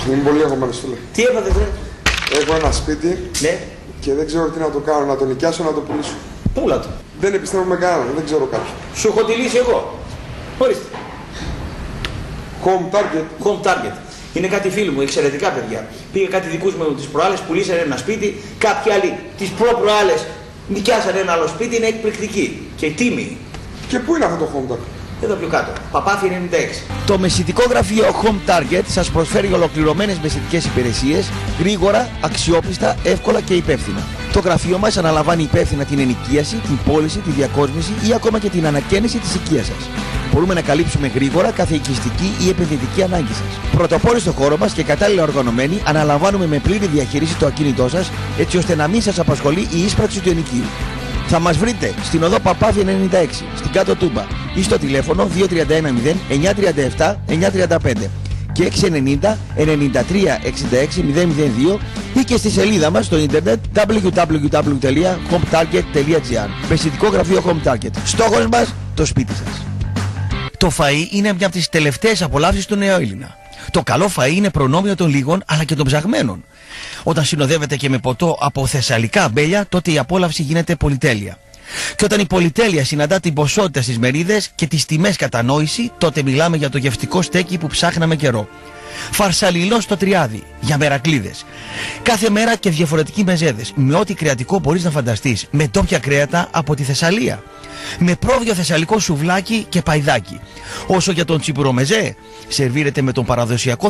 Είμαι πολύ αγχωμένος, φίλε. Τι έπατε, βρε? Έχω ένα σπίτι, ναι, και δεν ξέρω τι να το κάνω, να το νοικιάσω, να το πουλήσω. Πούλα το. Δεν επιστρέφω με κανέναν, δεν ξέρω κάποιον. Σου έχω τη λύση εγώ. Ορίστε. Home Target. Home Target. Είναι κάτι φίλοι μου, εξαιρετικά παιδιά. Πήγε κάτι δικούς μου τις προάλλες, πουλήσανε ένα σπίτι, κάποιοι άλλοι τις προ-προάλλες νοικιάσανε ένα άλλο σπίτι, είναι εκπληκτική και τίμη. Και πού είναι αυτό το Home Target? Εδώ πιο κάτω, Παπάθη 96. Το μεσητικό γραφείο Home Target σας προσφέρει ολοκληρωμένες μεσητικές υπηρεσίες, γρήγορα, αξιόπιστα, εύκολα και υπεύθυνα. Το γραφείο μας αναλαμβάνει υπεύθυνα την ενοικίαση, την πώληση, τη διακόσμηση ή ακόμα και την ανακαίνιση της οικίας σας. Μπορούμε να καλύψουμε γρήγορα κάθε οικιστική ή επενδυτική ανάγκη σας. Πρωτοπόροι στο χώρο μας και κατάλληλα οργανωμένοι, αναλαμβάνουμε με πλήρη διαχείριση το ακίνητό σας, έτσι ώστε να μην σας απασχολεί η ίσπραξη του ενοικίου. Θα μας βρείτε στην οδό Παπάθη 96, στην Κάτω Τούμπα ή στο τηλέφωνο 2310 937 935 και 690 93 66 002 ή και στη σελίδα μας στο ίντερνετ www.hometarget.gr. Μεσητικό γραφείο Home Target. Στόχος μας, το σπίτι σας. Το φαΐ είναι μια από τις τελευταίες απολαύσεις του νεοέλληνα. Το καλό φαΐ είναι προνόμιο των λίγων αλλά και των ψαγμένων. Όταν συνοδεύεται και με ποτό από θεσσαλικά αμπέλια, τότε η απόλαυση γίνεται πολυτέλεια. Και όταν η πολυτέλεια συναντά την ποσότητα στις μερίδες και τις τιμές κατανόηση, τότε μιλάμε για το γευτικό στέκι που ψάχναμε καιρό. Φαρσαλινό στο Τριάδι, για μερακλίδες. Κάθε μέρα και διαφορετικοί μεζέδες, με ό,τι κρεατικό μπορείς να φανταστείς, με ντόπια κρέατα από τη Θεσσαλία. Με πρόβιο θεσσαλικό σουβλάκι και παϊδάκι. Όσο για τον τσιπουρομεζέ, σερβίρεται με τον παραδοσιακό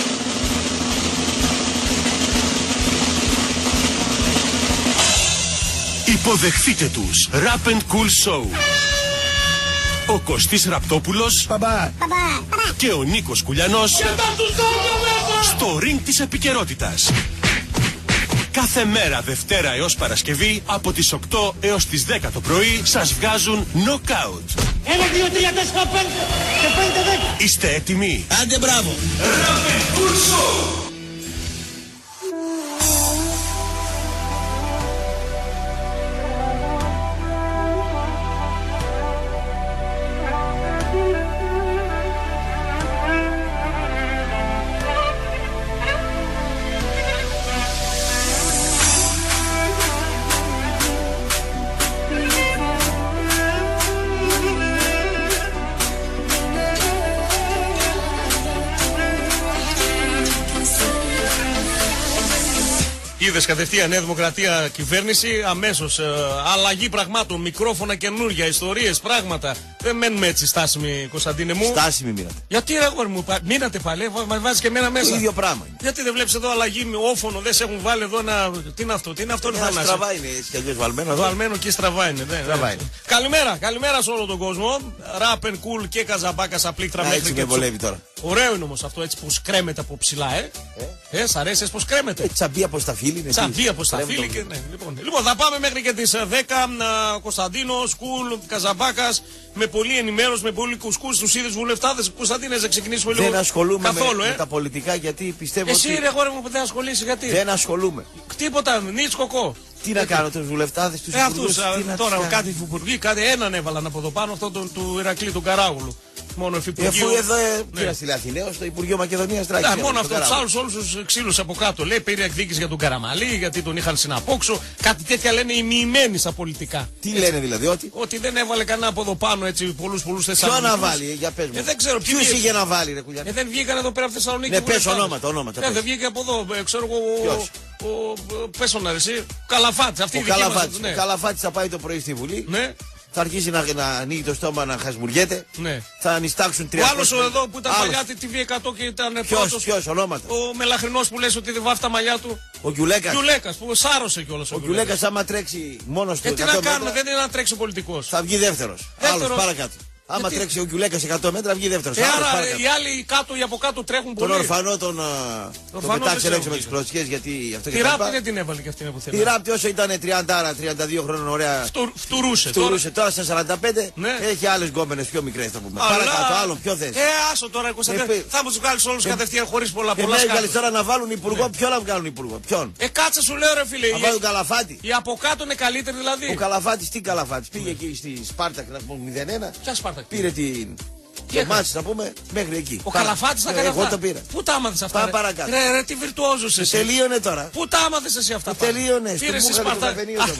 Υποδεχθείτε τους Rap and Cool Show. Ο Κωστής Ραπτόπουλος και ο Νίκος Κουλιανός στο ring της επικαιρότητας. Κάθε μέρα Δευτέρα έως Παρασκευή από τις 8 έως τις 10 το πρωί σας βγάζουν knockout. 1, 2, 3, 4, 5 και 5, 10. Είστε έτοιμοι? Άντε μπράβο. Rap and Cool Show. Είδες κατευθείαν Νέα Δημοκρατία κυβέρνηση, αμέσως αλλαγή πραγμάτων, μικρόφωνα καινούργια, ιστορίες, πράγματα. Δεν μένουμε έτσι στάσιμοι, Κωνσταντίνε μου. Στάσιμοι μείνατε. Γιατί ρε αγόρι μου, μείνατε πάλι, βάζει και εμένα μέσα. Το ίδιο πράγμα. Γιατί δεν βλέπεις εδώ αλλαγή με όφωνο, δεν σε έχουν βάλει εδώ ένα. Τι είναι αυτό, τι είναι αυτό, Ένα στραβά είναι έτσι κι αλλιώς βαλμένο. Βαλμένο και στραβά είναι. Καλημέρα σε όλο τον κόσμο. Rap and Cool και Καζαμπάκας απλήκτρα μέχρι και βολεύει τώρα. Ωραίο είναι όμως αυτό έτσι που κρέμεται από ψηλά, σ' αρέσει πως κρέμεται. Τσαμπία προς τα φίλη είναι. Τσαμπία προς τα φίλη και ναι. Λοιπόν, θα πάμε μέχρι και τις 10. Κωνσταντίνος, Κουλ, Καζαμπάκας, με πολλή ενημέρωση, με πολύ κουσκούς, τους είδες βουλευτάδες. Κωνσταντίνε, να ξεκινήσουμε λίγο. Δεν ασχολούμαι καθόλου, με τα πολιτικά γιατί πιστεύω Εσύ ότι... ρε αγόρι μου που δεν ασχολείσαι γιατί. Δεν ασχολούμαι. Τίποτα, Νίτσκοκο. Τι να κάνω τους βουλευτάδες, τους υπουργούς. Τώρα κάτι υπουργοί, κάτι έναν έβαλαν από εδώ πάνω, αυτό του Ηρακλή, του Καράγουλου. Μόνο υφυπουργείο. Αφού εδώ πήρα στη Αθηναίο, στο Υπουργείο Μακεδονίας Τράκης. Μόνο αυτό, του άλλου όλου του ξύλους από κάτω. Λέει πήρε εκδίκηση για τον Καραμαλή, γιατί τον είχαν συναπόξω. Κάτι τέτοια λένε οι μοιημένοι στα πολιτικά. Τι λένε δηλαδή, ότι δεν έβαλε κανένα από εδώ πάνω έτσι πολλούς Θεσσαλονίκους. Ποιο να βάλει, για πες μου. Δεν ξέρω ποιος είχε να βάλει, ρε Κουλιανή. Δεν βγήκαν εδώ πέρα από Θεσσαλονίκη. Ναι, πες ονόματα. Δεν βγήκε από εδώ, ξέρω εγώ. Πες τον αρεσί. Καλαφάτης. Ο Καλαφάτης θα πάει το πρωί στη Βουλή. Ναι. Θα αρχίσει να ανοίγει το στόμα να χασμουριέται. Ναι. Θα ανιστάξουν 300. Ο άλλος εδώ που ήταν παλιά τη TV100 και ήταν πρώτος. Ποιος, ονόματα. Ο μελαχρινός που λες ότι δεν βάφει τα μαλλιά του. Ο Γιουλέκας. Γιουλέκας που σάρωσε κιόλας. Ο Γιουλέκας άμα τρέξει μόνος του. Τι να κάνουμε, δεν είναι να τρέξει ο πολιτικός. Θα βγει δεύτερος. Άλλος παρακάτω. Άμα τρέξει ο Γιουλέκας 100 μέτρα βγει δεύτερος. Άρα οι άλλοι κάτω ή από κάτω τρέχουν πολύ. Τον ορφανό τον πετάξε έξω με τις κλωτσιές γιατί αυτό και τα λοιπά. Τη Ράπτη δεν την έβαλε και αυτή που θέλει. Η Ράπτη όσο ήταν 30-32 χρόνων ωραία. Φτουρούσε. Τώρα στα 45 έχει άλλες γκόμενες πιο μικρές θα πούμε. Παρακάτω, άλλον πιο θες. Άσο τώρα 20. Θα μου τους βγάλεις όλους κατευθείαν χωρίς πολλά σκάλες. Τώρα να βάλουν υπουργό, ποιον να βγάλουν υπουργό. Ποιον. Κάτσε σου λέω ρε φίλε. Να βάλουν Καλαφάτη. Οι από κάτω είναι καλύτεροι δηλαδή. Ο Καλαφάτης τι Καλαφάτης. Πήγε εκεί στη Σπάρτακ να πούμε 0-1. Ποια Σπάρτακ. Πήρε την. Το μάτς θα πούμε μέχρι εκεί. Ο Καλαφάτης θα κάνει αυτά. Εγώ το πήρα. Πού τα άμαθες αυτά? Πάμε παρακάτω. Ρε, τι βιρτουόζος εσύ. Τελείωνε τώρα. Πού τα άμαθες εσύ αυτά? Τελείωνε. Πήρες στη Σπαρτά.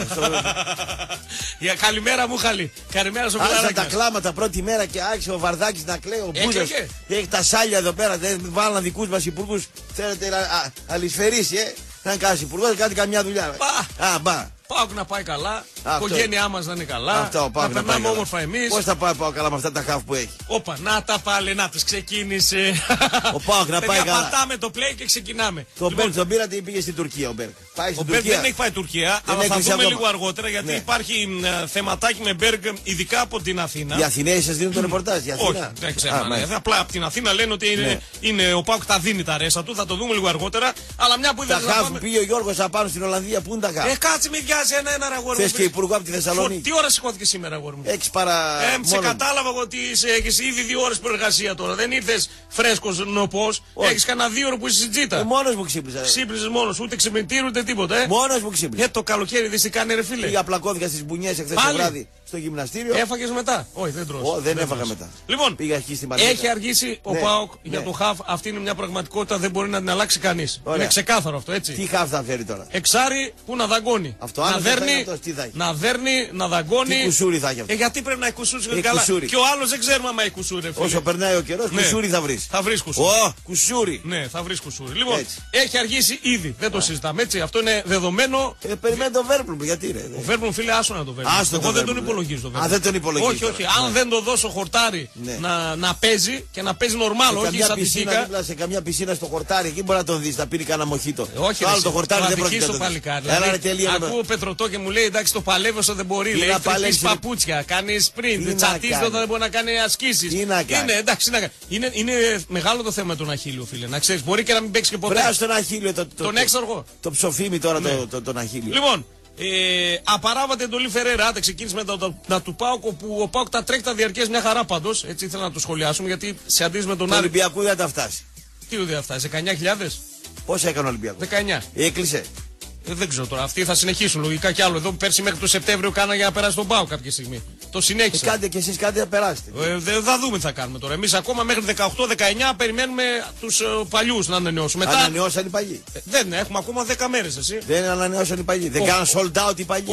Καλημέρα Μούχαλη. Καλημέρα στο Άρχισαν φιλαράκι. τα κλάματα πρώτη μέρα και άρχισε ο Βαρδάκης να κλαίει. Ο Μπούζας Έκλαιγε. έχει τα σάλια εδώ πέρα. Δεν βάλαν δικούς μας υπουργούς. Θέλετε να αλυσφαιρίσει, να κάνει υπουργός, κάνει καμιά δουλειά. Μπα. Πάω να πάει καλά. Η Αυτό. οικογένειά μας να είναι καλά. Αυτό, να περνάμε όμορφα εμείς. Πώς θα πάει καλά με αυτά τα χαφ που έχει? Όπα, να τα πάλι, να τις ξεκίνησε. Ο Πάοκ να πάει καλά. Πατάμε το play και ξεκινάμε. Τον Μπέρκ τον πήρατε ή πήγε στην Τουρκία ο Μπέρκ? Πάει Ο στην Μπέρκ Τουρκία. δεν έχει πάει Τουρκία, αλλά θα έκλεισε δούμε ακόμα. λίγο αργότερα γιατί Ναι. υπάρχει θεματάκι με Μπέρκ, ειδικά από την Αθήνα. Οι Αθηναίοι σας δίνουν το ρεπορτάζ? Όχι, δεν ξέρω. Απλά από την Αθήνα λένε ότι είναι ο Πάοκ τα δίνει τα ρέστα του, θα το δούμε λίγο αργότερα. Αλλά μια που Τα είδα. χαφ που πήγε ο Γιώργος απάνω στην Ολλανδία, πού είναι τα χαφ? Κάτσε με βιάζει ένα αγόρι. Θες και υπουργό από τη Θεσσαλονίκη? Τι ώρα σηκώθηκε σήμερα, αγόρι μου? 6 παρά. Σε κατάλαβα ότι έχεις ήδη 2 ώρες προεργασία τώρα. Δεν ήρθες φρέσκος νοπός. Έχεις κανένα 2 ώρες που είσαι στην τζίτα. Μόνος μου ξύπνησα. Ξύπνησες μόνος, ούτε ξυπνητήρι ούτε τίποτα. Μόνος μου ξύπνησα. Το καλοκαίρι δεν τι κάνει, ρε φίλε. Πήγα πλακώθηκα στις μπουνιές εχθές το βράδυ στο γυμναστήριο. Έφαγες μετά? Όχι, δεν τρως. Δεν έφαγα μετά. Λοιπόν, πήγα εκεί στη Μαρινέτα. έχει αργήσει ο Πάοκ για το χαβ. Αυτή είναι μια πραγματικότητα, δεν μπορεί να την αλλάξει κανείς. Είναι ξεκάθαρο αυτό, έτσι. Τι χαβ θα φέρει τώρα? Εξάρι που να δαγκώνει. Αυτό, να αν δέρνει, να δέρνει, να δαγκώνει. Τι κουσούρι θα έχει αυτό? Γιατί πρέπει να έχει κουσούρι καλά. Και ο άλλος δεν ξέρουμε άμα έχει κουσούρι. Όσο περνάει ο καιρός, κουσούρι θα βρεις. Θα βρεις κουσούρι. Κουσούρι. Ναι, θα βρεις κουσούρι. Λοιπόν, έχει αργήσει ήδη. Δεν το συζητάμε, έτσι. Αυτό είναι δεδομένο. Περιμένει τον Βέρμπλουμ, γιατί ρε? Ο Βέρμπλουμ, φίλε, άσο να το Βέρμπλουμ. Εγώ δεν τον υπολογίζω. Δεν τον υπολογίζω. Όχι, όχι. Αν δεν το δώσω χορτάρι να παίζει και να παίζει νορμάλ, όχι σαν τη Σίκα. Σε καμιά πισίνα στο χορτάρι, εκεί μπορεί να τον δει, θα πίνει κανένα μοχίτο. Όχι, άλλο το χορτάρι δεν πρόκειται. στο παλικάρι. Ακούω Πετρωτό και μου λέει εντάξει, το παλεύω όσο δεν μπορεί. Λέει έχει παπούτσια, κάνει sprint, τσατίζει όταν δεν μπορεί να κάνει ασκήσεις. Είναι μεγάλο το θέμα τον Αχίλιο, φίλε. Να ξέρει, μπορεί και να μην παίξει και ποτέ. Πρέπει τον Αχίλιο, τον έξαργο. Το ψοφίμι τώρα τον Αχίλιο. Λοιπόν, απαράβατη εντολή Φεραίρα, ξεκίνησε μετά του Πάοκ, όπου ο Πάοκ τα τρέχει τα διαρκές μια χαρά πάντως. Έτσι ήθελα να το σχολιάσουμε, γιατί σε αντίθεση με τον Άρη. Ολυμπιακού δεν θα φτάσει. Τι δεν θα φτάσει, 19.000? Πόσα έκανε ο Ολυμπιακός? 19. Έκλεισε. Δεν ξέρω τώρα. Αυτοί θα συνεχίσουν λογικά κι άλλο. Εδώ πέρσι μέχρι το Σεπτέμβριο κάνα για να περάσει τον Πάο κάποια στιγμή. Το συνέχισε. Κάντε κι εσείς κάτι να περάσετε. Θα δούμε τι θα κάνουμε τώρα. Εμείς ακόμα μέχρι 18-19 περιμένουμε τους παλιούς να ανανεώσουν. Μετά... Ανανεώσαν οι παλιοί. Δεν έχουμε ακόμα 10 μέρες εσύ. Δεν ανανεώσαν οι παλιοί. Δεν κάναν sold out οι παλιοί.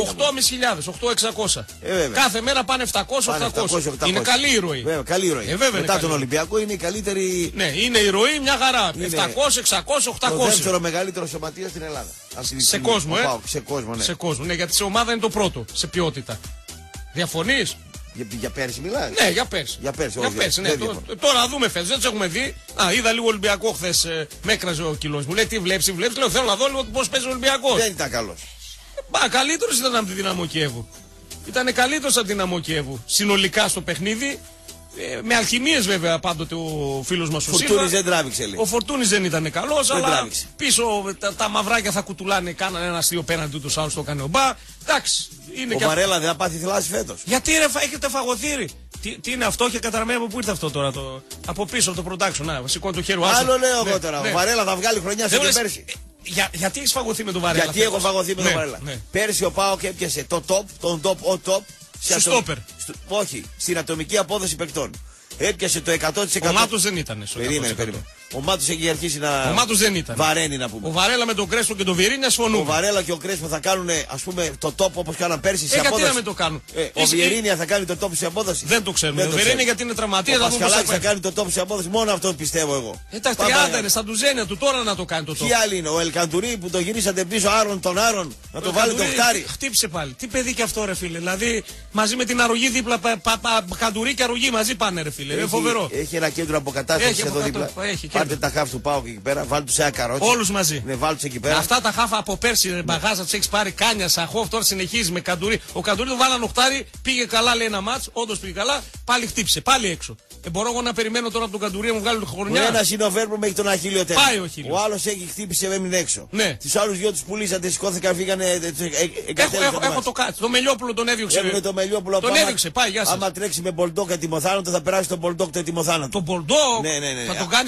8.500, 8.600. Κάθε μέρα πάνε 700-800. Είναι καλή η ροή. Βέβαια, καλή ροή. Μετά τον Ολυμπιακό είναι η καλύτερη. Ναι, είναι η ροή μια χαρά. 700, 600, 800. Το δεύτερο μεγαλύτερο σωματείο στην Ελλάδα. Σε κόσμο, σε κόσμο, ναι. Σε κόσμο, ναι, γιατί σε ομάδα είναι το πρώτο, σε ποιότητα. Διαφωνείς? Για πέρσι μιλάς? Ναι, για πέρσι. Για πέρσι, ναι. Τώρα δούμε φέτος, δεν τους έχουμε δει. Είδα λίγο Ολυμπιακό χθες, με έκραζε ο Κιλός. Μου λέει τι βλέπεις, λέω θέλω να δω λίγο πώς παίζει ο Ολυμπιακός. Δεν ήταν καλός. Καλύτερος ήταν από τη Δυναμό Κιέβου. Ήταν καλύτερος από τη Δυναμό Κιέβου. Συνολικά στο παιχνίδι. Με αλχημίες βέβαια πάντοτε ο φίλος μας ο Σίλβα. Φορτούνης δεν τράβηξε λέει. Ο Φορτούνης δεν ήταν καλός, αλλά τράβηξε. Πίσω τα μαυράκια θα κουτουλάνε. Κάνανε ένα αστείο πέναντι τους άλλους, το έκανε ο Μπα. Εντάξει. Ο Βαρέλα δεν θα πάθει θλάση φέτος. Γιατί ρε έχετε φαγωθήρι. Τι είναι αυτό και καταραμένει από πού ήρθε αυτό τώρα. Από πίσω από το production. Σηκώνει το χέρι. Άλλο λέω εγώ τώρα. Ο Βαρέλα θα βγάλει χρονιά σε πέρσι. Γιατί έχεις φαγωθεί με τον Βαρέλα? Γιατί έχω φαγωθεί με τον Βαρέλα. Πέρσι ο Πάοκ έπιασε το top, ο top. Στο στόπερ. Όχι, στην ατομική απόδοση παικτών. Έπιασε το 100%. Ο Μάτος δεν ήταν. Περίμενε. Ο Μάτος έχει αρχίσει να. Ο Μάτος δεν ήταν. Βαραίνει να πούμε. Ο Βαρέλα με τον Κρέσπο και τον Βιερίνια συμφωνούν. Ο Βαρέλα και ο Κρέσπο θα κάνουν ας πούμε το top όπως κάναν πέρσι σε απόδοση. Γιατί να μην το κάνουν. Ο Βιερίνια θα κάνει το top σε απόδοση. Δεν το ξέρουμε. Ο Βιερίνια γιατί είναι τραυματίας. Ο Πασχαλάκης θα κάνει το top σε απόδοση. Μόνο αυτό πιστεύω εγώ. Τα 30 είναι στα ντουζένια του τώρα να το κάνει το top. Τι άλλη είναι, ο Ελκαντουρί που το γυρίσατε πίσω τον Άρον να το βάλει το χτάρι. Χτύπησε πάλι. Τι παιδί και αυτό ρε φίλε. Δηλαδή μαζί με την αρρωγή δίπλα. Καντουρί και αρρωγή μαζί πάνε ρε φίλε. Είναι φοβερό. Έχει ένα κέντρο αποκατάσταση εδώ δίπλα. Πάρτε τα χάφ του Πάου εκεί πέρα, βάλτε του σε ένα καρότσι. Όλους μαζί. Ναι, βάλτε εκεί πέρα. Αυτά τα χάφα από πέρσι μπαγάζα του έχει πάρει Κάνια, Σαχόφ, τώρα συνεχίζει με Καντουρί. Ο Καντουρί το βάλαν οχτάρι, πήγε καλά λέει ένα μάτς, όντως πήγε καλά, πάλι χτύπησε, πάλι έξω. Μπορώ εγώ να περιμένω τώρα από τον Καντουρί να μου βγάλει χρονιά. Ο ένας είναι ο Βέρμπλουμ μέχρι τον Αχίλιο τέλος. Πάει ο Αχίλιο. Ο άλλος έχει χτύπησε, έμεινε έξω. Ναι. Τους άλλους δυο τους πουλήσατε, σηκώθηκαν, φύγανε. Έχω το κάτι. Το Μελιόπουλο τον έδιωξε. Το Μελιόπουλο τον έδιωξε, πάει, γεια σας. Άμα τρέξει με Μπολντόκ ετοιμοθάνατο θα περάσει τον Μπολντόκ το ετοιμοθάνατο. Τον Μπολντόκ ναι. θα τον κάνει σκόνη.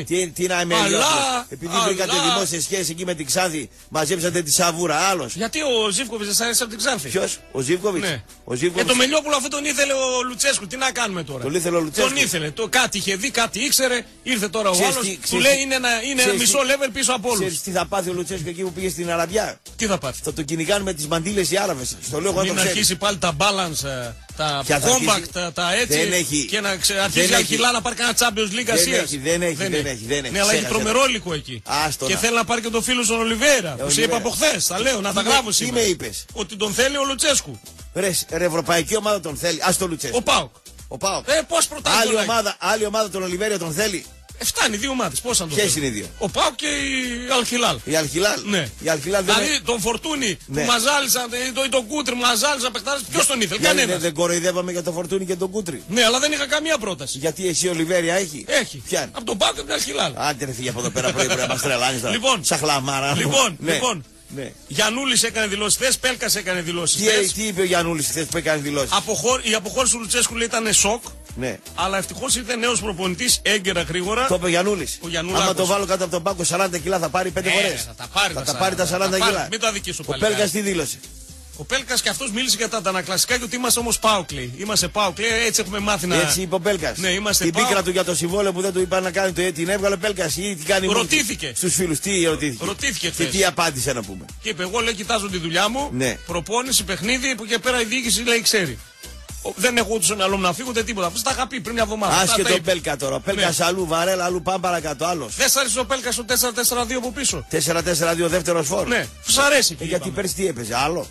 κάνει. Τι να είμαι επειδή βρήκατε δημόσιες σχέσεις εκεί με την Ξάνθη, μαζέψατε τη σαβούρα, άλλος. Γιατί ο Ζίβκοβιτς δεν σ' άρεσε από την Ξάνθη? Ποιος, ο Ζίβκοβιτς? Ναι. Ο Ζίβκοβιτς. Το Μελιόπουλο αυτό τον ήθελε ο Λουτσέσκου. Τι να κάνουμε τώρα? Τον ήθελε ο Λουτσέσκου. Τον ήθελε. Κάτι είχε δει, κάτι ήξερε. Ήρθε τώρα ο άλλος. Του λέει είναι μισό level πίσω από όλους. Ξέρεις τι θα πάθει ο Λουτσέσκου εκεί που πήγε στην Αραβιά? Τι θα πάθει? Θα το κυνηγάνε με τις μαντήλες οι Άραβες. Στο λέω εγώ. Μην αρχίσει πάλι τα balance, τα compact, τα έτσι. Και να αρχίσει η Αλχιλά να πάρει κανένα Champions League Ασίας. Δεν έχει. Ναι, αλλά έχει τρομερό υλικό εκεί. Και θέλει να πάρει και τον φίλο στον Ολιβέρα. Που σε είπα από χθες. Τα λέω, να τα γράφω σήμερα. Τι με είπες? Ότι τον θέλει ο Λουτσέσκου. Ρε, ευρωπαϊκή ομάδα τον θέλει. Ας το Λουτσέσκου. Ο ΠΑΟΚ. Πώς προτάσει? Άλλη ομάδα τον Ολιβέρα τον θέλει. Φτάνει δύο ομάδες. Πώς θα το Ποιες είναι οι δύο? Ο ΠΑΟΚ και η Αλχιλάλ. Η Αλχιλάλ. Ναι. Η Αλχιλάλ δηλαδή τον Φορτούνι που μαζάλισαν, τον Κούτρι που μαζάλισαν παιχτάρες. Ποιος τον ήθελε? Κανένας. Δεν κοροϊδεύαμε για τον Φορτούνι και τον Κούτρι. Ναι, αλλά δεν είχα καμία πρόταση. Γιατί εσύ Ολιβέρια έχει? Έχει. Ποιαν? Από τον ΠΑΟΚ και την Αλχιλάλ. Άντε ρε φύγε από εδώ πέρα πρωί, πρέπει να μας τρελάνεις τώρα. Λοιπόν. Σαχλαμάρα. Λοιπόν. Ναι. Γιαννούλης έκανε δηλώσεις χθες, Πέλκας έκανε δηλώσεις χθες. Τι είπε ο Γιαννούλης χθες που έκανε δηλώσεις? Η αποχώρηση του Λουτσέσκου λέει ήταν σοκ. Ναι. Αλλά ευτυχώς ήρθε νέος προπονητής έγκαιρα γρήγορα. Το είπε ο Γιαννούλης. Άμα το βάλω κάτω από τον πάγκο 40 κιλά θα πάρει 5 φορές. Θα τα πάρει τα 40 κιλά. Μην τα δικήσω πάλι. Ο Πέλκας τι δήλωσε? Ο Πέλκας και αυτός μίλησε για τα αντανακλαστικά και ότι είμαστε όμως ΠΑΟΚ, λέει. Είμαστε ΠΑΟΚ, λέει, έτσι έχουμε μάθει να. Έτσι είπε ο Πέλκας. Ναι, είμαστε την ΠΑΟΚ. πίκρα του για το συμβόλαιο που δεν του είπα να κάνει το την έβγαλε ο Πέλκας ή τι κάνει? Ρωτήθηκε. Στους φίλους, τι ρωτήθηκε? Ρωτήθηκε και τι απάντησε να πούμε? Και είπε, εγώ λέει, κοιτάζω τη δουλειά μου. Ναι. Προπόνηση, παιχνίδι που και πέρα η διοίκηση λέει ξέρει. Δεν έχω ούτε στο μυαλό μου να φύγω ούτε τίποτα. Αυτό τα είχα πει πριν μια εβδομάδα. Άσκε τον Πέλκα τώρα. Ο Πέλκας αλλού, Βαρέλα αλλού, πάμε παρακάτω. Άλλος. Δεν σ' άρεσε ο Πέλκας στο 4-4-2 από πίσω? 4-4-2 δεύτερος φόρ. Ναι, σ' αρέσει. Γιατί πέρσι τι έπαιζε, άλλο?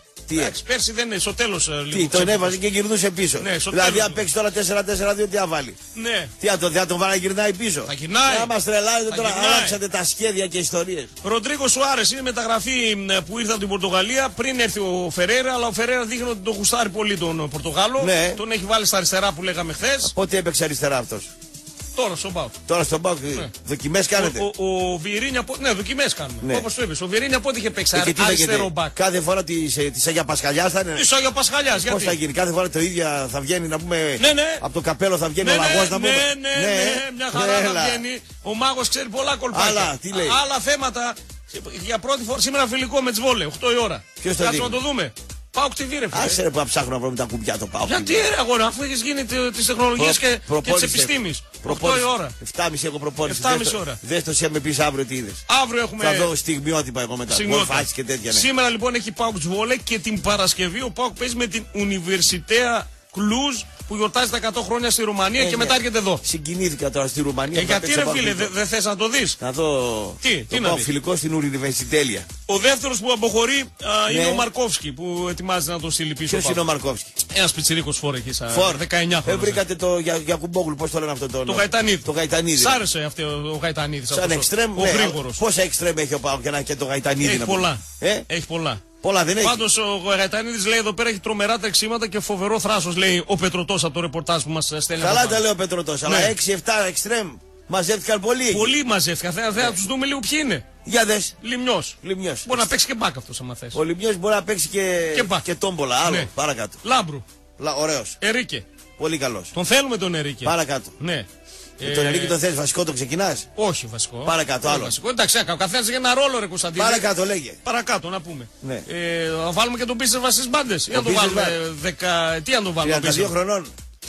Πέρσι δεν είναι, στο τέλος λίγο. Τι, τον έβαζε και γυρνούσε πίσω. Ναι, δηλαδή, αν παίξει τώρα 4-4-2, τι θα βάλει? Ναι. Τι θα τον βάλει να γυρνάει πίσω? Θα γυρνάει. Να μας τρελάνετε τώρα, αλλάξατε τα σχέδια και ιστορίες. Ροντρίγκο Σουάρες είναι μεταγραφή που ήρθε από την Πορτογαλία πριν έρθει ο Φερέιρα, αλλά ο Φερέιρα δείχνει ότι τον γουστάρει πολύ τον Πορτογάλο. Ναι. Τον έχει βάλει στα αριστερά που λέγαμε χθες. Πότε έπαιξε αριστερά αυτός? Τώρα στον ΠΑΟΚ. Τώρα στον ΠΑΟΚ. Ναι. Δοκιμές κάνετε? Ο Βιερίνια. Ναι, δοκιμές κάνουμε. Ναι. Όπως το είπες. Ο Βιερίνια πότε είχε παίξει αριστερό μπακ? Κάθε φορά τη Αγία Πασχαλιάς θα είναι. Τη Αγία Πασχαλιάς. Πώς θα γίνει? Κάθε φορά το ίδιο θα βγαίνει να πούμε. Ναι. Από το καπέλο θα βγαίνει ο λαγός να πούμε. Ναι, μια χαρά θα βγαίνει. Ο Μάγος ξέρει πολλά κολπάκια. Άλλα θέματα. Για πρώτη φορά σήμερα φιλικό με Τσβόλε. 8 η ώρα. Ποιος το να το δούμε. ΠΑΟΚ TV ρε φίλε. Άσε ρε που θα ψάχνω να βρούμε τα κουμπιά το ΠΑΟΚ. Γιατί ρε αγώνα, αφού έχεις γίνει τις τεχνολογίες και τις επιστήμης. 8 η ώρα. 7.30 έχω προπόνηση. 7.30 ώρα. Δες το σε με πεις αύριο τι είδες. Αύριο έχουμε. Θα δω στιγμιότυπα εγώ μετά. Γολφάσεις και τέτοια. Ναι. Σήμερα λοιπόν έχει ΠΑΟΚ Τσβόλε και την Παρασκευή ο ΠΑΟΚ παίζει με την Universitatea Cluj που γιορτάζει τα 100 χρόνια στη Ρουμανία και μετά έρχεται εδώ. Συγκινήθηκα τώρα στη Ρουμανία. Γιατί ρε φίλε, δεν θες να το δεις? Να δω. Τι να δεις? Φιλικό στην Universitatea. Ο δεύτερος που αποχωρεί είναι ο Μαρκόφσκι που ετοιμάζεται να το στείλει πίσω. Ποιος είναι ο Μαρκόφσκι? Ένας πιτσιρίκος φόρ εκεί σαν 19 χρόνια. Βρήκατε το Γιακουμπόγλου, πώς το λένε αυτό το Γαϊτανίδη. Σ' άρεσε αυτό ο Γαϊτανίδης? Σαν εξτρέμ, ο γρήγορος. Πόσα εξτρέμ έχει ο ΠΑΟΚ και το Γαϊτανίδη? Έχει πολλά. Έχει πολλά. Πολλά δεν έχει. Πάντως ο Γαϊτανίδης λέει εδώ πέρα έχει τρομερά τρεξίματα και φοβερό θράσος, λέει ο Πετρωτός από το ρεπορτάζ που μας στέλνει. Καλά τα λέει ο Πετρωτός, αλλά 6-7 εξτρέμ μαζεύτηκαν πολλοί. Πολλοί μαζεύτηκαν. Θα τους δούμε λίγο ποιοι είναι. Για δες. Λιμνιός. Μπορεί να παίξει και μπακ αυτός άμα θες. Ο Λιμνιός μπορεί να παίξει και τόμπολα. Άλλο. Παρακάτω. Λάμπρου. Ωραίος. Ερίκε. Πολύ καλός. Τον θέλουμε τον Ερίκε. Παρακάτω. Ναι. Τον Ερίκη τον θες βασικό, το ξεκινάς? Όχι βασικό. Παρακάτω, άλλο. Βασικό. Εντάξει, ο καθένας για ένα ρόλο ρε Κωνσταντίνε. Παρακάτω, λέγε. Παρακάτω, να πούμε. Ναι. Να βάλουμε και τον Πίστερ στις μπάντες. Ή να τον βάλουμε 10. Τι να τον βάλουμε? 32 χρονών.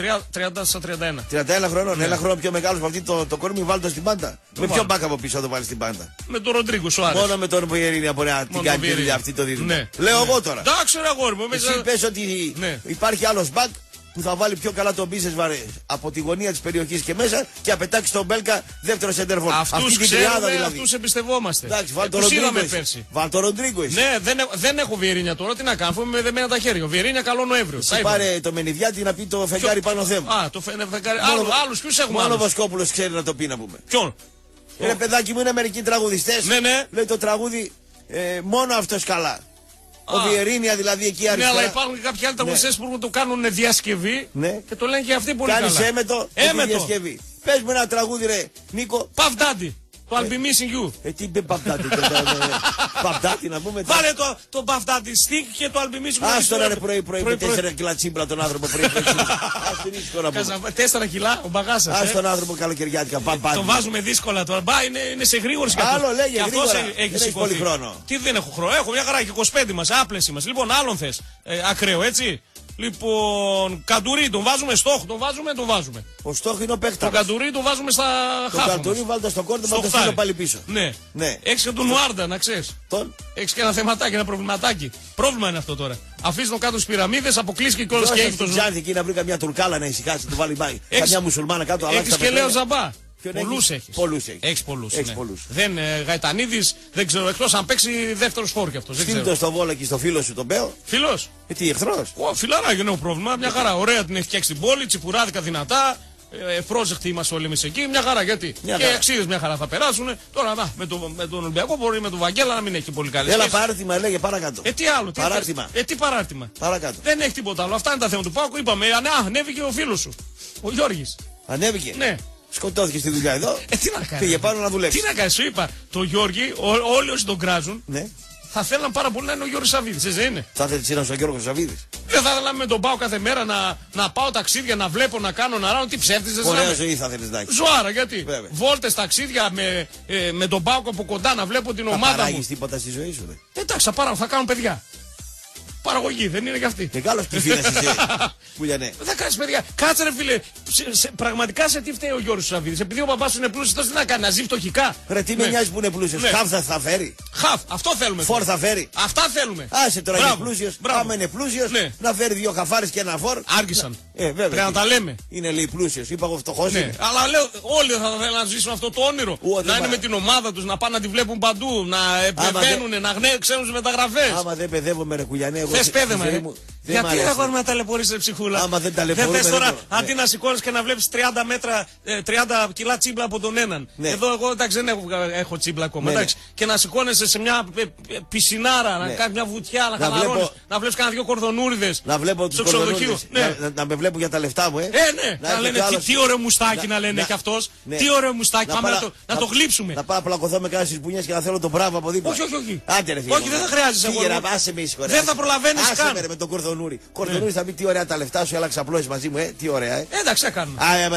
30 στα 31. 31 χρονών. Ένα χρόνο πιο μεγάλος από αυτή το κόρμι, βάλει το στην πάντα. Με ποιο μπάκα από πίσω θα το βάλει στην πάντα? Με τον Ροντρίγκο Σουάρες. Μόνο με τον Βιερίνια μπορεί να την κάνει τη δουλειά αυτή το δίδυμο. Λέω εγώ τώρα. Εντάξει, ρε αγόρι μου. Εσύ πες ότι υπάρχει άλλος μπακ που θα βάλει πιο καλά τον Μπίσες από τη γωνία της περιοχής και μέσα και θα πετάξει τον Μπέλκα δεύτερο σεντερφόρ. Αυτούς ξέρουμε, δηλαδή. Αυτούς εμπιστευόμαστε. Εντάξει, βάλ το Ροντρίγκο. Ναι, δεν έχω Βιερίνια τώρα, τι να κάνω, αφού είμαι δεμένα τα χέρια. Ο Βιερίνια καλό Νοέμβριο. Θα πάρε το Μενιδιάτη να πει το φεγγάρι πάνω θέμα. Α, το φεγγάρι. Άλλους ποιους έχουμε? Μόνο ο Βοσκόπουλος ξέρει να το πει να πούμε. Ποιον? Ρε παιδάκι μου, είναι μερικοί τραγουδιστές. Ναι. Λέει το τραγούδι μόνο αυτός καλά. Ο Βιερίνια δηλαδή εκεί αριστερά. Ναι, αλλά υπάρχουν και κάποιοι άλλοι τραγουδιστές που το κάνουν διασκευή και το λένε και αυτοί πολύ καλά. Κάνεις έμετο διασκευή. Πες μου ένα τραγούδι ρε Νίκο. Puff Daddy. Το I'll be missing you. Τι είπε Παπτάτη. Παπτάτη να πούμε. Βάλε το Παπτάτη stick και το I'll be missing you. Άστο να είναι πρωί-πρωί με 4 κιλά τσίμπλα τον άνθρωπο πριν. Άστο είναι δύσκολο να πούμε. 4 κιλά ο Μπαγάσας. Άστο τον άνθρωπο καλοκαιριάτικα. Το βάζουμε δύσκολα τώρα. Μπα είναι σε γρήγορση. Άλλο λέγε γρήγορα. Έχει πολύ χρόνο. Τι δεν έχω χρόνο. Έχω μια χαρά και 25 μας. Άπλες είμαστε. Λοιπόν, άλλον θες. Ακραίο έτσι. Λοιπόν, Καντουρί, τον βάζουμε στόχο, τον βάζουμε. Ο στόχο είναι ο παίκτης. Τον Καντουρί τον βάζουμε στα χάφα. Τον Καντουρί βάλτε στο κόρτο, μα το στείλω πάλι πίσω. Ναι. Έχεις και τον Νουάρντα, να ξέρεις. Έχεις και ένα θεματάκι, ένα προβληματάκι. Πρόβλημα είναι αυτό τώρα. Αφήσεις τον κάτω στις πυραμίδες, αποκλείστηκε κιόλας και έχει τον Ζουμπά. Τζάνθη εκεί να βρει καμιά τουρκάλα να ησυχάσει, του βάλει μπάι. Καμιά μουσουλμάνα κάτω, αλλά έχεις και Λέο Ζαμπά. Πολλούς έχεις. Έχεις πολλούς. Δεν Γαϊτανίδης, δεν ξέρω, εκτός αν παίξει δεύτερο σπορ κι αυτός. Φίλτο στο Βόλο και στο φίλο σου τον Μπέο. Φίλος. Τι εχθρός. Φιλαράκι, δεν έχω πρόβλημα. Μια χαρά. Ωραία την έχει φτιάξει την πόλη, τσιπουράδικα δυνατά. Πρόσεχτοι είμαστε όλοι εμείς εκεί. Μια χαρά γιατί. Και εξίδες μια χαρά θα περάσουν. Τώρα με τον Ολυμπιακό μπορεί με τον Βαγγέλα να μην έχει πολύ καλή. Έλα παράρτημα, λέγε παρακάτω. Τι άλλο. Παράρτημα. Τι παράρτημα. Παρακάτω. Δεν έχει τίποτα άλλο. Αυτά είναι τα θέματα του Πάκου. Είπαμε, ανέβηκε ο φίλος σου. Ο Γιώργης. Ανέβηκε. Ναι. Σκοτώθηκε στη δουλειά εδώ. Τι να κάνει. Πήγε πάνω να δουλέψει. Τι να κάνει, σου είπα. Το Γιώργη, όλοι όσοι τον κράζουν, ναι. Θα θέλαν πάρα πολύ να είναι ο Γιώργος Σαββίδης, δεν είναι. Θα θέλει να είσαι ο Γιώργος Σαββίδης. Δεν θα ήθελα με τον πάω κάθε μέρα να πάω ταξίδια, να βλέπω, να κάνω, να ράνω. Τι ψεύτης δεν ωραία ζωή θα θέλεις να έχεις. Ζωάρα, γιατί. Βόλτες, ταξίδια με τον πάω από κοντά να βλέπω την ομάδα μου. Θα παράγεις τίποτα στη ζωή σου, δε. Εντάξει, θα κάνω παιδιά. Παραγωγή, δεν είναι κι αυτή. Μεγάλος κυφίνας είσαι. Πουλιανέ. Δεν θα κάνεις παιδιά. Κάτσε ρε φίλε. Πραγματικά σε τι φταίει ο Γιώργος Σαββίδης. Επειδή ο παπάς σου είναι πλούσιος, τι να κάνει, να ζει φτωχικά. Ρε τι με νοιάζει που είναι πλούσιος. Χαφ θα φέρει. Χαφ, αυτό θέλουμε. Φορ θα φέρει. Αυτά θέλουμε. Άσε τώρα είναι πλούσιος. Άμα είναι πλούσιος, να φέρει 2 χαφάρες και ένα φορ. Άργησαν. Βέβαια. Πρέπει να τα λέμε. Είναι λέει πλούσιος. Είπα εγώ φτωχός. Αλλά λέω όλοι θα θέλουν να ζήσουν αυτό το όνειρο. Να είναι με την ομάδα τους, να πάνε να τη βλέπουν παντού, να επεμβαίνουν, να ξέρουν τις μεταγραφές. Άμα δεν παιδεύομαι ρε κουλιανέ. Θες πέδεμα. Γιατί δεν έχω να ταλαιπωρείς ρε ψυχούλα. Άμα δεν ταλαιπωρούμε. Δεν θες τώρα αντί να σηκώνεις και να βλέπεις 30 μέτρα, 30 κιλά τσίμπλα από τον έναν. Εδώ εγώ εντάξει δεν έχω τσίμπλα ακόμα. Και να σηκώνεσαι σε μια πισινάρα, να κάνεις μια βουτιά, να χαλαρώνεις, να βλέπεις κάνα 2 κορδονούριδες. Να βλέπω τους κορδονούριδες. Να με βλέπουν για τα λεφτά μου, ναι. Να λένε τι ωραίο μουστάκι να λένε κι αυτός. Τι ωραίο μουστάκι, πάμε να το γλύψουμε. Να πάω να πλακωθώ με κάνα στις μπουνιές και να θέλω τον μπράβο από δίπλα. Όχι. Όχι, δεν θα χρειάζεσαι. Δεν θα προλαβαίνεις καν. Με τον κορδονούρι. Κορδονούρι θα πει τι ωραία τα λεφτά σου, έλα ξαπλώσεις μαζί μου, τι ωραία, Εντάξει, έκανα.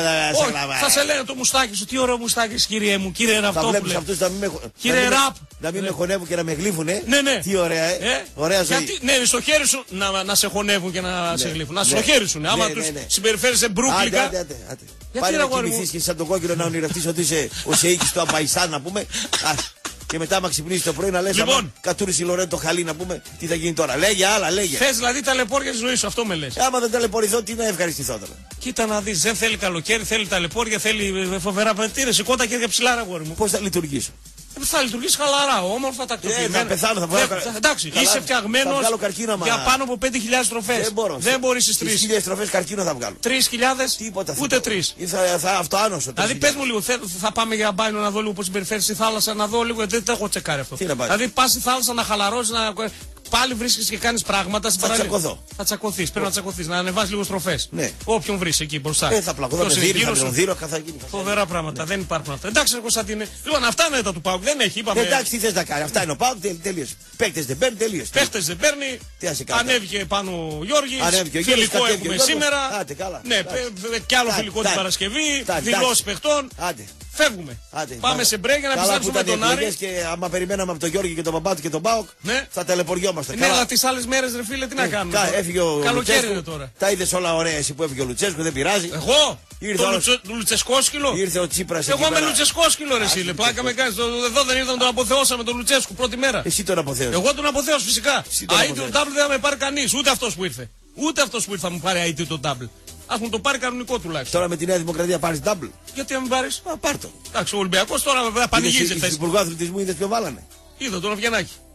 Θα σε λένε το μουστάκι σου, τι ωραίο μουστάκι, κύριε μου, κύριε Ραπτόπουλε. Κύριε Ραπ. Να μην με χωνεύουν και να με γλύφουνε. Ναι. Τι ωραία, ωραία ζωή. Γιατί, ναι, στο χέρι σου να σε χωνεύουν και να σε γλύφουν. Στο χέρι σου, άμα τους συμπεριφέρεσαι μπρούκλικα. Πάρε να κοιμηθείς και σαν τον κόκκινο να ονειρευτείς ότι είσαι ο Σεΐκης του Αμπαϊσάν να πούμε. Και μετά, άμα ξυπνήσει το πρωί, να λες: λοιπόν, κατούρισε η Λορέν το χαλί να πούμε τι θα γίνει τώρα. Λέγε άλλα, λέγε. Θες δηλαδή ταλαιπώρια τη ζωή σου, αυτό με λες. Άμα δεν ταλαιπωρηθώ, τι να ευχαριστηθώ τώρα. Κοίτα να δεις, δεν θέλει καλοκαίρι, θέλει ταλαιπώρια, θέλει φοβερά πετήρε. Σηκώ τα χέρια ψηλά, αγόρι μου. Πώς θα λειτουργήσω. Θα λειτουργήσει χαλαρά, όμορφα, τακτοποιημένα. Θα πεθάνω, θα βγάλω. Εντάξει, είσαι φτιαγμένος για πάνω από 5.000 στροφές. Δεν μπορείς στις 3.000 στροφές καρκίνο θα βγάλω. 3.000, ούτε 3. Θα αυτοάνωσω. Δηλαδή πες μου λίγο, θα πάμε για μπάνιο να δω λίγο πώς συμπεριφέρεις στη θάλασσα, να δω λίγο, δεν το έχω τσεκάρει αυτό. Δηλαδή πας στη θάλασσα να χαλαρώσεις, να. Πάλι βρίσκεις και κάνεις πράγματα στην παραλία. Θα τσακωθείς, πρέπει να τσακωθείς, να ανεβάσεις λίγο στροφές. Ναι. Όποιον βρεις εκεί μπροστά. Θα πλακωθώ με δίρο, θα γίνει. Φοβερά πράγματα, δεν υπάρχουν αυτά. Εντάξει, ρε Κωνσταντίνε. Λοιπόν, αυτά είναι τα του ΠΑΟΚ, δεν έχει, είπαμε. Εντάξει, τι θες να κάνει, αυτά είναι ο ΠΑΟΚ, τελείωσε. Παίκτες δεν παίρνει, τελείωσε. Παίκτες δεν παίρνει. Ανέβηκε πάνω ο Γιώργης. Φιλικό έχουμε σήμερα. Ναι, κι άλλο φιλικό την Παρασκευή. Δηλώσεις παιχτών. Φεύγουμε. Πάμε σε μπρέκ για να επιστρέψουμε τον Άρη. Και άμα περιμέναμε από τον Γιώργη και τον Παπάτου και τον Πάοκ, θα ταλαιπωριόμαστε. Ναι, αλλά τις άλλες μέρες ρε φίλε, τι να κάνουμε. Έφυγε ο καλοκαίρι τώρα. Τα είδες όλα ωραία εσύ που έφυγε ο Λουτσέσκου, δεν πειράζει. Εγώ? Το λουτσεσκόσκυλο. Ήρθε ο Τσίπρας. Εγώ με λουτσεσκόσκυλο ρε φίλε. Πλάκα με κάνεις. Εδώ δεν ήρθαν, τον αποθεώσαμε τον Λουτσέσκου πρώτη μέρα. Εσύ τον αποθέωσες. Εγώ τον αποθέωσα φυσικά. Αίτιο το double δεν θα με πάρει κανείς. Ούτε αυτός που ήρθε. Ούτε αυτός που ήρθε θα μου πάρει αίτιο το double. Ας μου το πάρει κανονικό τουλάχιστον. Τώρα με τη Νέα Δημοκρατία πάρεις double. Γιατί να μην πάρεις. Πάρ' το. Εντάξει, ο Ολυμπιακός τώρα πανηγύριζε. Στην Υπουργό Αθλητισμού είδες ποιο βάλανε. Είδα τον Αβγενάκη.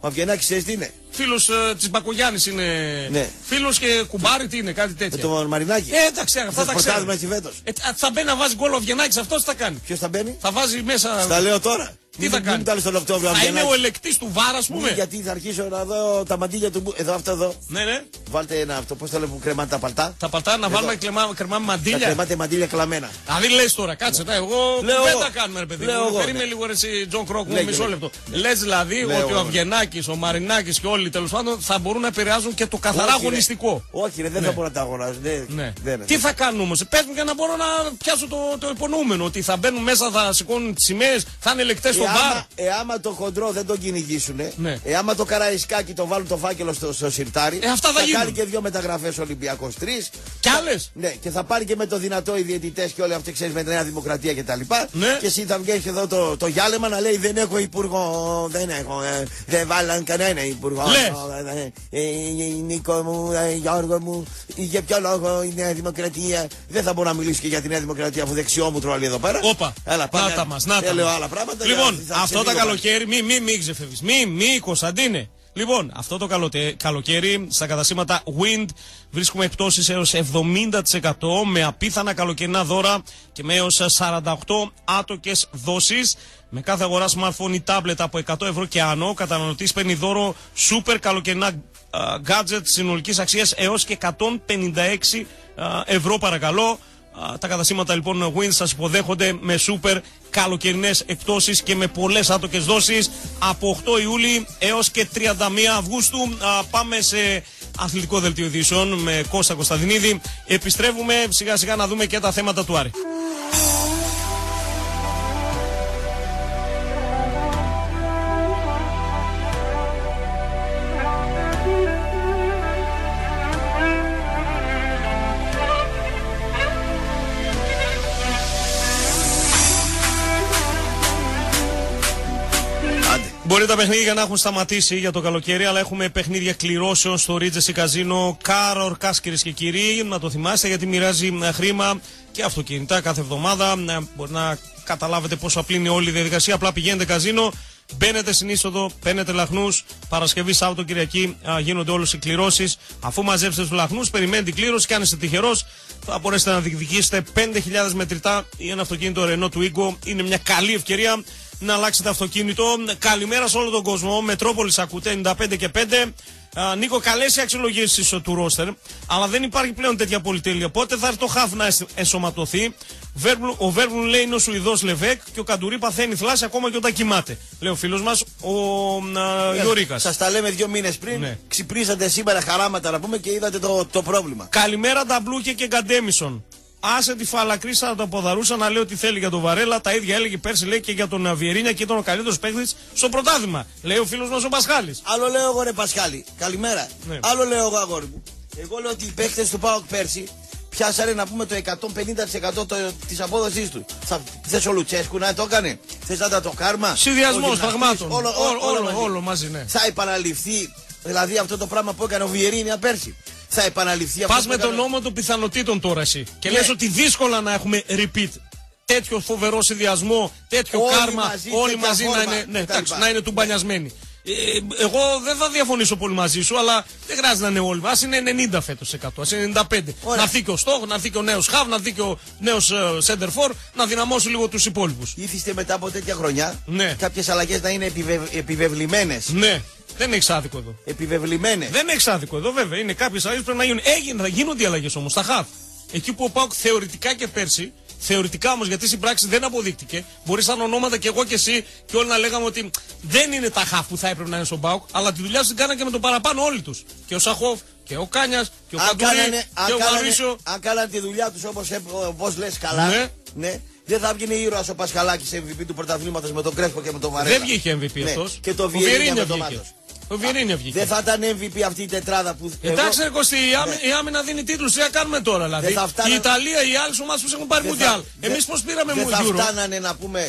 Ο Αβγενάκης ξέρεις τι είναι? Φίλος της Μπακογιάννης είναι. Ναι. Φίλος και κουμπάρι τι είναι, κάτι τέτοιο. Με το Μαρινάκι. Εντάξει, αυτά τα ξέρω. Θα μπαίνει να βάζει γκολ ο Αβγενάκης, αυτός θα κάνει. Ποιος θα μπαίνει? Θα βάζει μέσα. Τα λέω τώρα. Τι θα κάνει? Θα είναι ο ελεκτής του ΒΑΡ, ας πούμε. Γιατί θα αρχίσω να δω τα μαντίλια του. Εδώ, αυτό εδώ. Ναι, ναι. Βάλτε ένα αυτό, πώς το λέμε που κρεμάτε τα παλτά. Τα παλτά να βάλουμε κρεμάμε μαντίλια. Θα κρεμάτε μαντίλια κλαμμένα. Δηλαδή λες τώρα, κάτσε τα. Εγώ δεν τα κάνουμε, ρε παιδί. Περίμενε λίγο ρε Τζον Κρόκ, μισό λεπτό. Λες δηλαδή ότι ο Αβγενάκης, ο Μαρινάκης και όλοι τέλος πάντων θα μπορούν να επηρεάζουν και το καθαρά αγωνιστικό. Όχι, δεν θα μπορούν να τα αγοράζουν. Τι θα κάνουν όμως? Πες μου για να μπορώ να πιάσω το υπονοούμενο. Ότι θα μπαίνουν μέσα, θα σηκώνουν τις σημαίες, θα είναι ελεκτές στο ΒΑΡ. Άμα το χοντρό δεν τον κυνηγήσουνε, άμα το Καραϊσκάκι το βάλουν το φάκελο στο σιρτάρι, αυτά θα κάνει και 2 μεταγραφές Ολυμπιακός, 3. Κι άλλες. Ναι, και θα πάρει και με το δυνατό οι διαιτητές και όλοι αυτοί, ξέρεις, με τη Νέα Δημοκρατία κτλ. Ναι. Και εσύ θα βγαίνει εδώ το Γιάλεμα να λέει δεν έχω υπουργό, δεν βάλαν κανένα υπουργό. Νίκο μου, Γιώργο μου, για ποιο λόγο η Νέα Δημοκρατία? Δεν θα μπορώ να μιλήσω και για τη Νέα Δημοκρατία αφού δεξιόμουτρο όλοι εδώ πέρα. Όπα, να τα μας. Λοιπόν, αυτό το καλοκαίρι, μη ξεφεύγεις, μη Κωνσταντίνε. Λοιπόν, αυτό το καλοκαίρι στα καταστήματα Wind βρίσκουμε εκπτώσεις έως 70% με απίθανα καλοκαιρινά δώρα και με έως 48 άτοκες δόσεις. Με κάθε αγορά smartphone ή tablet από 100 ευρώ και άνω, ο καταναλωτής παίρνει δώρο super καλοκαιρινά gadget συνολικής αξίας έως και 156 ευρώ παρακαλώ. Τα καταστήματα λοιπόν Win σας υποδέχονται με σούπερ καλοκαιρινές εκπτώσεις και με πολλές άτοκες δόσεις από 8 Ιούλη έως και 31 Αυγούστου. Πάμε σε αθλητικό δελτίο ειδήσεων με Κώστα Κωνσταντινίδη. Επιστρέφουμε σιγά σιγά να δούμε και τα θέματα του Άρη. Μπορεί τα παιχνίδια να έχουν σταματήσει για το καλοκαίρι, αλλά έχουμε παιχνίδια κληρώσεων στο Regency Casino Car or Cash, κυρίες και κύριοι. Να το θυμάστε γιατί μοιράζει χρήμα και αυτοκίνητα κάθε εβδομάδα. Μπορεί να καταλάβετε πόσο απλή είναι όλη η διαδικασία. Απλά πηγαίνετε καζίνο, μπαίνετε στην είσοδο, παίρνετε λαχνούς. Παρασκευή, Σάββατο, Κυριακή γίνονται όλες οι κληρώσεις. Αφού μαζέψετε τους λαχνούς, περιμένετε την κλήρωση και αν είστε τυχερός, θα μπορέσετε να διεκδικήσετε 5.000 μετρητά ή ένα αυτοκίνητο Renault Twingo. Είναι μια καλή ευκαιρία να αλλάξετε αυτοκίνητο. Καλημέρα σε όλο τον κόσμο. Μετρόπολης ακούτε 95 και 5. Νίκο, καλές οι αξιολογήσεις του ρόστερ, αλλά δεν υπάρχει πλέον τέτοια πολυτέλεια. Πότε θα έρθει το χαφ να ενσωματωθεί? Ο Βέρμπλουν λέει είναι ο Σουηδός Λεβέκ και ο Καντουρί παθαίνει θλάση ακόμα και όταν κοιμάται. Λέει ο φίλος μας ο Γιωρίκας. Σας τα λέμε 2 μήνες πριν. Ναι. Ξυπνήσατε σήμερα χαράματα να πούμε και είδατε το πρόβλημα. Καλημέρα Νταμπλούκε και Γκαντέμισον. Άσε τη φαλακρίσα να το αποδαρούσα να λέει ότι θέλει για τον Βαρέλα. Τα ίδια έλεγε πέρσι, λέει, και για τον Βιερίνια και ήταν ο καλύτερος παίκτης στο πρωτάθλημα. Λέει ο φίλος μας ο Πασχάλης. Άλλο λέω εγώ, ρε Πασχάλη. Καλημέρα. Ναι. Άλλο λέω εγώ, αγόρι μου. Εγώ λέω ότι οι παίκτες του ΠΑΟΚ πέρσι πιάσανε να πούμε το 150% της απόδοσής του. Θες ο Λουτσέσκου να το έκανε? Θες να το κάρμα? Συνδυασμός πραγμάτων. Όλο μαζί, ναι. Θα επαναληφθεί δηλαδή αυτό το πράγμα που έκανε ο Βιερίνια πέρσι? Θα επαναληφθεί αυτό? Πας με τον νόμο των πιθανότητων τώρα εσύ. Και λες ότι δύσκολα να έχουμε repeat. Τέτοιο φοβερό συνδυασμό, τέτοιο κάρμα, όλοι μαζί να είναι τουμπανιασμένοι. Εγώ δεν θα διαφωνήσω πολύ μαζί σου, αλλά δεν χρειάζεται να είναι όλοι. Ας είναι 90 φέτος 100, ας είναι 95. Ωραία. Να έρθει και ο Στόχ, να έρθει και ο νέος Χαβ, να έρθει και ο νέος Σέντερφορ, να δυναμώσει λίγο τους υπόλοιπους. Ήθιστε μετά από τέτοια χρονιά κάποιες αλλαγές να είναι επιβεβλημένες. Ναι. Δεν έχει άδικο εδώ. Επιβεβλημένες. Δεν έχει άδικο εδώ, βέβαια. Είναι κάποιες αλλαγές που πρέπει να γίνουν. Θα γίνονται οι αλλαγές όμως στα χαφ. Εκεί που ο ΠΑΟΚ θεωρητικά και πέρσι, θεωρητικά όμως γιατί στην πράξη δεν αποδείχτηκε, μπορεί σαν ονόματα και εγώ και εσύ και όλοι να λέγαμε ότι δεν είναι τα χαφ που θα έπρεπε να είναι στον ΠΑΟΚ, αλλά τη δουλειά του την κάνανε και με το παραπάνω όλοι τους. Και ο Σαχόφ και ο Κάνιας και ο Καντουρί και ο Μαρίσιο. Αν κάνανε τη δουλειά τους όπως λες καλά, ναι. Δεν θα βγει ήρωας ο Πασχαλάκης MVP του πρωταθλήματος με τον Κρέσπο και με τον Βαρέλα. Δεν βγήκε MVP αυτός. Και το Βιερίνια βγήκε. Ο Βιερίνια βγήκε. Δεν θα ήταν MVP αυτή η τετράδα που. Εντάξει, ρε Κωστή, η άμυνα δίνει τίτλους. Τι θα κάνουμε τώρα δηλαδή? Η Ιταλία, οι άλλες ομάδες που έχουν πάρει Μουντιάλ. Εμείς πώς πήραμε Μουντιάλ? Δεν θα φτάνανε να πούμε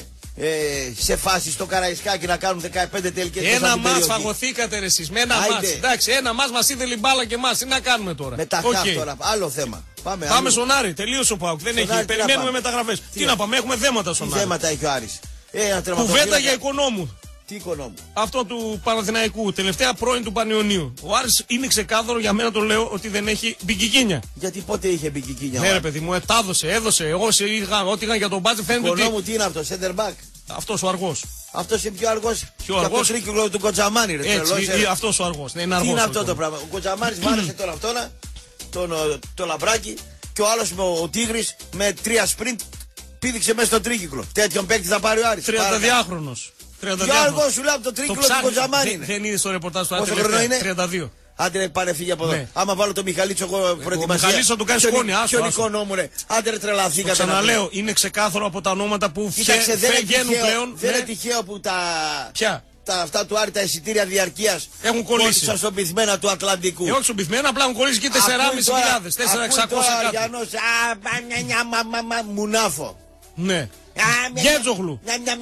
σε φάση στο Καραϊσκάκι να κάνουν 15 τελικές. Ένα μας φαγωθήκατε ρε εσείς. Με ένα μας. Εντάξει, ένα μας είδε μπάλα και μας. Τι να κάνουμε τώρα? Με τα χαφ τώρα. Άλλο θέμα. Πάμε στον Άρη. Τελείωσε ο ΠΑΟΚ. Δεν έχει. Περιμένουμε μεταγραφές. Τι να πάμε, έχουμε θέματα στον Άρη. Θέματα έχει ο Άρης. Κουβέντα για Οικονόμου. Τι οικονόμου? Αυτό του Παναθηναϊκού, τελευταία πρώην του Πανιωνίου. Ο Άρης είναι ξεκάθαρο, για μένα το λέω, ότι δεν έχει μπικικίνια. Γιατί πότε είχε μπικικίνια? Ναι, ρε παιδί μου, έδωσε. Εγώ ό,τι είχα για τον μπάτζε φαίνεται ότι. Οικονόμου τι είναι αυτό, center back? Αυτός ο αργός. Αυτός είναι πιο αργός. Πιο αργός. Από το τρίκυκλο του Κοτζαμάνη, ρε. Έτσι, αυτός ο αργός. Ναι, είναι αργός. Τι είναι αυτό το πράγμα? Ο Κοτζαμάνης βάρεσε τον αυτόνα, το λαμπράκι, και ο άλλος ο Τίγρης με 3 sprint πήδηξε μέσα στο τρίκυκλο. Τέτοιον παίκτη θα πάρει ο Άρης. 32χρονος. Πιο αργός σου λέει από το τρίκυκλο του Κοτζαμάνη είναι. Δεν είδε στο ρεπορτάζ του Άρη. Πόσο χρόνο είναι? 32. Άντε ρε, πάρε φύγε από εδώ. Ναι. Άμα βάλω το Μιχαλίτσο εγώ προετοιμασία. Ο Μιχαλίτσο του κάνει σκόνη, άσο. Ποιον Οικονόμου ρε. Άντε ρε, τρελαθήκατε. Ξαναλέω, είναι ξεκάθαρο από τα ονόματα που Κοίταξε, βγαίνουν πλέον. Δεν είναι τυχαίο που Ποια? Αυτά του Άρη, τα εισιτήρια διαρκείας έχουν κολλήσει. Στα πυθμένα του Ατλαντικού. Όχι στον πυθμένα, απλά έχουν κολλήσει και 4.500. 4.600 Μουνάφο. Ναι. Γκέτζογλου.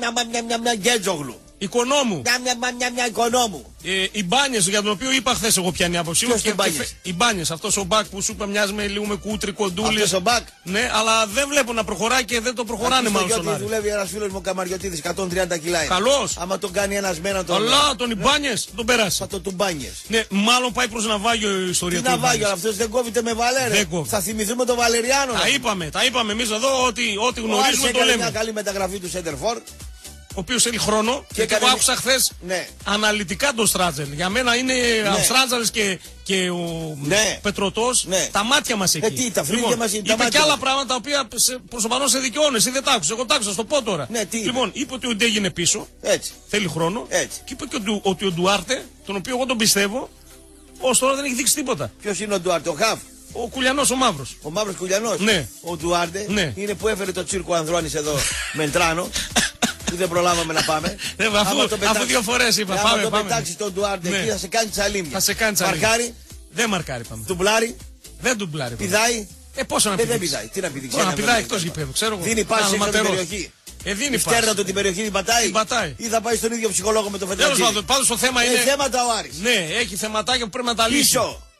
Γκέτζογλου. Οικονόμου. Οικονόμου. Οι Μπάνιες, για τον οποίο είπα χθες εγώ πιάνει άποψή μου. Οι Μπάνιες, αυτός ο μπακ που σου είπα μοιάζει με λίγο με κούτρι, κοντούλη. Αυτός ο μπακ. Ναι, αλλά δεν βλέπω να προχωράει και δεν το προχωράνε μάλλον στον Άρη. Δουλεύει ένας φίλος μου ο Καμαριωτίδης, 130 κιλά. Καλός. Άμα τον κάνει ένας μένα τον. Αλλά τον Ιμπάνιες τον περάσει. Θα το τουμπάνιες. Ναι, μάλλον πάει προς ναυάγιο η ιστορία του. Τι ναυάγιο, αυτός δεν κόβεται με Βαλέρε. Θα θυμηθούμε τον Βαλεριάνο. Τα είπαμε εμείς εδώ ότι γνωρίζουμε το λέμε. Μια καλή μεταγραφή του Σέντερφορ. Ο οποίος θέλει χρόνο και εγώ άκουσα χθες αναλυτικά τον Στράτζελ. Για μένα είναι ο Στράτζελ και ο Πετρωτός τα μάτια μας εκεί. Είπε και άλλα πράγματα τα οποία προσωπανώς σε δικαιώνει. Εσύ δεν τα άκουσες. Εγώ τα άκουσα, στο πω τώρα. Λοιπόν, είπε ότι ο Ντέ έγινε πίσω. Θέλει χρόνο. Και είπε και ότι ο Ντουάρτε, τον οποίο εγώ τον πιστεύω, ως τώρα δεν έχει δείξει τίποτα. Ποιος είναι ο Ντουάρτε, ο Χαφ? Ο Κουλιανός, ο Μαύρος. Ο Μαύρος Κουλιανός. Ναι. Ο Ντουάρτε είναι που έφερε το τσίρκο Ανδρώνης εδώ με Τράνο. Που δεν προλάβαμε να πάμε. Αφού 2 φορές είπα. Πάμε. Αν το πετάξει τον Ντουάρτε εκεί θα σε κάνει τσαλίμια. Μαρκάρει. Δεν μαρκάρει, πάμε. Τουμπλάρει. Δεν τουμπλάρει. Πηδάει. Πόσο να πηδάει. Δεν πηδάει. Τι να πηδήξει. Να πηδάει εκτός γηπέδου, ξέρω εγώ. Δίνει πάση στην περιοχή. Δίνει η φτέρνα του την περιοχή την πατάει. Ή θα πάει στον ίδιο ψυχολόγο με το Φετραντζή. Τέλος πάντων, πάντως το θέμα είναι. θέματα ο Άρης. Ναι, έχει θεματάκια που πρέπει να τα λύσει.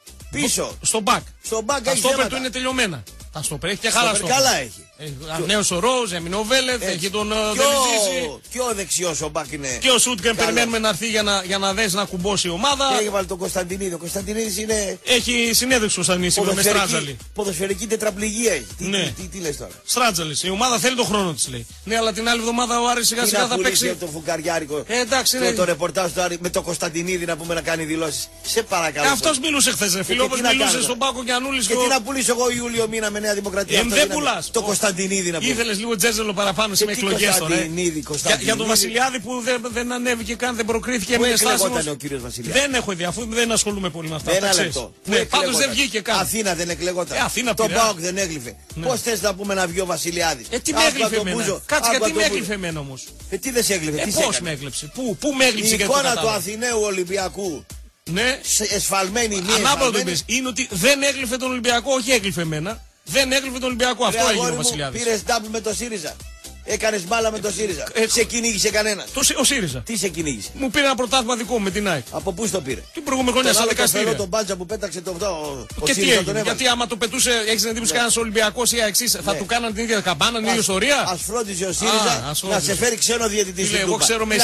Πίσω. Στο μπακ. Τα στόπερ του είναι τελειωμένα. Τα στόπερ έχει και χάλαστο. Καλά έχει. Νέος ο Ρόζ, έμεινε ο Βέλεθ, έχει τον Δελιζίζη. Και ο δεξιός ο μπακ είναι. Και ο Σούτγκεν περιμένουμε να έρθει για να δέσει να κουμπώσει η ομάδα. Και έχει βάλει τον Κωνσταντινίδη. Ο Κωνσταντινίδης είναι. Έχει συνέδεξη ο Κωνσταντινίδης με Στράτζαλη. Ποδοσφαιρική τετραπληγία έχει. Τι λες τώρα. Στράτζαλη. Η ομάδα θέλει τον χρόνο της λέει. Ναι, αλλά την άλλη εβδομάδα ο Άρης σιγά σιγά θα παίξει. Το φουκαριάρικο. Εντάξει, το ρεπορτάζ του Άρη με τον Κωνσταντινίδη να πούμε να κάνει δηλώσεις. Σε παρακαλώ. Αυτός μιλούσε χθες, ρε φίλο, όπως μιλούσε στον Πάκο και Ανούλης. Και τι να πουλήσω εγώ Ιούλιο μήνα με Νέα Δημοκρατία. Δεν πουλάς. Το Κωνσταντινίδη να πούμε. Ήθελες λίγο τζέζελο παραπάνω με εκλογές τώρα. Για τον Βασιλιάδη που δεν ανέβηκε καν, δεν προκρίθηκε. Πού εκλεγόταν ο κύριος Βασιλιάδης? Δεν έχω ιδέα, αφού δεν ασχολούμαι πολύ με αυτά. Ένα λεπτό. Πάντως δεν βγήκε καν. Αθήνα δεν εκλεγόταν. Το ΠΑΟΚ δεν έγλειφε. Πώς θες να πούμε να βγει ο Βασιλιάδης? Τι με έγλειφε εμένα. Κάτσε, γιατί με έγλειφε εμένα όμως. Τι δεν σε έγλειφε? Πώς με έγλειψε? Πού με έγλειψε? Η εικόνα του Αθηναίου Ολυμπιακού. Ναι. Εσφαλμένη μία. Ανάποδα το είπες. Είναι ότι δεν έγλειφε τον Ολυμπιακό, όχι έγλειφε εμένα. Δεν έγλειφε τον Ολυμπιακό. Αυτό έγινε ο Βασιλιάδης. Πήρες ντάμπλ με το ΣΥΡΙΖΑ. Έκανες μπάλα με το ΣΥΡΙΖΑ. Σε κυνήγησε κανένα? Ο ΣΥΡΙΖΑ. Τι σε κυνήγησε? Μου πήρε ένα πρωτάθλημα δικό μου με την ΑΕΚ. Από πού το πήρε? Την προηγούμενη χρονιά στα δικαστήρια. Τον μπάτζα που πέταξε το και τι έγινε? Γιατί άμα το πετούσε, έχεις την εντύπωση κανένας Ολυμπιακός ή αεξής, θα του κάναν την ίδια καμπάνα, την ίδια ιστορία. Ας φρόντιζε ο ΣΥΡΙΖΑ να σε φέρει ξένο διαιτητή. Εγώ ξέρω με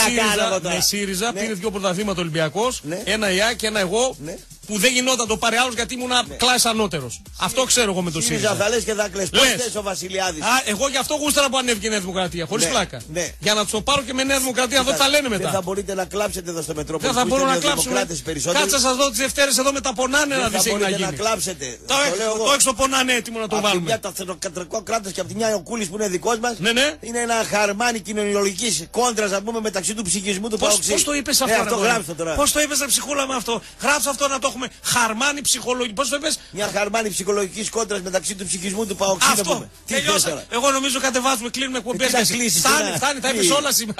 ΣΥΡΙΖΑ πήρε 2 πρωταθλήματα Ολυμπιακός, ένα η ΑΕΚ και ένα εγώ. Που δεν γινόταν το πάρει άλλος γιατί ήμουν κλάσης ανώτερος. Αυτό ξέρω εγώ με το ΣΥΡΙΖΑ. Θα λες και θα κλαις. Πώς θες ο Βασιλιάδης? Εγώ γι' αυτό γούσταρα που ανέβηκε η Νέα Δημοκρατία. Χωρίς πλάκα. Για να το πάρω και με Νέα Δημοκρατία, εδώ τα λένε μετά. Δεν θα μπορείτε να κλάψετε εδώ στο Μετρόπολη. Δεν θα μπορούμε να κλάψουμε. Κάτσε σας δω τις Δευτέρες εδώ με τα πονάνε να δεις τι να γίνει. Να κλάψετε. Το έξω πονάνε έτοιμο να το βάλουμε. Από τη μια το κεντρικό κράτος και από τη μια ο Κούλης που είναι δικός μας. Ναι. Είναι ένα χαρμάνι κοινωνιολογικής κόντρας να πούμε μεταξύ του ψυχισμού του Παοξή. Πώς το είπες αυτό? Πώς το είπες ψυχούλα με αυτό? Γράψε αυτό να το έχουμε χαρμάνι. Πώς το είπες? Μια χαρμάνη ψυχολογικής κόντρας μεταξύ του ψυχισμού του Παοξή. Αυτό. Τελειώσα. Εγώ νομίζω κατεβάζουμε, κλείνουμε εκπομπές. Φτάνει, τα είπες όλα σήμερα.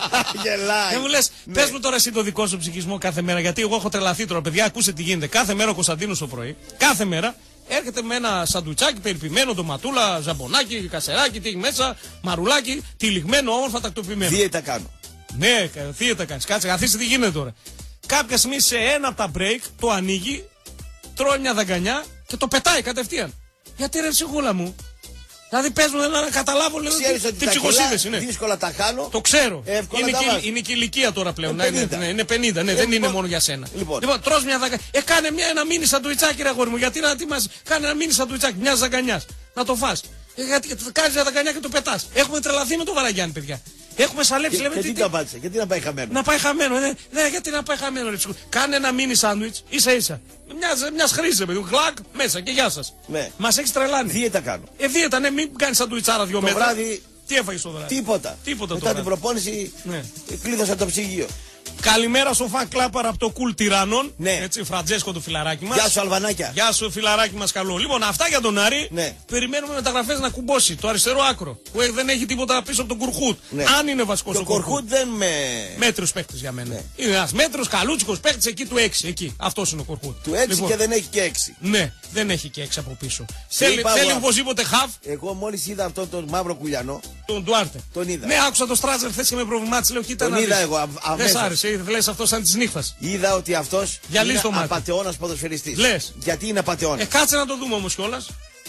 Γελάει. Μου λες, πες μου τώρα εσύ το δικό σου ψυχισμό κάθε μέρα. Γιατί εγώ έχω τρελαθεί τώρα, παιδιά, ακούστε τι γίνεται. Κάθε μέρα ο Κωνσταντίνος το πρωί, κάθε μέρα έρχεται με ένα σαντουιτσάκι περιποιημένο, ντοματούλα, ζαμπονάκι, κασεράκι, τι έχει μέσα, μαρουλάκι, τυλιγμένο, όμορφα τακτοποιημένο. Δίαιτα κάνω. Ναι, δίαιτα κάνεις. Κάτσε, καθίστε τι γίνεται τώρα. Κάποια στιγμή σε ένα από τα break το ανοίγει, τρώει μια δαγκανιά και το πετάει κατευθείαν. Γιατί ρε ψυχούλα μου, Δηλαδή πες μου να καταλάβω λίγο τι ψυχοσύνδεση είναι. Δύσκολα τα χάνω. Το ξέρω. Είναι και ηλικία τώρα πλέον. Είναι 50, ναι, δεν είναι μόνο για σένα. Λοιπόν, τρως μια δαγκανιά. Κάνε ένα μίνι σαντουιτσάκι, ρε αγόρι μου. Γιατί να μας κάνει ένα μίνι σαντουιτσάκι μια δαγκανιά. Να το φας. Γιατί κάνεις μια δαγκανιά και το πετάς. Έχουμε τρελαθεί με το Βαραγιάννη, παιδιά. Έχουμε σαλέψει, λέμε. Γιατί τα πάτησε, γιατί να πάει χαμένο. Να πάει χαμένο, ναι, γιατί να πάει χαμένο, ρε ψυχο. Κάνε ένα μίνι σάντουιτς, ίσα-ίσα. Μια χρήση, παιδί. Γλακ μέσα και γεια σας. Ναι. Μας έχεις τρελάνει. Δίαιτα κάνω. Δίαιτα, ναι, μην κάνεις σαντουιτσάρα 2 μέτρα. Το βράδυ. Τι έφαγες το βράδυ. Τίποτα. Μετά την προπόνηση κλείδωσα το ψυγείο. Καλημέρα στο φαν κλάπαρα από το Cool Τυράννων. Ναι. Έτσι, Φραντζέσκο το φιλαράκι μας. Γεια σου, Αλβανάκια. Γεια σου, φιλαράκι μας, καλό. Λοιπόν, αυτά για τον Άρη. Ναι. Περιμένουμε μεταγραφές να κουμπώσει το αριστερό άκρο. Που δεν έχει τίποτα πίσω από τον Κουρχούτ. Ναι. Αν είναι βασικός ο Κουρχούτ δεν με. Μέτριος παίκτης για μένα. Ναι. Είναι ένας μέτριος, καλούτσικος παίκτης εκεί του 6. Εκεί. Αυτός είναι ο Κουρχούτ. Του 6 λοιπόν. Και δεν έχει και 6. Ναι, δεν έχει και 6 από πίσω. Θέλει οπωσδήποτε χαβ. Εγώ μόλις είδα αυτόν τον μαύρο κουλιανό. Τον Ντουάρτε. Τον είδα. Ναι, άκουσα το Στράτζερ χθες και με προβλημάτισε. Λέω κοίτα. Τον είδα εγώ. Δεν σ' άρεσε, λες αυτό σαν τη νύχτα. Είδα ότι αυτός είναι απατεώνας ποδοσφαιριστής. Λες. Γιατί είναι απατεώνας. Κάτσε να το δούμε όμως κιόλας.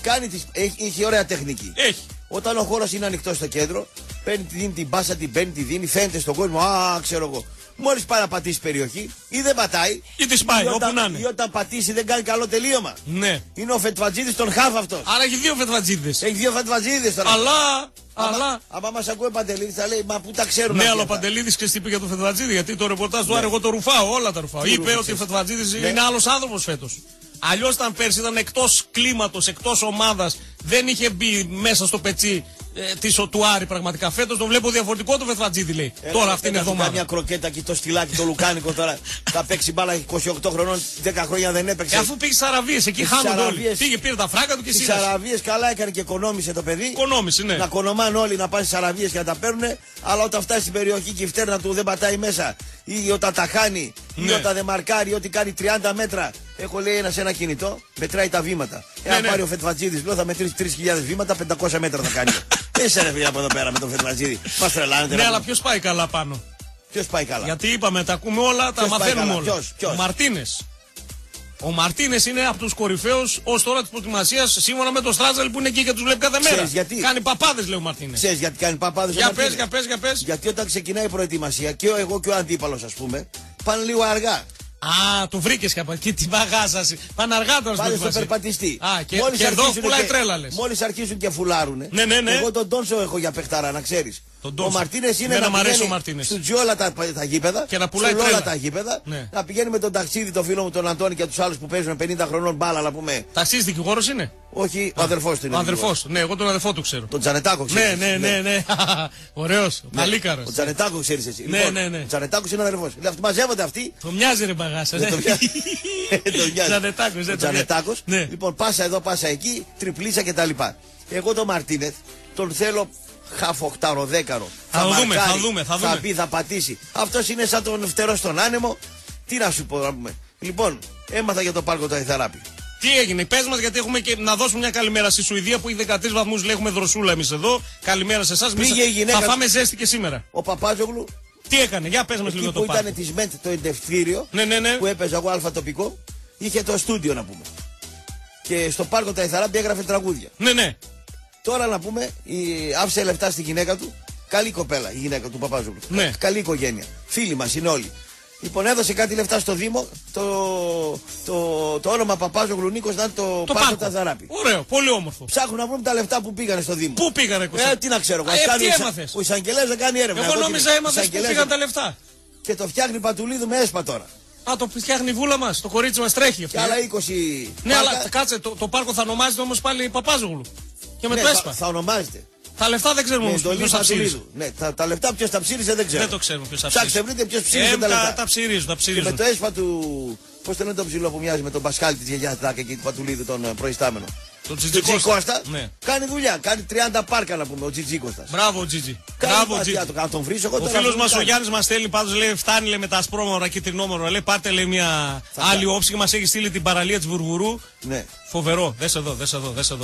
Έχει ωραία τεχνική. Έχει. Όταν ο χώρος είναι ανοιχτός στο κέντρο, παίρνει την μπάσα, την παίρνει, τη δίνει, φαίνεται στον κόσμο. Α, ξέρω εγώ. Μόλις πάει να πατήσει περιοχή, ή δεν πατάει, ή τη πάει, όπου να είναι. Ή όταν πατήσει δεν κάνει καλό τελείωμα. Ναι. Είναι ο Φετβατζίδης τον χαφ αυτός. Άρα έχει 2 Φετβατζίδες. Έχει 2 Φετβατζίδες τώρα. Αλλά. Άμα μας ακούει ο Παντελίδης θα λέει, μα πού τα ξέρουν. Ναι, αλλά ο Παντελίδης και τι είπε για τον Φετβατζίδη. Γιατί το ρεπορτάζ του Άρη, εγώ το ρουφάω, όλα τα ρουφάω. Είπε ότι ο Φετβατζίδης είναι άλλος άνθρωπος φέτος. Αλλιώς ήταν πέρσι, ήταν εκτός κλίματος, εκτός ομάδας, δεν είχε μπει μέσα στο πετσί του Άρη πραγματικά. Φέτος το βλέπω διαφορετικό το Φετβατζίδη, λέει. Τώρα αυτή είναι η εβδομάδα. Μια κροκέτα και το στυλάκι, το λουκάνικο τώρα. Θα παίξει μπάλα 28 χρονών, 10 χρόνια δεν έπαιξε. Αφού πήγε στις Αραβίες, εκεί χάνονται όλοι. Πήγε, πήρε τα φράγκα του και εσύ. Στις Αραβίες καλά έκανε και οικονόμησε το παιδί. Οικονόμησε, ναι. Να κονομάνε όλοι να πάνε στις Αραβίες και να τα παίρνουν. Αλλά όταν φτάσει στην περιοχή και η φτέρνα του δεν πατάει μέσα, ή όταν τα χάνει, ή όταν δεν μαρκάρει, ή ότι κάνει 30 μέτρα. Έχω λέει ένα κινητό, μετράει τα βήματα. Εάν πάρει ο Φετβατζίδης, λέω θα μετρήσει 3.000 βήματα, 500 μέτρα θα κάνει. Είσαι ρε φίλε από εδώ πέρα με τον Φετβατζίδη. Μας τρελάνετε. Ναι, αλλά ποιος πάει καλά πάνω. Ποιος πάει καλά. Γιατί είπαμε, τα ακούμε όλα, τα μαθαίνουμε όλα. Ο Μαρτίνες. Ο Μαρτίνες είναι από τους κορυφαίους ως τώρα της προετοιμασίας, σύμφωνα με τον Στράτζελ που είναι εκεί και τους βλέπει κάθε μέρα. Γιατί? Κάνει παπάδες, λέει ο Μαρτίνες. Ξέρεις γιατί κάνει παπάδες. Για πες. Γιατί όταν ξεκινάει η προετοιμασία και εγώ και ο αντίπαλος, ας πούμε, πάνε λίγο αργά. Α, το βρήκες και την παγάσαση. Πάνε αργά τώρα πάνε στο περπατιστή. Και εδώ πουλάει τρέλα, λες. Μόλις αρχίσουν και φουλάρουνε. Ναι. Εγώ τον Τόνσο έχω για παιχταρά, να ξέρεις. Ο Μαρτίνες είναι να πηγαίνει στους όλα τα γήπεδα. Και να πουλάει όλα τα γήπεδα. Ναι. Να πηγαίνει με τον Ταξίδι, τον φίλο μου τον Αντώνη και τους άλλους που παίζουν 50 χρονών μπάλα, να πούμε. Ταξίδι δικηγόρος είναι. Όχι, ο αδερφός του είναι. Ο αδερφός, ναι, εγώ τον αδερφό του ξέρω. Τον Τζανετάκο ξέρεις. Ναι. Ωραίος, παλίκαρος. Ο Τζανετάκο ξέρεις εσύ. Ναι. Ο Τζανετάκο είναι ο αδερφός. Μαζεύονται αυτοί. Το μοιάζει ρε μπαγάσα. Τζανετάκος. Λοιπόν, πάσα εδώ, πάσα εκεί, τριπλίσα κτλ. Εγώ τον Μαρτίνεθ τον θέλω χαφοχτάρο δέκαρο. Θα δούμε. Θα πει, θα πατήσει. Αυτός είναι σαν τον φτερό στον άνεμο. Τι να σου πω να πούμε. Λοιπόν, έμαθα για το πάρκο του Αϊθαράπη. Τι έγινε, πες μας, γιατί έχουμε και να δώσουμε μια καλημέρα στη Σουηδία που έχει 13 βαθμούς, λέει, έχουμε δροσούλα εμείς εδώ. Καλημέρα σε εσάς. Πήγε η γυναίκα. Θα φάμε ζέστη και σήμερα. Ο Παπάζογλου. Τι έκανε, για πες μας λίγο το πάρκο. Που ήταν της ΜΕΤ το εντευτήριο. Ναι. Που έπαιζα εγώ αλφα τοπικό. Είχε το στούντιο να πούμε. Και στο πάρκο του Αϊθαράπη έγραφε τραγούδια. Ναι. Τώρα να πούμε, άφησε λεφτά στη γυναίκα του. Καλή κοπέλα η γυναίκα του Παπάζογλου. Ναι. Καλή οικογένεια. Φίλοι μας είναι όλοι. Λοιπόν, έδωσε κάτι λεφτά στο Δήμο. Το όνομα Παπάζογλου Νίκος να είναι το πάρκο του Αϊθαράπη. Ωραίο, πολύ όμορφο. Ψάχνουν να βρουν τα λεφτά που πήγανε στο Δήμο. Πού πήγανε, Κωστά? Τι να ξέρω. Τι έμαθες? Ο εισαγγελέας δεν κάνει έρευνα. Εγώ νόμιζα έμαθες που πήγαν τα λεφτά. Και το φτιάχνει Πατουλίδου με έσπα τώρα. Α, το φτιάχνει η βούλα μας, το κορίτσι μας τρέχει. Και άλλα 20. Ναι, αλλά κάτσε, το πάρκο θα ονομάζεται όμως πάλι Παπάζογλου. Και με το έσπα. Θα ονομάζεται. Τα λεφτά δεν ξέρουμε όμως ποιος τα ψήριζε. Ναι, τα λεφτά ποιος τα ψήριζε δεν ξέρω. Δεν το ξέρουμε ποιος τα ψήριζε. Ψάξτε, βρείτε ποιος ψήριζε τα λεφτά. Τα ψηρίζουν. Και με το έσπα του. Πώς το λένε το ψηλό που μοιάζει με τον Πασχάλη της γιαγιάς Τάκα και του Πατουλίδου τον προϊστάμενο. Τον Τζιτζικώστα. Ναι. Κάνει δουλειά. Κάνει 30 πάρκα να πούμε ο Τζιτζικώστας. Μπράβο, Τζιτζι. Να τον βρίσω εγώ. Ο φίλος μας ο Γιάννης μας στέλνει πάντως, λέει, φτάνει λέει, με τα ασπρόμαυρα και τρινόμαυρα. Λέει, πάρτε λέει, μια άλλη όψη και μας έχει στείλει την παραλία της Βουρβουρού. Ναι. Φοβερό. Δες εδώ.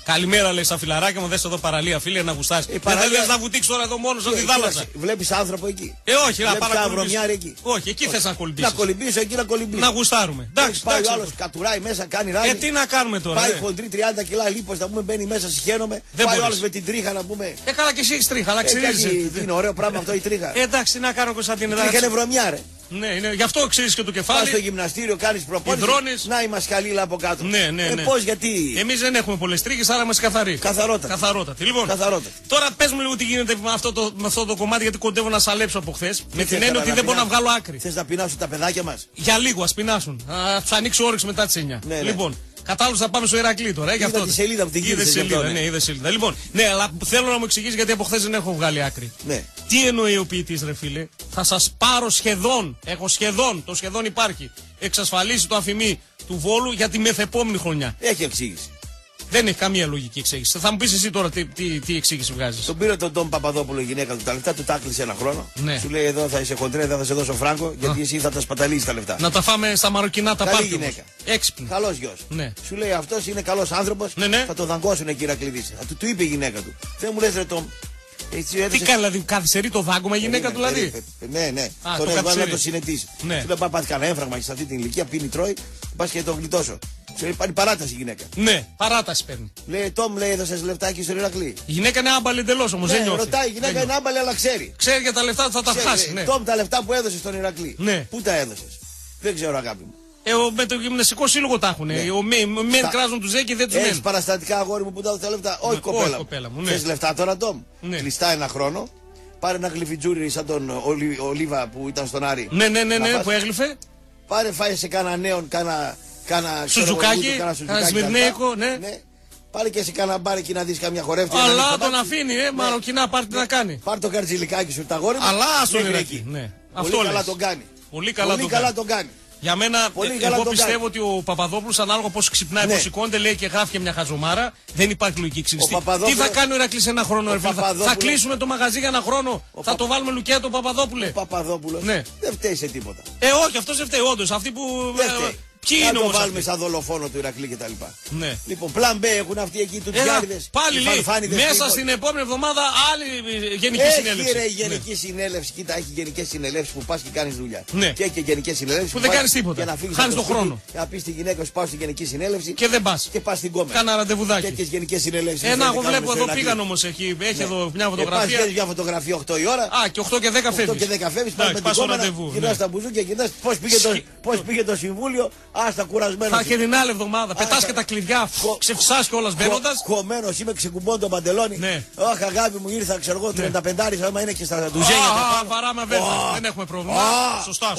Καλημέρα, λέει, στα φιλαράκια μου, δες εδώ παραλία, φίλε, να γουστάς. Δεν θες να βουτήξεις τώρα εδώ μόνος από τη θάλασσα. Βλέπεις άνθρωπο εκεί. Όχι, να παρακολουθείς. Εκεί. Όχι, εκεί θες να κολυμπήσεις. Να κολυμπήσω εκεί, να κολυμπήσω. Να γουστάρουμε. Εντάξει, πάει ο άλλος, κατουράει μέσα, κάνει ράλι. Τι να κάνουμε τώρα. Πάει χοντρή 30 κιλά λίπος, να πούμε, μπαίνει μέσα, συχαίνομαι. Πάει ο άλλος με την τρίχα, να πούμε. Καλά και εσύ έχεις τρίχα, αλλά ξυρίζεις. Είναι ωραίο πράγμα αυτό η τρίχα. Εντάξει, τι να κάνω, Κωνσταντίνε. Τρίχα είναι βρωμιά, ρε. Ναι, γι' αυτό ξέρεις και το κεφάλι. Πας στο γυμναστήριο, κάνεις προπόνηση. Να είμαστε καλοί από κάτω. Ναι. Πώς, γιατί. Εμείς δεν έχουμε πολλές τρίχες, άρα είμαστε καθαροί. Καθαρότατοι. Λοιπόν, τώρα πες μου λίγο τι γίνεται με αυτό το κομμάτι, γιατί κοντεύω να σαλέψω από χθες. Με την έννοια ότι δεν μπορώ να βγάλω άκρη. Θες να πεινάσουν τα παιδάκια μας. Για λίγο, ας πεινάσουν. Θα ανοίξει όρεξη μετά τις 9. Λοιπόν. Κατάλαβα, θα πάμε στο Ηρακλή τώρα. Είδα τη σελίδα που την είδε. Είδε σελίδα. Λοιπόν, ναι, αλλά θέλω να μου εξηγήσει γιατί από χθες δεν έχω βγάλει άκρη. Ναι. Τι εννοεί ο ποιητής, ρε φίλε. Θα σας πάρω σχεδόν, το σχεδόν υπάρχει, εξασφαλίσει το αφημί του Βόλου για τη μεθεπόμενη χρονιά. Έχει εξήγηση. Δεν έχει καμία λογική εξήγηση. Θα μου πεις εσύ τώρα τι εξήγηση βγάζεις. Τον πήρε τον Τόμ Παπαδόπουλο, η γυναίκα του, τα λεφτά του τα κλείσε ένα χρόνο. Ναι. Σου λέει εδώ θα είσαι κοντρέ, δεν θα σε δώσω φράγκο, γιατί εσύ θα τα σπαταλείς τα λεφτά. Να τα φάμε στα μαροκινά τα πάρτι. Γυναίκα. Έξυπνη. Καλός γιος. Ναι. Σου λέει αυτός είναι καλός άνθρωπος, θα το δαγκώσουν εκεί να κλειδίσει. Του είπε η γυναίκα του. Δεν μου λες ρε Τόμ. Τι κάνει, δηλαδή, καθυστερεί το δάγκωμα η γυναίκα του, δηλαδή. Ναι. Τον έβγαλε να το συνετίσει. Σου λέει πάθει κανένα έμφραγμα σε αυτή την ηλικία, πίνει, τρώει, πα και το γλιτώσω. Σου λέει πάρει παράταση η γυναίκα. Ναι, παράταση παίρνει. Λέει Τόμ, λέει έδωσε λεφτάκι στο Ηρακλή. Η γυναίκα είναι άμπαλη εντελώς όμως, δεν νιώθει. Ρωτάει, η γυναίκα είναι άμπαλη, αλλά ξέρει. Ξέρει για τα λεφτά θα τα χάσει. Τόμ, τα λεφτά που έδωσε στον Ηρακλή. Πού τα έδωσε. Δεν ξέρω, αγάπη μου. Με το γυμναστικό σύλλογο τα έχουν. Μεν κράζουν του ζέκι, δεν του μένουν. Έχει παραστατικά, αγόρι μου, που τα τα λεφτά. Όχι, κοπέλα μου. Θες λεφτά τώρα, Τόμ. Κλειστά ένα χρόνο. Πάρε ένα γλυφιτζούρι σαν τον Ολίβα που ήταν στον Άρη. Ναι, που έγλυφε. Πάρε φάει σε κάνα νέον, κάνα Σουζουκάκι, κάνα σμυρνέικο, ναι. Πάρε και σε κάνα μπάρ εκεί να δεις καμιά χορεύτη. Αλλά τον αφήνει, μαροκινά πάρτι να κάνει. Πάρε το καρτζιλικάκι σου, τα γόρι μου. Αλλά στον Ηρακλή. Πολύ καλά τον κάνει. Πολύ καλά τον κάνει. Για μένα, εγώ πιστεύω ότι ο Παπαδόπουλος, ανάλογα πώς ξυπνάει, πώς σηκώνεται, λέει και γράφει και μια χαζομάρα, δεν υπάρχει λογική εξήγηση. Τι θα κάνει ο Ηρακλής ένα χρόνο, ρε φίλε? Θα κλείσουμε το μαγαζί για ένα χρόνο, θα το βάλουμε λουκέτο τον Παπαδόπουλε. Ο Παπαδόπουλος δεν φταίει σε τίποτα. Όχι, αυτός δεν φταίει, όντως. Αυτοί που. Ποιοι είναι όμως? Θα το βάλουμε σαν δολοφόνο του Ηρακλή κτλ. Ναι. Λοιπόν, πλάν B έχουν αυτοί εκεί του Τζιάριδες. Πάλι λέει, μέσα στην επόμενη εβδομάδα άλλη γενική συνέλευση. Έχει γενική συνέλευση, κοίτα, έχει γενικές συνελεύσεις που πας και κάνεις δουλειά. Ναι. Και έχει γενικές συνελεύσεις που δεν κάνεις τίποτα. Χάνεις τον χρόνο. Να πεις στη γυναίκα σου πάω στη γενική συνέλευση και δεν πας. Και πας στην κόμμα. Κάνα ραντεβουδάκι. Τέτοιες γενικές συνελεύσεις. Εγώ βλέπω εδώ πήγαν όμως εκεί. Έχει εδώ μια φωτογραφία. Πας μια φωτογραφία 8 η ώρα. Α, και 8 και 10 φεύγεις. 8 και 10 φεύγεις, πας με την κόμμα. Γυρνάς τα μπουζούκια, γυρνάς πώς πήγε το συμβούλιο. Άστα κουρασμένο. Θα και την άλλη εβδομάδα. Πετάς και τα κλειδιά, ξεφυσάς κιόλας μπαίνοντας. Κομμένος είμαι, ξεκουμπώνω το παντελόνι. Ναι. Όχι, αγάπη μου, ήρθα, ξέρω εγώ, 35, άμα είναι και στα ντουζένια. Βαράμε βέβαια. Δεν έχουμε πρόβλημα. Σωστά.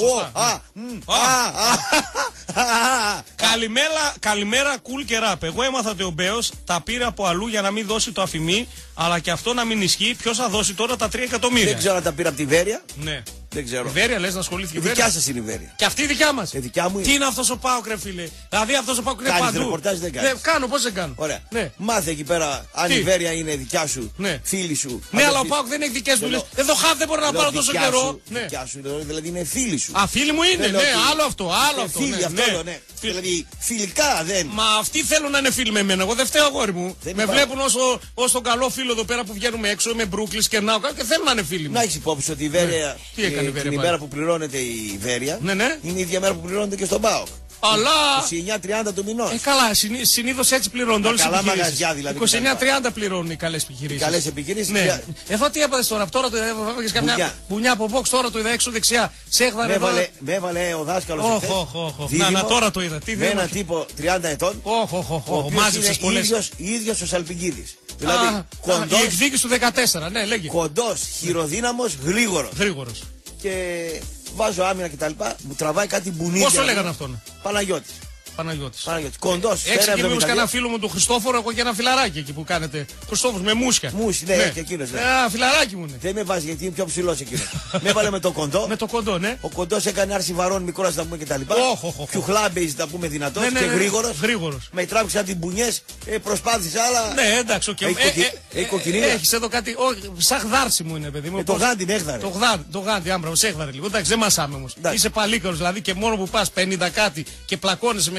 Καλημέρα, κουλ και ραπ. Εγώ έμαθα ότι ο Μπέος τα πήρε από αλλού για να μην δώσει το αφημί, αλλά και αυτό να μην ισχύει. Ποιος θα δώσει τώρα τα 3 εκατομμύρια? Δεν ξέρω αν τα πήρα από τη Βέρεια. Ναι. Δεν ξέρω. Η Βέρεια λες να ασχολήθηκε η δικιά σας είναι η Βέρεια. Και αυτή η δικιά μας. Δικιά μου είναι. Τι είναι αυτός ο Πάοκ, ρε φίλε? Δηλαδή αυτός ο Πάοκ είναι κάνεις παντού. Ρεπορτάζ, δεν κάνεις. Κάνω, πώς δεν κάνω. Ωραία. Ναι. Μάθε εκεί πέρα αν η Βέρεια είναι δικιά σου, φίλη σου. Ναι, αλλά ο Πάοκ δεν έχει δικές δουλειές. Εδώ χάθ δεν μπορεί να πάρω τόσο καιρό. Δικιά σου, δηλαδή είναι φίλη σου. Α, φίλη μου είναι, ναι, άλλο αυτό. Φίλοι αυτό, ναι. Δηλαδή φιλικά δεν. Μα αυτοί θέλουν να είναι φίλοι με εμένα. Εγώ δεν φταίω, αγόρι μου. Με βλέπουν ως τον καλό φίλο εδώ πέρα που βγαίνουμε έξω, είμαι Μπρούκλις και Νάου και θέλουν να είναι φίλοι μου. Να έχει υπόψη ότι η Βέρεια. Τι έκανε η Βέρεια? Την ημέρα που πληρώνεται η Βέρεια είναι η ίδια μέρα που πληρώνεται και στον ΠΑΟΚ. Αλλά. 29-30 του μηνός. Καλά, συνήθως έτσι πληρώνονται όλες οι επιχειρήσεις. Μαγαζιά δηλαδή. 29-30 πληρώνουν οι καλές επιχειρήσεις. Καλές επιχειρήσεις. Ναι. Εδώ τι έπαθες τώρα, τώρα το είδα καμιά μπουνιά από box, τώρα το είδα έξω δεξιά. Σε έχδαρε εδώ. Με έβαλε ο δάσκαλος. Να τώρα το είδα. Με έναν τύπο 30 ετών. Μάζεψες πολλές. Ίδιος ο Σαλπικίδης. Δηλαδή η εκδίκηση του 14, ναι, λέγε. Κοντός, χειροδύναμος, γρήγορος. Και βάζω άμυνα κτλ. Μου τραβάει κάτι μπουνίδια. Πόσο λέγανε αυτόν? Παναγιώτης. Κοντός. Έξι και μήπως κανένα φίλο μου του Χριστόφορο, έχω και ένα φιλαράκι εκεί που κάνετε. Χριστόφορος με μουσια. Ναι, και εκείνος. Φιλαράκι μου είναι. Δεν με βάζει γιατί είναι πιο ψηλός εκείνος. Με έβαλε με το κοντό. Με το κοντό, ναι. Ο κοντός έκανε άρση βαρών μικρός να πούμε κτλ. Πιουχλάμπεϊς να πούμε δυνατός και γρήγορος. Με τράβηξαν την μπουνιές, προσπάθησε αλλά. Ναι, εντάξει, έχει κοκκινίλα. Έχεις εδώ κάτι. Σαν γδάρση μου είναι, παιδί μου. Το γάντι με έχδαρε. Το γάντι, άμπρα, σε έχδαρε λίγο. Εντάξει, δεν μασάμε όμως. Είσαι παλίκαρος δηλαδή και μόνο που πας 50 κάτι και πλακώνεσαι με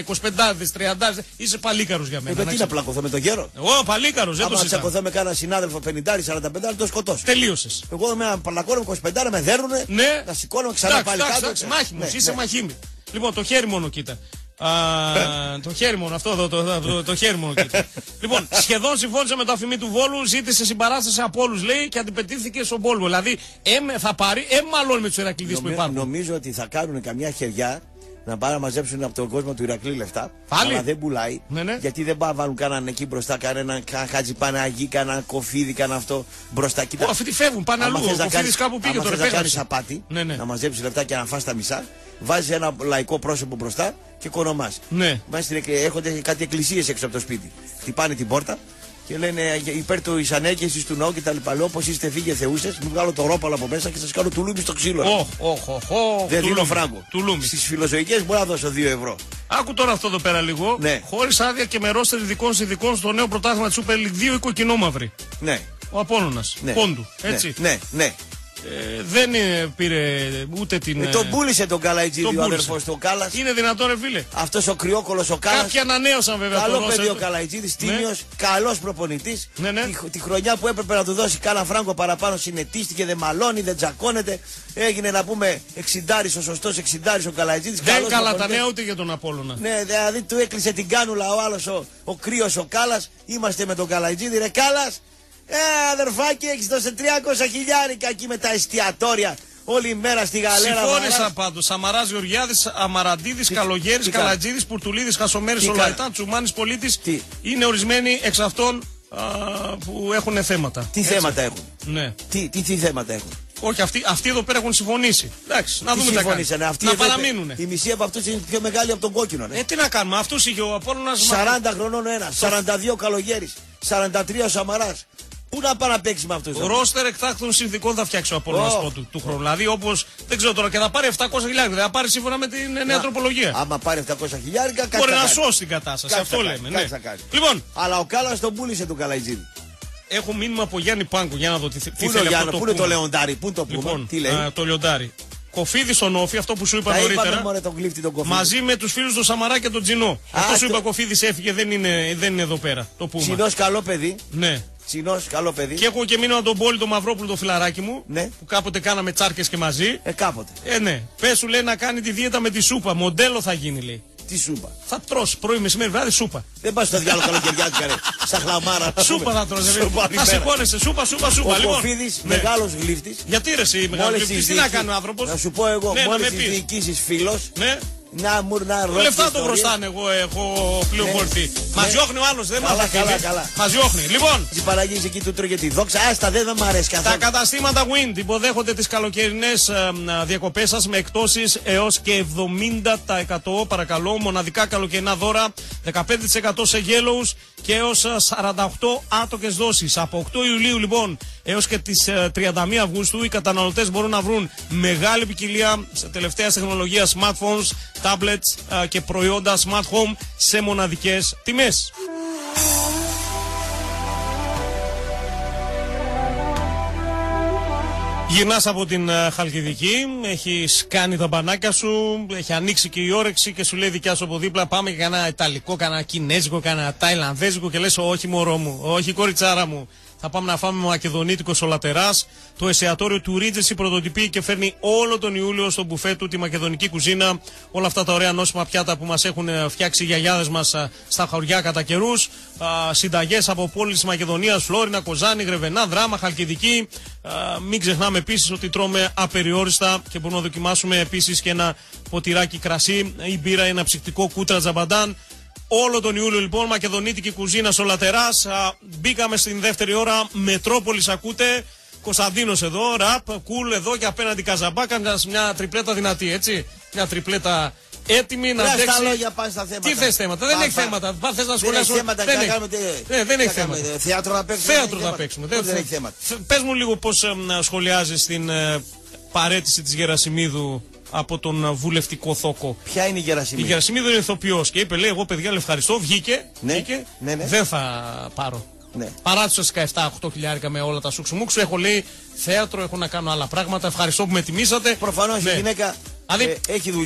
25, 30, είσαι παλίκαρος για μένα. Τι να πλακωθώ με τον γέρο. Εγώ παλίκαρος, δεν το Άμα συζητάω. τσακωθώ με κανένα συνάδελφο 50-45, το σκοτώσω. Τελείωσες. Εγώ με έναν παλακόνο 25 με δέρουνε, Ναι. να σηκώνω ξανά πάλι κάτω. Εντάξει, μάχημος, Ναι, είσαι ναι. μαχήμη. Λοιπόν, το χέρι μόνο κοίτα. Το χέρι μόνο, αυτό εδώ, το χέρι μόνο κοίτα. Λοιπόν, σχεδόν συμφώνησε με το αφημί του Βόλου, ζήτησε συμπαράσταση από όλους, λέει, και αντιπετήθηκε στον Πόλβο. Δηλαδή, θα πάρει, μάλλον με τους Ηρακλήδες που υπάρχουν. Νομίζω ότι θα κάνουν καμιά χεριά να πάνε να μαζέψουν από τον κόσμο του Ηρακλή λεφτά. Πάλι? Αλλά δεν πουλάει. Ναι. Γιατί δεν πάνε να βάλουν κανέναν εκεί μπροστά, κανέναν Χατζηπαναγί, κανέναν Κοφίδι, κανέναν αυτό μπροστά. Κοίτα. Αυτοί τι φεύγουν, πάνε αλλού. Ο Κοφίδης κάπου πήγε τώρα. Αν θες να κάνεις απάτη, Ναι. να μαζέψεις λεφτά και να φας τα μισά, βάζεις ένα λαϊκό πρόσωπο μπροστά και κονομάς. Ναι. Έχονται κάτι εκκλησίες έξω από το σπίτι. Χτυπάνε την πόρτα και λένε υπέρ της ανέγγεσης του ναού κτλ. Όπως είστε φύγε θεούσες, μου βγάλω το ρόπαλο από μέσα και σας κάνω τουλούμι στο ξύλο. Δεν δίνω φράγκο. Στις φιλοζωικές μπορώ να δώσω 2 ευρώ. Άκου τώρα αυτό εδώ πέρα λίγο. Ναι. Χωρίς άδεια και με ρόστερ ειδικών στο νέο πρωτάθλημα της Super League 2 η κοκκινόμαυρη. Ναι. Ο Απόλλωνας. Ναι. Πόντου. Έτσι. Ναι. Δεν πήρε ούτε την. Τον πούλησε τον Καλαϊτζίδη τον ο αδερφός του, ο Κάλλας. Είναι δυνατόν, ρε φίλε. Αυτός ο κρυόκολος ο Κάλλας. Κάποιοι ανανέωσαν βέβαια. Καλό το παιδί ρόστερ. ο Καλαϊτζίδης, Ναι. τίμιος, καλός προπονητής. Ναι. Τη χρονιά που έπρεπε να του δώσει κάνα φράγκο παραπάνω συνετίστηκε, δεν μαλώνει, δεν τσακώνεται. Έγινε να πούμε 60, ο σωστός 60 ο Καλαϊτζίδης. Δεν καλός καλά τα προπονητής. νέα ούτε για τον Απόλλωνα. Ναι, δηλαδή του έκλεισε την κάνουλα ο άλλος ο κρύος ο Κάλλας. Είμαστε με τον Καλαϊτζίδη, ρε Κάλλας. Αδερφάκι, έχεις δώσει 300 χιλιάρικα εκεί με τα εστιατόρια. Όλη μέρα στη γαλέρα. Συμφώνησα πάντως. Σαμαράς Γεωργιάδης, Αμαραντίδης, Καλογέρης, Καλατζίδης, Πουρτουλίδης, Χασομέρης, Ολαϊτάν, Τσουμάνης Πολίτης. Είναι ορισμένοι εξ αυτών που έχουν θέματα. Τι θέματα έχουν. Ναι. Τι θέματα έχουν. Όχι, αυτοί εδώ πέρα έχουν συμφωνήσει. Εντάξει, να Τι δούμε τα συμφωνήσανε, αυτοί να εδώ, παραμείνουν. Η μισή από αυτούς είναι πιο μεγάλη από τον κόκκινο. Ναι. Τι να κάνουμε, αυτούς είχε ο Απόλλωνας. 40 χρονών ο ένας, 42 Καλογέρης, 43 ο Σαμαράς. Πού να πάει να παίξει με αυτούς. Ρόστερ εκτάκτων συνθηκών θα φτιάξει ο Απόλλωνας του χρόνου. Δηλαδή όπως, δεν ξέρω τώρα, και θα πάρει 700 χιλιάρικα. Θα πάρει σύμφωνα με την νέα τροπολογία. Άμα πάρει 700 χιλιάρικα, κάτι μπορεί θα να κάνει. σώσει την κατάσταση. Κάτι Αυτό θα λέμε. κάνει, Ναι. κάτι θα κάνει. Λοιπόν, αλλά ο Κάλλας τον πούλησε τον Καλαϊτζίδη. έχω μήνυμα από Γιάννη Πάγκο για να δω τι Πού θέλει είναι ο Γιάννη, αυτό πού είναι το Λεοντάρι, πού το πούμε, Λοιπόν, τι λέει. το Λιοντάρι. Κοφίδη στον Όφη, αυτό που σου είπα Τα νωρίτερα. είπαμε μωρέ τον κλήφτη τον Κοφίδη. Μαζί με τους φίλους του Σαμαρά και τον Τζινό. Αυτό σου είπα, Κοφίδης έφυγε, δεν είναι εδώ πέρα. Το πούμε. Τσινός καλό παιδί. Ναι. Τσινός καλό παιδί. Και έχω και μείνω από τον Πόλη τον Μαυρόπουλο το φιλαράκι μου. Ναι. Που κάποτε κάναμε τσάρκες και μαζί. Κάποτε. Ναι. Πες σου λέει να κάνει τη δίαιτα με τη σούπα. Μοντέλο θα γίνει λέει. Τι σούπα. Θα τρως πρωί, μεσημέρι, βράδυ σούπα. Δεν πας στο διάλογο καλοκαιριάτικα ρε. Στα χλαμάρα. Σούπα θα τρως. Θα σηκώνεσαι. Σούπα. Ο Κοφίδης μεγάλος γλύφτης. Γιατί ρε εσύ μεγάλος γλύφτης, τι να κάνει ο άνθρωπος. Να σου πω εγώ, μόλις τις διοικήσεις φίλος. Ναι. Να ρωτήσω. Λεφτά το μπροστά εγώ έχω πληροφορηθεί. Μας διώχνει ο άλλος, δεν μας αφήνει. Μας διώχνει. Λοιπόν. Η Παναγίας εκεί του τρώγε τη δόξα. Άστα δεν μ' αρέσει καθόλου. Τα καταστήματα Wind υποδέχονται τις καλοκαιρινές διακοπές σας με εκτόσεις έως και 70%. Παρακαλώ, μοναδικά καλοκαιρινά δώρα, 15% σε yellows και έως 48 άτοκες δόσεις. Από 8 Ιουλίου λοιπόν έως και τις 31 Αυγούστου οι καταναλωτές μπορούν να βρουν μεγάλη ποικιλία σε τελευταία τεχνολογία smartphones, tablets και προϊόντα smart home σε μοναδικές τιμές. Γυρνάς από την Χαλκιδική, έχεις κάνει τα μπανάκια σου, έχει ανοίξει και η όρεξη και σου λέει δικιά σου από δίπλα πάμε για κανένα ιταλικό, κανένα κινέζικο, κανένα ταϊλανδέζικο και λες όχι μωρό μου, όχι κοριτσάρα μου. Θα πάμε να φάμε μακεδονίτικο στο Λατεράς. Το εστιατόριο του Regency πρωτοτυπεί και φέρνει όλο τον Ιούλιο στο μπουφέ του τη μακεδονική κουζίνα. Όλα αυτά τα ωραία νόσημα πιάτα που μας έχουν φτιάξει οι γιαγιάδες μας στα χωριά κατά καιρούς. Συνταγές από πόλεις της Μακεδονίας, Φλόρινα, Κοζάνη, Γρεβενά, Δράμα, Χαλκιδική. Μην ξεχνάμε επίσης ότι τρώμε απεριόριστα και μπορούμε να δοκιμάσουμε επίσης και ένα ποτηράκι κρασί ή μπύρα, ένα ψυκτικό κούτρα τζαμπαντάν. Όλο τον Ιούλιο λοιπόν μακεδονίτικη κουζίνα στο Λατεράς. Μπήκαμε στην δεύτερη ώρα. Μετρόπολης ακούτε. Κωνσταντίνος εδώ, ραπ, κουλ εδώ και απέναντι Καζαμπάκα. Μια τριπλέτα δυνατή, έτσι. Μια τριπλέτα έτοιμη να αντέξει. Στα λόγια πάνε στα θέματα. Τι θες θέματα, δεν έχει θέματα. Θες να σχολιάσουμε. Δεν έχει θέματα. Θέατρο να παίξουμε. Θέατρο να παίξουμε. Δεν έχει θέματα. Πες μου λίγο πώς σχολιάζεις την παρέτηση της Γερασιμίδου από τον βουλευτικό θόκο. Ποια είναι η Γερασιμίδου? Η Γερασιμίδου είναι ηθοποιός και είπε, λέει, εγώ παιδιά, ευχαριστώ, βγήκε. Ναι. Δεν θα πάρω. Ναι. Παράτησα 17-8 χιλιάρικα με όλα τα σουξουμούξου. Έχω λέει θέατρο, έχω να κάνω άλλα πράγματα. Ευχαριστώ που με τιμήσατε. Προφανώς η γυναίκα έχει δουλειά.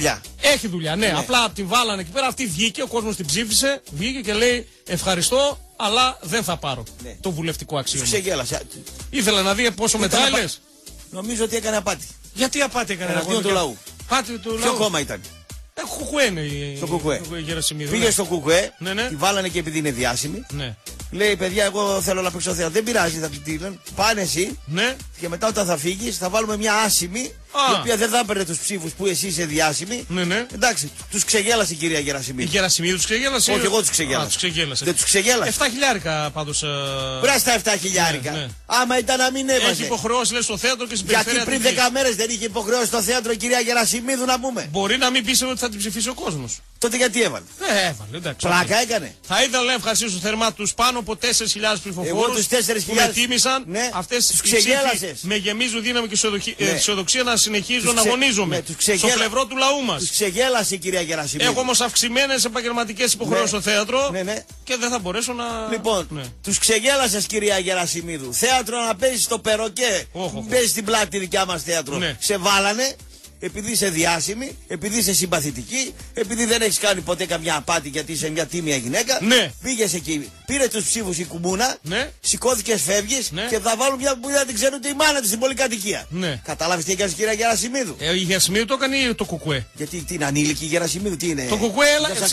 Έχει δουλειά, ναι. Απλά την βάλανε εκεί πέρα. Αυτή βγήκε, ο κόσμος την ψήφισε. Βγήκε και λέει ευχαριστώ, αλλά δεν θα πάρω το βουλευτικό αξίωμα. Ξεγέλασε. Ήθελα να δει πόσο μετράει, λες. Νομίζω ότι έκανε απάτη. Γιατί απάτη έκανε? Εναντίον του λαού. Ποιο κόμμα ήταν? Κουκουέ είναι η Γερασιμίδου. Πήγε στο Κουκουέ, Ναι. Τη βάλανε και επειδή είναι διάσημη. Ναι. Λέει παιδιά, εγώ θέλω να παίξω θέατρο. Δεν πειράζει, θα τη λένε. Πάνε εσύ. Ναι. Και μετά όταν θα φύγει, θα βάλουμε μια άσημη, η οποία δεν θα έπαιρνε του ψήφου που εσύ είσαι διάσημη. Ναι. Εντάξει, του ξεγέλασε η κυρία Η Γερασιμίδου. Γερασιμίδου του ξεγέλασε. Όχι, εγώ του ξεγέλασα. Δεν του ξεγέλασε. 7 χιλιάρικα πάντως. Πράστα 7 χιλιάρικα. Ναι. Άμα ήταν να μην έβαζε. Έχει υποχρεώσει, λέει, στο θέατρο και στην περιφέρεια. Γιατί πριν 10 μέρες δεν είχε υποχρεώσει στο θέατρο η κυρία Γερασιμίδου να πούμε. Μπορεί να μην πείσαμε ότι θα την ψηφίσει ο κόσμος. Τότε γιατί έβαλε? Έβαλε, εντάξει. Πλάκα έκανε. Θα ήθελα να ευχαριστήσω θερμά τους πάνω από 4.000 ψηφοφόρους που με τίμησαν. Ναι. Αυτές τους οι ψήφοι ξεγέλασες. με γεμίζουν δύναμη και αισιοδοξία να συνεχίζω να αγωνίζομαι στο πλευρό του λαού μας. Τους ξεγέλασε η κυρία Γερασιμίδου. Έχω όμως αυξημένες επαγγελματικές υποχρεώσεις στο θέατρο και δεν θα μπορέσω να. Λοιπόν, τους ξεγέλασες κυρία Γερασιμίδου. Θέατρο να παίζει στο Περοκέ. Παίζει στην πλάτη δικιά μας θέατρο. Σε βάλανε. Επειδή είσαι διάσημη, επειδή είσαι συμπαθητική, επειδή δεν έχεις κάνει ποτέ καμιά απάτη γιατί είσαι μια τίμια γυναίκα. Πήγες εκεί, πήρε τους ψήφους η κουμούνα, σηκώθηκες, φεύγεις και θα βάλουν μια που δεν την ξέρουν τη μάνα της στην πολυκατοικία. Κατάλαβες τι έκανε η κυρία Γερασιμίδου? Η Γερασιμίδου το έκανε ή το Κουκουέ? Γιατί την ανήλικη η Γερασιμίδου, τι είναι? Το Κουκουέ,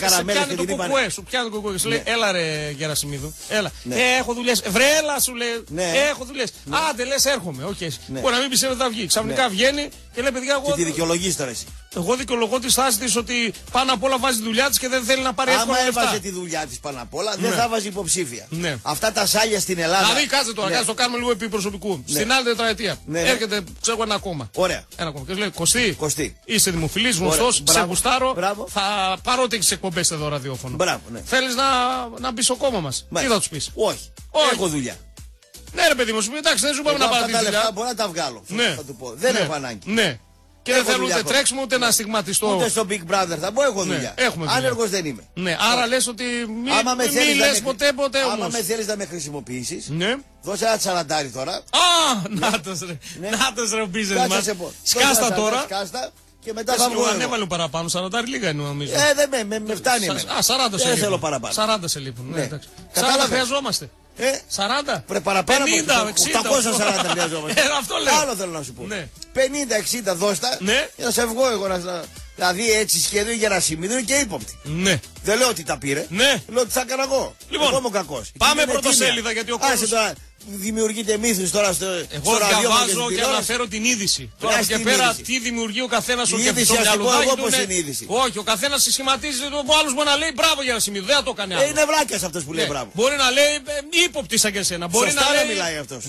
σου πιάνει το Κουκουέ. Σου λέει, έλα ρε Γερασιμίδου, έλα. Έχω δουλειές. Βρε, έλα σου λέει, έχω δουλειές. Άντε λες, έρχομαι. Μπορεί να μην πιστεύει ότι θα βγει. Ξαφνικά βγαίνει και λέει, παιδιά, εγώ. Δικαιολογείς τώρα εσύ. Εγώ δικαιολογώ τη στάση της ότι πάνω απ' όλα βάζει τη δουλειά της και δεν θέλει να πάρει εύκολα λεφτά. Άμα έβαζε τη δουλειά της πάνω απ' όλα, δεν θα βάζει υποψήφια. Αυτά τα σάλια στην Ελλάδα. Δηλαδή, κάτσε τώρα, κάτσε το κάνουμε λίγο επί προσωπικού. Στην άλλη τετραετία έρχεται, ξέρω, ένα κόμμα. Ωραία. Ένα κόμμα. Και λέει, Κωστή, είσαι δημοφιλής, γνωστός, σε γουστάρω. Θα πάρω ό,τι έχεις εκπομπές εδώ ραδιόφωνο. Θέλεις να μπεις στο κόμμα μας? Τι θα τους πεις? Όχι. Έχω δουλειά. Ναι, ρε παιδί μου, εντάξει, δεν σου πάμε να πάρει δουλειά. Μπορώ να τα βγάλω. Θα του πω. Δεν έχω ανάγκη. Ναι. Και δεν θέλω ούτε τρέξιμο ούτε να στιγματιστώ. Ούτε στο Big Brother θα πω, έχω δουλειά. Άνεργος δεν είμαι. Ναι, άρα λες ότι μην λες ποτέ όμως. Άμα με θέλεις να με χρησιμοποιήσεις, δώσε ένα τσαραντάρι τώρα. Α, νάτος ρε. Νάτος ρε ο business μας. Σκάστα τώρα. Και μετά θα βγω. Αν έβαλε παραπάνω, 40 λίγα είναι νομίζω. Με φτάνει. 40 σε δεν θέλω παραπάνω. 40 σε λείπουν. 40 χρειαζόμαστε. 40. Πρέπει παραπάνω 50, 840 χρειαζόμαστε. Αυτό λέω. Άλλο θέλω να σου πω. 50-60 δώστα για να σε βγω εγώ. Δηλαδή έτσι σχεδόν η Γερασιμίδου είναι και ύποπτη. Δεν λέω ότι τα πήρε. Λέω ότι θα έκανα εγώ. Λοιπόν, εγώ είμαι ο κακός. Πάμε πρωτοσέλιδα γιατί ο κόσμος. Δημιουργείται μύθους τώρα στο ραδιόφωνο. Εγώ διαβάζω και αναφέρω την είδηση. Τώρα και πέρα τι δημιουργεί ο καθένας ο είδηση. Όχι, ο καθένας συσχηματίζει. Ο άλλος μπορεί να λέει μπράβο Γερασιμίδου, δεν θα το έκανε άλλο. Είναι βλάκας αυτός που λέει μπράβο. Μπορεί να λέει ύποπτη σαν και εσένα. Σωστά να μιλάει αυτός.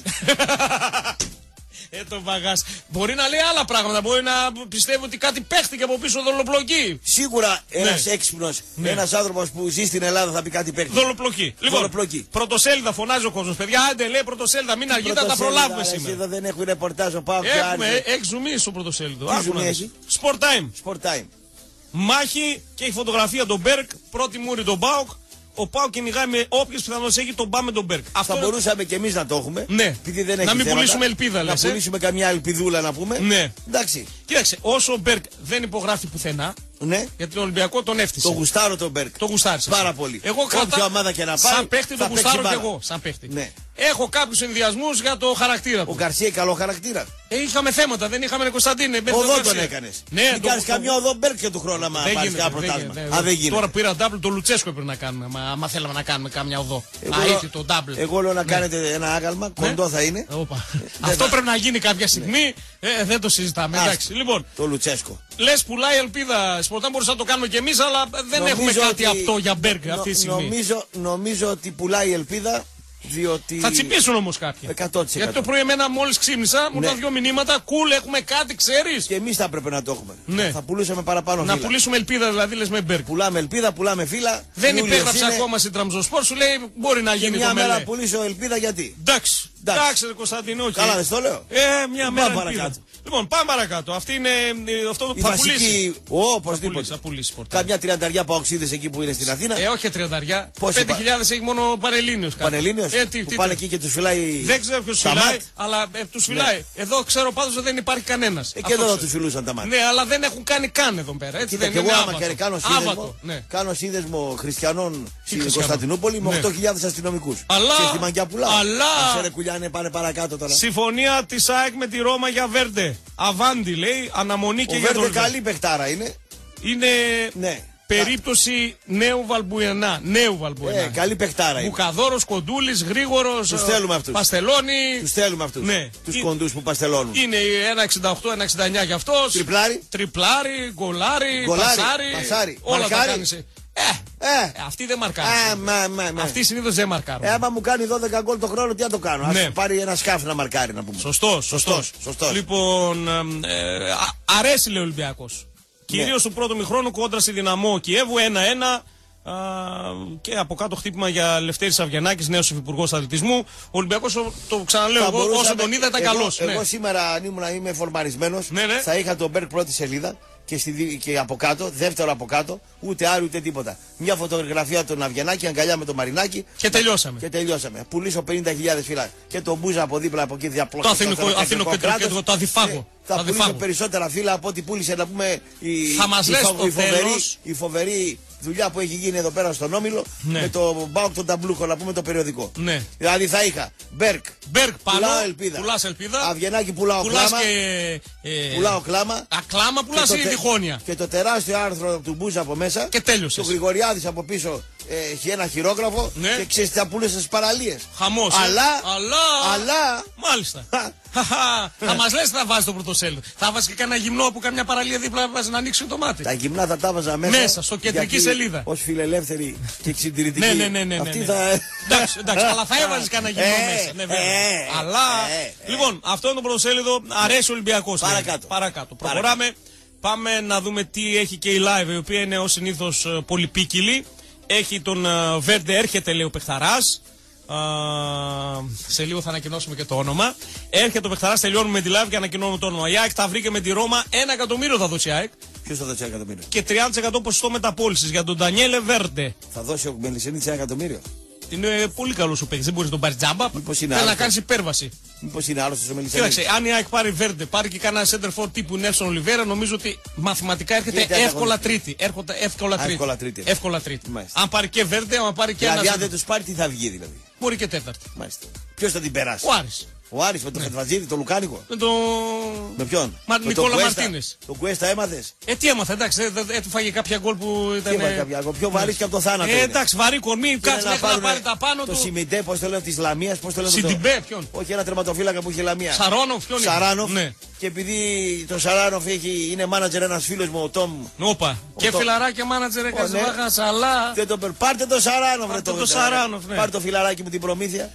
Το βαγάς. Μπορεί να λέει άλλα πράγματα. Μπορεί να πιστεύει ότι κάτι παίχτηκε από πίσω δολοπλοκή. Σίγουρα ένας έξυπνος, ένας άνθρωπος που ζει στην Ελλάδα θα πει κάτι παίχτηκε. Δολοπλοκή. Λοιπόν, πρωτοσέλιδα φωνάζει ο κόσμος. Παιδιά, άντε λέει πρωτοσέλιδα, μην αργείτε, θα τα προλάβουμε σήμερα. Εδώ δεν έχουν ρεπορτάζ, έχει ζουμί στο πρωτοσέλιδο. Sport Time. Μάχη και η φωτογραφία των Μπέρκ, πρώτη μούρη τον Μπάουκ. Ο Πάο κυνηγάει με όποιες πιθανότητες έχει τον Πάμε τον Μπέρκ. Θα μπορούσαμε και εμείς να το έχουμε. Ναι. Δεν έχει να μην θέματα. Πουλήσουμε ελπίδα, λες. Να πουλήσουμε καμιά ελπιδούλα να πούμε. Ναι. Εντάξει. Κοίταξε, όσο ο Μπέρκ δεν υπογράφει πουθενά. Ναι. Για τον Ολυμπιακό τον έφτιαξε. Το γουστάρω τον Μπέρκ. Το γουστάρισε. Πάρα πολύ. Εγώ όποια ομάδα και να πάει. Σαν παίχτη το γουστάρω και εγώ. Σαν παίχτη. Ναι. Έχω κάποιους ενδιασμούς για το χαρακτήρα του. Ο Γκαρσία καλό χαρακτήρα. Είχαμε θέματα, δεν είχαμε Κωνσταντίνε. Οδό τον έκανες. Ναι, μην κάνεις καμιά οδό Μπέρκ και του χρόνου άμα πάρεις κάποιο πρωτάθλημα. Δεν γίνεται. Τώρα πήρα double, το Λουτσέσκο έπρεπε να κάνουμε. Άμα θέλαμε να κάνουμε καμιά οδό. Το double. Εγώ λέω να κάνετε ένα άγαλμα, κοντό θα είναι. Αυτό πρέπει να γίνει κάποια στιγμή. Δεν το συζητάμε. Λοιπόν, το Λουτσέσκο. Λες πουλάει ελπίδα. Σπορτάν μπορούσα να το κάνουμε κι εμείς, αλλά δεν έχουμε κάτι απτό για Μπέρκ αυτή τη στιγμή. Νομίζω ότι πουλάει ελπίδα. Διότι... Θα τσιμπήσουν όμως κάποιοι. 100%. Γιατί το πρωί εμένα μόλις ξύπνησα, μου ήταν 2 μηνύματα. Κουλ, έχουμε κάτι, ξέρεις. Και εμείς θα έπρεπε να το έχουμε. Ναι. Θα πουλούσαμε παραπάνω φύλλα. Να πουλήσουμε ελπίδα, δηλαδή λες με Μπέρκ. Πουλάμε ελπίδα, πουλάμε φύλλα. Δεν υπέγραψε ακόμα στην Τραμζοσπορ, σου λέει μπορεί να γίνει μια το μέρα μελέ. πουλήσω ελπίδα γιατί. Εντάξει, Κωνσταντινό. Καλά, δεν το λέω. Μια μέρα. Λοιπόν, πάμε παρακάτω. Αυτή είναι αυτό που Η θα βασική. πουλήσει. Οπωσδήποτε. Θα πουλήσει πορτάρι. Καμιά 30 παοξίδες εκεί που είναι στην Αθήνα. Όχι 30. Πόσοι 5.000 έχει μόνο Πανελλήνιος. Πανελλήνιος. Που πάνε εκεί και τους φυλάει. Δεν ξέρω ποιος φυλάει, αλλά τους φυλάει. Ναι. Εδώ ξέρω πάντως ότι δεν υπάρχει κανένας. Και εδώ τους φυλούσαν τα μάτια. Ναι, αλλά δεν έχουν κάνει καν εδώ πέρα. Έτσι Κοίτα, δεν και είναι. εγώ άμα κάνω σύνδεσμο χριστιανών στην Κωνσταντινούπολη με 8.000 αστυνομικούς. Αλλά. Και στη Μαγκιαπουλά. Αλλά. Ξέρε κουλιάνε, πάνε παρακάτω τώρα. Συμφωνία της ΑΕΚ με τη Ρώμα για Βέρντε. Αβάντι λέει, αναμονή και ο για τον Βέρντε καλή παιχτάρα είναι. Είναι ναι. περίπτωση νέου Βαλμπουενά. Καλή παιχτάρα είναι. Μπουκαδόρος, Κοντούλης, Γρήγορος. Τους θέλουμε αυτούς. Παστελώνη. Τους θέλουμε αυτούς. Ναι. Τους κοντούς που παστελώνουν. Είναι 1,68-1,69 για αυτός. Τριπλάρι, γκολάρι, πασάρι. Όλα τα κάνει. Αυτή δεν μαρκάρει. Αυτή συνήθως δεν μαρκάρουν. Άμα μου κάνει 12 γκολ το χρόνο, τι να το κάνω. Ας πάρει ένα σκάφ να μαρκάρει να πούμε. Σωστός. Λοιπόν, αρέσει λέει ο Ολυμπιακός. Κυρίως στο πρώτο μηχρόνο κόντρα στη Δυναμό Κιέβου 1-1. Και από κάτω χτύπημα για Λευτέρης Αβγενάκης, νέος υφυπουργός αθλητισμού. Ο Ολυμπιακός, το ξαναλέω, εγώ όσο τον είδα ήταν καλός. Εγώ σήμερα, αν είμαι φορμαρισμένος, θα είχα τον Μπέρκ πρώτη σελίδα. Και από κάτω, δεύτερο από κάτω, ούτε άρι ούτε τίποτα. Μια φωτογραφία του Αβγενάκη, αγκαλιά με το Μαρινάκι. Και τελειώσαμε. Πουλήσω 50.000 φύλλα. Και τον Μπούζα από δίπλα από εκεί διαπλώξει. Το αθηνικό κέντρο, το αδιφάγω. Θα πουλήσω περισσότερα φύλλα από ό,τι πούλησε να πούμε η φοβερή δουλειά που έχει γίνει εδώ πέρα στον Όμιλο με το Μπάουκ τον Ταμπλούχο, να πούμε το περιοδικό. Δηλαδή θα είχα Μπέρκ πάνω, πουλάς ελπίδα. Αβγενάκη πουλάω κλάμα. Πουλάω κλάμα. Ακλάμα πουλάς ή διχόνοια. Και το τεράστιο άρθρο του Μπούζα από μέσα. Και τέλειωσε. Το Γρηγοριάδης από πίσω έχει ένα χειρόγραφο. Και ξέρεις τι θα πουλήσει στις παραλίες. Χαμός. Αλλά. Μάλιστα. Θα μας λες τι θα βάζει το πρωτοσέλιδο. Θα βάζει και κανένα γυμνό από καμιά παραλία δίπλα να ανοίξει το μάτι. Τα γυμνά θα τα βάζα μέσα στο κεντρική σελίδα. Ως φιλελεύθερη και εξυντηρητική. Ναι. Εντάξει, αλλά θα έβαζες κανένα γυμνό μέσα. Αλλά. Λοιπόν, αυτό είναι το πρωτοσέλιδο. Αρέσει ο Ολυμπιακός. Παρακάτω. Προχωράμε. Πάμε να δούμε τι έχει και η Live, η οποία είναι ως συνήθως πολυπίκυλη. Έχει τον Βέρντε, έρχεται λέει ο παιχταράς. Σε λίγο θα ανακοινώσουμε και το όνομα. Έρχεται ο παιχταράς, τελειώνουμε με τη Live και ανακοινώνουμε το όνομα. Η ΑΕΚ τα βρήκε με τη Ρώμα, 1 εκατομμύριο θα δώσει η ΑΕΚ. Ποιος θα δώσει 1 εκατομμύριο? Και 30% ποσοστό μεταπώλησης για τον Ντανιέλε Βέρντε. Θα δώσει ο Μελισσινίτης 1 εκατομμύριο. Είναι πολύ καλό σου παίκτη. Δεν μπορεί να τον πάρει τζάμπα. Θέλει να κάνει υπέρβαση. Μήπως είναι άλλος ο Μελισσανίδης. Κοίταξε, αν η ΑΕΚ πάρει Βέρντε, πάρει και κανένα center for τύπου Νέλσον Ολιβέρα, νομίζω ότι μαθηματικά έρχεται εύκολα τρίτη. Εύκολα τρίτη. Αν πάρει και Βέρντε, αν πάρει και ένα. Δηλαδή, αν δεν του πάρει, τι θα βγει δηλαδή. Μπορεί και τέταρτη. Ποιο θα την περάσει? Ο Άρης. Ο Άρης με τον Φετβατζίδη, τον Λουκάνικο. Με ποιον? Νικόλα Μαρτίνες. Τον Κουέστα έμαθες? Τι έμαθα, εντάξει, του φάγε κάποια γκολ που ήταν. Πιο βαρύς και από το θάνατο. Εντάξει, βαρύ κορμί, κάτσε μέχρι να πάρει τα πάνω του. Το Σιμιντέ, πώς το λέω, της Λαμίας, πώς το λέω. Σιντιμπέ, ποιον? Όχι, ένα τερματοφύλακα που είχε Λαμία. Σαράνοφ, ποιον? Σαράνοφ. Και επειδή το Σαράνοφ είναι μάνατζερ ένας φίλος μου, ο Τόμ. Όπα. Και φιλαράκι μάνατζερ έκανε αλλά. Πάρτε το Σαράνοφ. Πάρτε το φιλαράκι μου την προμήθεια.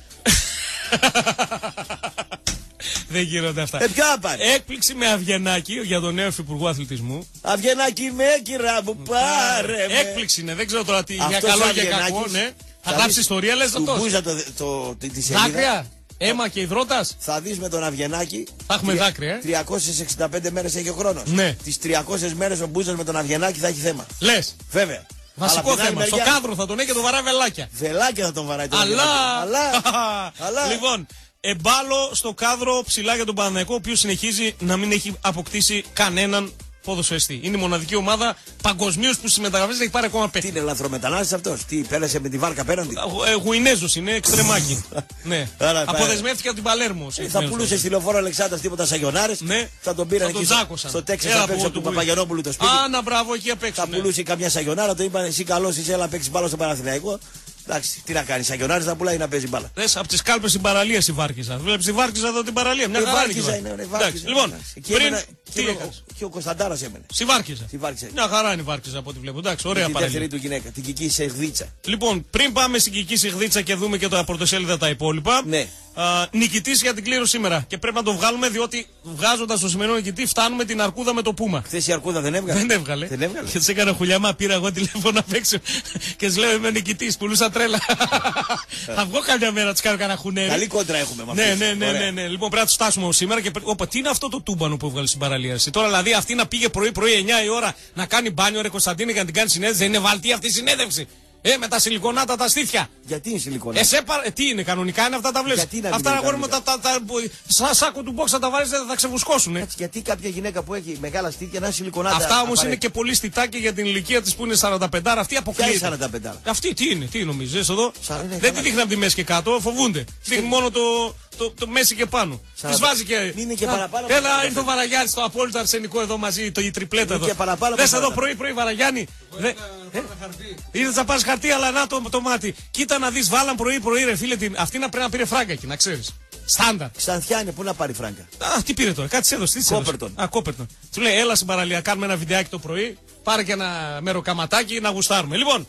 Δεν γίνονται αυτά. Ποια πάρει? Έκπληξη με Αβγενάκη για τον νέο υφυπουργό αθλητισμού. Αβγενάκη με κύρα μου, πάρε με. Έκπληξη είναι, δεν ξέρω τώρα τι για καλό για κακό. Ναι. Θα γράψει ιστορία, λες αυτό. Του μπούζα τη σελίδα. Δάκρυα, αίμα και υδρότας. Θα δεις με τον Αβγενάκη. Θα έχουμε δάκρυα. 365 μέρες έχει ο χρόνος. Ναι. Τις 300 μέρες ο Μπούζας με τον Αβγενάκη θα έχει θέμα. Λες. Βέβαια. Βασικό θέμα. Στο κάδρο θα τον έχει και τον βαράει βελάκια. Βελάκια θα τον βαράει. Αλλά. Λοιπόν, εμπάλο στο κάδρο ψηλά για τον Παναθηναϊκό, ο οποίος συνεχίζει να μην έχει αποκτήσει κανέναν ποδοσφαιριστή. Είναι η μοναδική ομάδα παγκοσμίως που στις μεταγραφές έχει πάρει ακόμα παίκτη. Τι είναι, λαθρομετανάστης αυτός? Τι πέρασε με τη βάρκα πέραντι? Γουινέζος είναι, εξτρεμάκι. Ναι. Αποδεσμεύτηκε από την Παλέρμο. Θα πουλούσε στη Λεωφόρο Αλεξάνδρας τίποτα σαγιονάρες. Ναι. Θα τον πήραν εκεί στο Τέξας απ' έξω του Παπαγιανόπουλου το σπίτι. Άνα, μπράβο, εκεί απ' έξω. Θα πουλούσε καμιά σαγιονάρα, το είπαν εσύ καλός είσαι, έλα παίξει μπάλα στο Παναθηναϊκό. Εντάξει, τι να κάνει, σαγιονάρης θα πουλάει να παίζει μπάλα. Δες από τις κάλπες στην παραλία η Βάρκιζα. Βλέπεις τη Βάρκιζα εδώ την παραλία. Μια χαρά είναι. Λοιπόν, και ο Κωνσταντάρας έμενε. Στη Βάρκιζα. Μια χαρά είναι η Βάρκιζα από ό,τι βλέπω. Εντάξει, ωραία παραλία. Τη δεύτερη του γυναίκα, την Κική Σεγδίτσα. Λοιπόν, πριν πάμε στην Κική Σεγδίτσα και δούμε και τα πρωτοσέλιδα τα υπόλοιπα. Ναι. Νικητής για την κλήρωση σήμερα. Και πρέπει να το βγάλουμε, διότι βγάζοντας το σημερινό νικητή φτάνουμε την αρκούδα με το Πούμα. Χθες η αρκούδα δεν έβγαλε. Δεν έβγαλε. Δεν έβγαλε. Και της έκανα χουλιάμα, πήρα εγώ τηλέφωνο απ' έξω και της λέω είμαι νικητής, πουλούσα τρέλα. Θα βγω κάποια μέρα, της κάνω κανένα χουνέρι. Καλή κόντρα έχουμε με αυτούς. Ναι. Λοιπόν, πρέπει να του φτάσουμε σήμερα και. Όπα, τι είναι αυτό το τούμπανο που έβγαλε στην παραλία. Τώρα δηλαδή αυτή να πήγε πρωί-πρωί 9 η ώρα να κάνει μπάνιο, ρε Κωνσταντίνε, και να την κάνει συνέντευξη. Δεν είναι βαλτή αυτή η συνέντευξη. Με τα σιλικονάτα τα στήθια. Γιατί είναι σιλικονάτα? Τι είναι, κανονικά είναι αυτά τα βλέπεις. Αυτά αγόρι με σαν σάκο του μπόξ θα τα βάλεις, δεν θα ξεβουσκώσουν. Γιατί κάποια γυναίκα που έχει μεγάλα στήθια να είναι σιλικονάτα. Αυτά όμως είναι και πολύ στιτάκια για την ηλικία της που είναι 45. Αυτή αποκλείεται. Ποια είναι 45? Αυτή τι νομίζεις εδώ. Δεν τη δείχνει από τη μέση και κάτω, φοβούνται. Δείχνει μόνο το μέση και πάνω. Τη βάζει και. Είναι και παραπάνω. Έλα, ήρθε ο Βαραγιάννης στο απόλυτο αρσενικό εδώ μαζί, η τριπλέτα εδώ. Δες εδώ πρωί-πρωί Βαραγιάννη. Είδες να πας χαρτί, αλλά να το μάτι. Κοίτα να δεις, βάλαν πρωί-πρωί ρε φίλε. Αυτή να πρέπει να πήρε φράγκα εκεί, να ξέρεις. Στάνταρ. Ξανθιάνε, πού να πάρει φράγκα. Τι πήρε τώρα, κάτι έδωσε. Κόπερτον. Του λέει, έλα στην παραλία, κάνουμε ένα βιντεάκι το πρωί. Πάρε και ένα μεροκαματάκι να γουστάρουμε. Λοιπόν,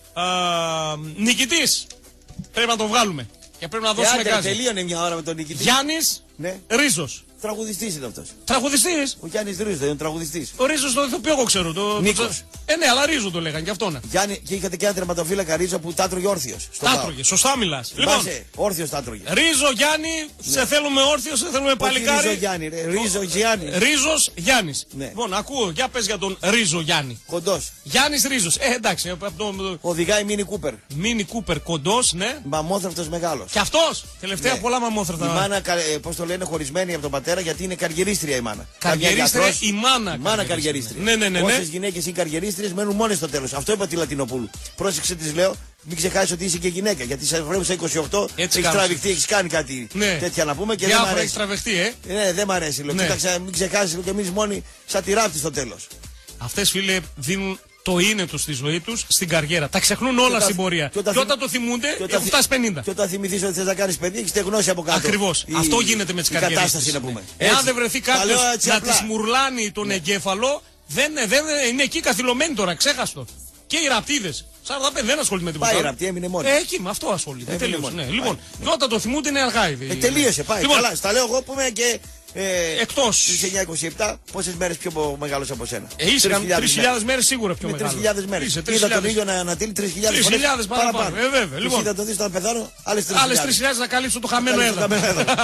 νικητής. Πρέπει να το βγάλουμε. Και πρέπει να δώσουμε κάτι. Τελείωνε μια ώρα με τον νικητή. Γιάννης Ρίζος. Τραγουδιστής είναι αυτός. Τραγουδιστής. Ο Γιάννης Ρίζος είναι τραγουδιστής. Ο Ρίζος το ηθοποιό εγώ ξέρω. Νίκος. Ναι, αλλά Ρίζο το λέγανε και αυτόν. Γιάννη, και είχατε και ένα τερματοφύλακα Ρίζο που τάτρωγε όρθιος. Τάτρωγε, σωστά μιλάς. Λοιπόν, όρθιος τάτρωγε. Ρίζο Γιάννη, σε θέλουμε όρθιο, σε θέλουμε παλικάρι. Ρίζο Γιάννη, Ρίζο Γιάννη. Ρίζος Γιάννης. Ναι. Λοιπόν, ακούω, για πες για τον Ρίζο Γιάννη. Κοντός. Γιάννης Ρίζος. Εντάξει. Οδηγάει Μίνι Κούπερ. Μίνι Κούπερ, κοντός, ναι. Μαμόθρευτος μεγάλος. Και αυτός. Τελευταία πολλά μαμόθρεφτα. Η μάνα, πώς το λένε, χωρισμένη από τον πατέρα γιατί είναι καριερίστρια η μάνα. Καριερίστρια η μάνα. Μάνα καριερίστρια. Ναι. Όσες γυναίκες είναι καριερίστριες μένουν μόνες στο τέλος. Αυτό είπα τη Λατινοπούλου. Πρόσεξε, της λέω, μην ξεχάσεις ότι είσαι και γυναίκα. Γιατί σε βρέω στα 28, έχεις τραβηχτεί, έχεις κάνει κάτι τέτοια να πούμε και δεν μ' αρέσει. Τραβηχτεί, Ναι, δεν μ' αρέσει. Κοίταξε, μην ξεχάσεις και εμείς μόνοι σαν τη ράπτη στο τέλος. Αυτές φίλε δίνουν το είναι τους στη ζωή τους, στην καριέρα. Τα ξεχνούν όλα στην πορεία. Και όταν το θυμούνται, έχουν φτάσει 50. Και όταν θυμηθείς ότι θες να κάνεις παιδί, έχεις στεγνώσει από κάτω. Ακριβώς. Αυτό γίνεται με τις καριέρες της. Εάν δεν βρεθεί κάποιος να της μουρλάνει τον εγκέφαλο, δεν είναι εκεί καθυλωμένοι τώρα, ξέχαστο. Και οι ραπτίδες. 45 δεν ασχολείται με τίποτα. Πάει η ραπτή, έμεινε μόνη. Εκεί με αυτό ασχολείται. Τελείωσε. Λοιπόν, όταν το θυμούνται είναι αργά ήδη. Τελείωσε, πάει. Καλά, στα λέω εγώ που είμαι και. Εκτός. 1927, πόσες μέρες πιο μεγάλος από σένα? Είσαι 3.000 μέρες σίγουρα πιο μεγάλος. 3.000 μέρες. Είδα τον ήλιο να ανατείλει 3.000 φορές. 3.000 παραπάνω. Βέβαια. Λοιπόν, είδα τον δεις να πεθάνω, άλλες 3.000 να καλύψω το χαμένο έδαφος.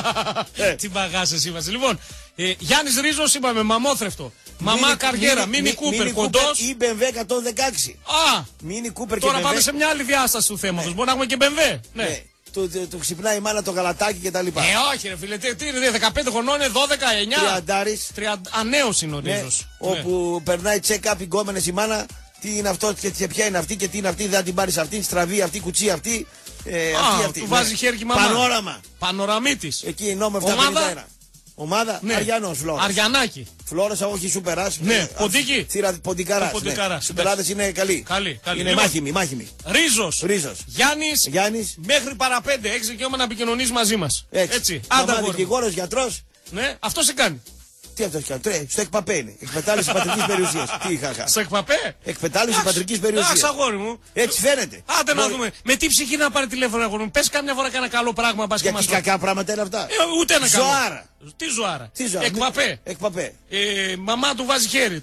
Τι μπαγάσες είμαστε. Λοιπόν, Γιάννης Ρίζος είπαμε, μαμόθρευτο. Μαμά καριέρα, Μίνι Κούπερ, κοντός. Ή BMW 116. Μίνι Κούπερ και τώρα πάμε σε μια άλλη διάσταση του θέματος. Μπορεί να έχουμε και BMW. Ναι. Του ξυπνάει η μάνα το γαλατάκι και τα λοιπά. Όχι ρε φίλε, τι είναι, 15 χρονών είναι, 12, 9. Ανέος είναι ο Ρίζος. Όπου περνάει check-up οι γκόμενες η μάνα, τι είναι αυτό και ποια είναι αυτή και τι είναι αυτή, δεν την πάρεις αυτή, στραβή αυτή, κουτσί αυτή. Του βάζει χέρι και μαμά. Πανόραμα. Πανοραμίτης. Εκεί νόμο 751. Ομάδα Αριανός Φλόρας. Αριανάκι. Φλόρας, όχι Σούπερας. Ναι, ποντίκι. Ποντικαράς. Σούπεράδες είναι καλοί. Είναι μάχημοι. Ρίζος. Γιάννης. Μέχρι παρά 5 έχεις δικαίωμα να επικοινωνείς μαζί μας. Έτσι. Μαμά δικηγόρος, γιατρός. Ναι, αυτό σε κάνει. Τι αυτό κάνει, στο ΕΚΠΑΠΕ είναι. Εκμετάλλευση πατρικής περιουσίας. Τι είχα. Στο ΕΚΠΑΠΕ? Εκμετάλλευση πατρικής περιουσίας. Αχ, αγόρι μου. Έτσι φαίνεται. Άντε να δούμε. Με τι ψυχή να πάρει τηλέφωνο, αγόρι μου. Πες κάμια φορά κανένα καλό πράγμα. Γιατί κακά πράγματα είναι αυτά. Ούτε ένα καλό. Ζωάρα. Τι ζωάρα. ΕΚΠΑΠΕ. Μαμά του βάζει χέρι.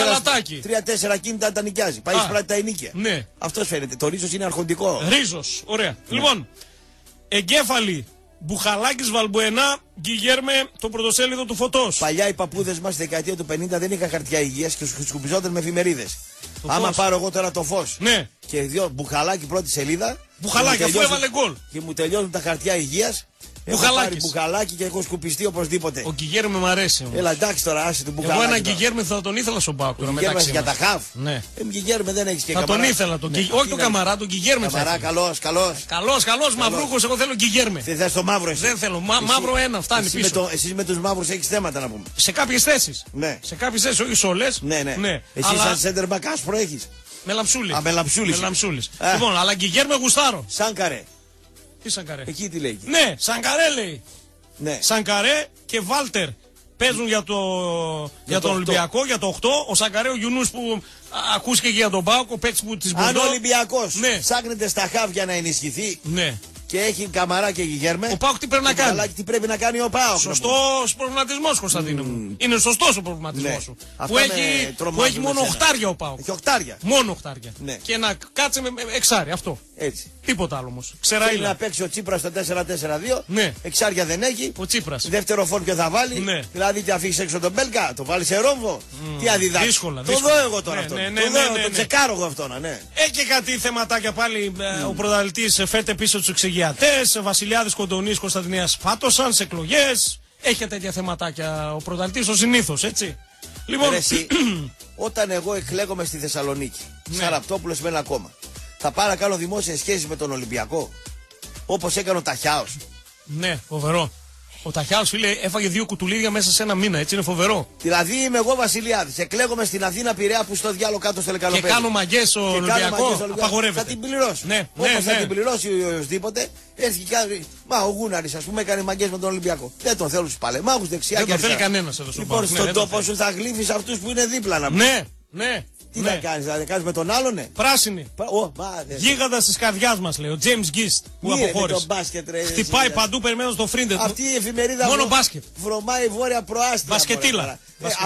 3-4 κίνητα τα νοικιάζει. Πάει σπράτη τα ενίκια. Ναι. Αυτό φαίνεται. Το Ρίζος είναι αρχοντικό. Ρίζος. Ωραία. Λοιπόν, εγκέφαλη. Μπουχαλάκης Βαλμπουενά, Γκυγέρμε, το πρωτοσέλιδο του Φωτός. Παλιά οι παππούδες μας στη δεκαετία του 50 δεν είχαν χαρτιά υγείας και σκουπιζόταν με εφημερίδες. Άμα πάρω εγώ τώρα το Φως και δύο Μπουχαλάκι πρώτη σελίδα. Μπουχαλάκι, αφού έβαλε γκολ. Και μου τελειώνουν τα χαρτιά υγείας. Μπουχαλάκι και έχω σκουπιστεί οπωσδήποτε. Ο Γκυγέρμε μου αρέσει. Έλα εντάξει τώρα, άσε του Μπουχαλάκι. Εγώ έναν Γκυγέρμε θα τον ήθελα στον Πάκο. Για τα χαφ. Ναι. Γκυγέρμε δεν έχει και θα καμαρά. τον ήθελα. Όχι τον Καμαρά, τον Γκυγέρμε θα ήθελα. Καλός μαυρούχος, εγώ θέλω Γκυγέρμε. Δεν θες το μαύρο εσύ. Δεν θέλω. Μαύρο ένα, φτάνει πίσω. Εσείς με τους μαύρους έχεις θέματα να πούμε. Σε κάποιες θέσεις. Σε κάποιες θέσεις, όχι σε όλες. Ναι. Εσύ σαν center back άσπρο έχεις. Με λαμψούλης. Λοιπόν, αλλά Γκυγέρμε γουστάρω. Σάνκαρε. Τι Σανκαρέ? Εκεί τι λέει. Ναι, Σανκαρέ λέει. Ναι. Σανκαρέ και Βάλτερ παίζουν για τον Ολυμπιακό, για το 8. Ο Σανκαρέ, ο Γιουνούς που ακούστηκε και για τον Πάοκ, ο παίκτης που της Μπορντό. Αν ο Ολυμπιακός ψάχνεται στα χαβ για να ενισχυθεί. Ναι. και έχει Καμαρά και Γιγέρμε. Ο ΠΑΟΚ τι πρέπει να κάνει? Τι πρέπει να κάνει ο ΠΑΟΚ? Σωστός προγραμματισμός, Κωνσταντίνο μου. Είναι σωστός ο προγραμματισμός σου. Που έχει μόνο οχτάρια ο ΠΑΟΚ. Έχει οχτάρια. Μόνο οχτάρια. Ναι. Και να κάτσε με εξάρι. Αυτό. Έτσι. Τίποτα άλλο όμως. Θέλει Ξεραίλα. να παίξει ο Τσίπρας στο 4-4-2. Ναι. Εξάρια δεν έχει. Ο Τσίπρας. Δεύτερο φόρ ποιο θα βάλει? Ναι. Δηλαδή τι αφήσει έξω τον Μπέλκα, το βάλει σε ρόμβο. Τι αδιδάξει. Δύσκολα. Το δω εγώ τώρα αυτό. Το τσεκάρω εγώ αυτό, ναι. Και κάτι θεματάκια πάλι. Ο πρωταθλητής φέρτε πίσω τους εξηγιατές. Βασιλιάδης Κοντονής Κωνσταντινίας φάτωσαν σε εκλογές. Έχει τέτοια θεματάκια ο πρωταθλητής, ο συνήθως, έτσι. Λοιπόν, Εσύ, όταν εγώ εκλέγομαι στη Θεσσαλονίκη, σαν Ραπτόπουλος με ένα κόμμα, θα πάω να κάνω δημόσιες σχέσεις με τον Ολυμπιακό, όπως έκανε ο Ταχιάος. Ναι, φοβερό. Ο Ταχιάος, φίλε, έφαγε 2 κουτουλίδια μέσα σε ένα μήνα, έτσι είναι φοβερό. Δηλαδή είμαι εγώ Βασιλιάδης, εκλέγομαι στην Αθήνα Πειραιά που στο διάλογο κάτω στο Λεκανοπέδι. Και κάνω μαγκές στο Ολυμπιακό, απαγορεύεται. Θα την πληρώσω. Ναι, όπως ναι, θα την πληρώσει οποιοδήποτε, έρθει και κάνει. Μα ο Γούναρης, ας πούμε, έκανε μαγκές με τον Ολυμπιακό. Δεν τον θέλουν στους παλεμάχους δεξιά δεν και αριστερά. Δεν τον θέλει κανένας εδώ στο Λοιπόν, ΠΑΟΚ. στον τόπο σου θα γλύφεις αυτούς που είναι δίπλα να πει. Ναι. Τι θα κάνεις, θα κάνεις με τον άλλον, ναι. Πράσινη. Γίγαντας της καρδιάς μας, λέει ο James Gist που αποχώρησε. Χτυπάει παντού περιμένοντας το φρίντε του. Αυτή η εφημερίδα μόνο μπάσκετ. Βρωμάει βόρεια προάστια. Μπασκετίλα.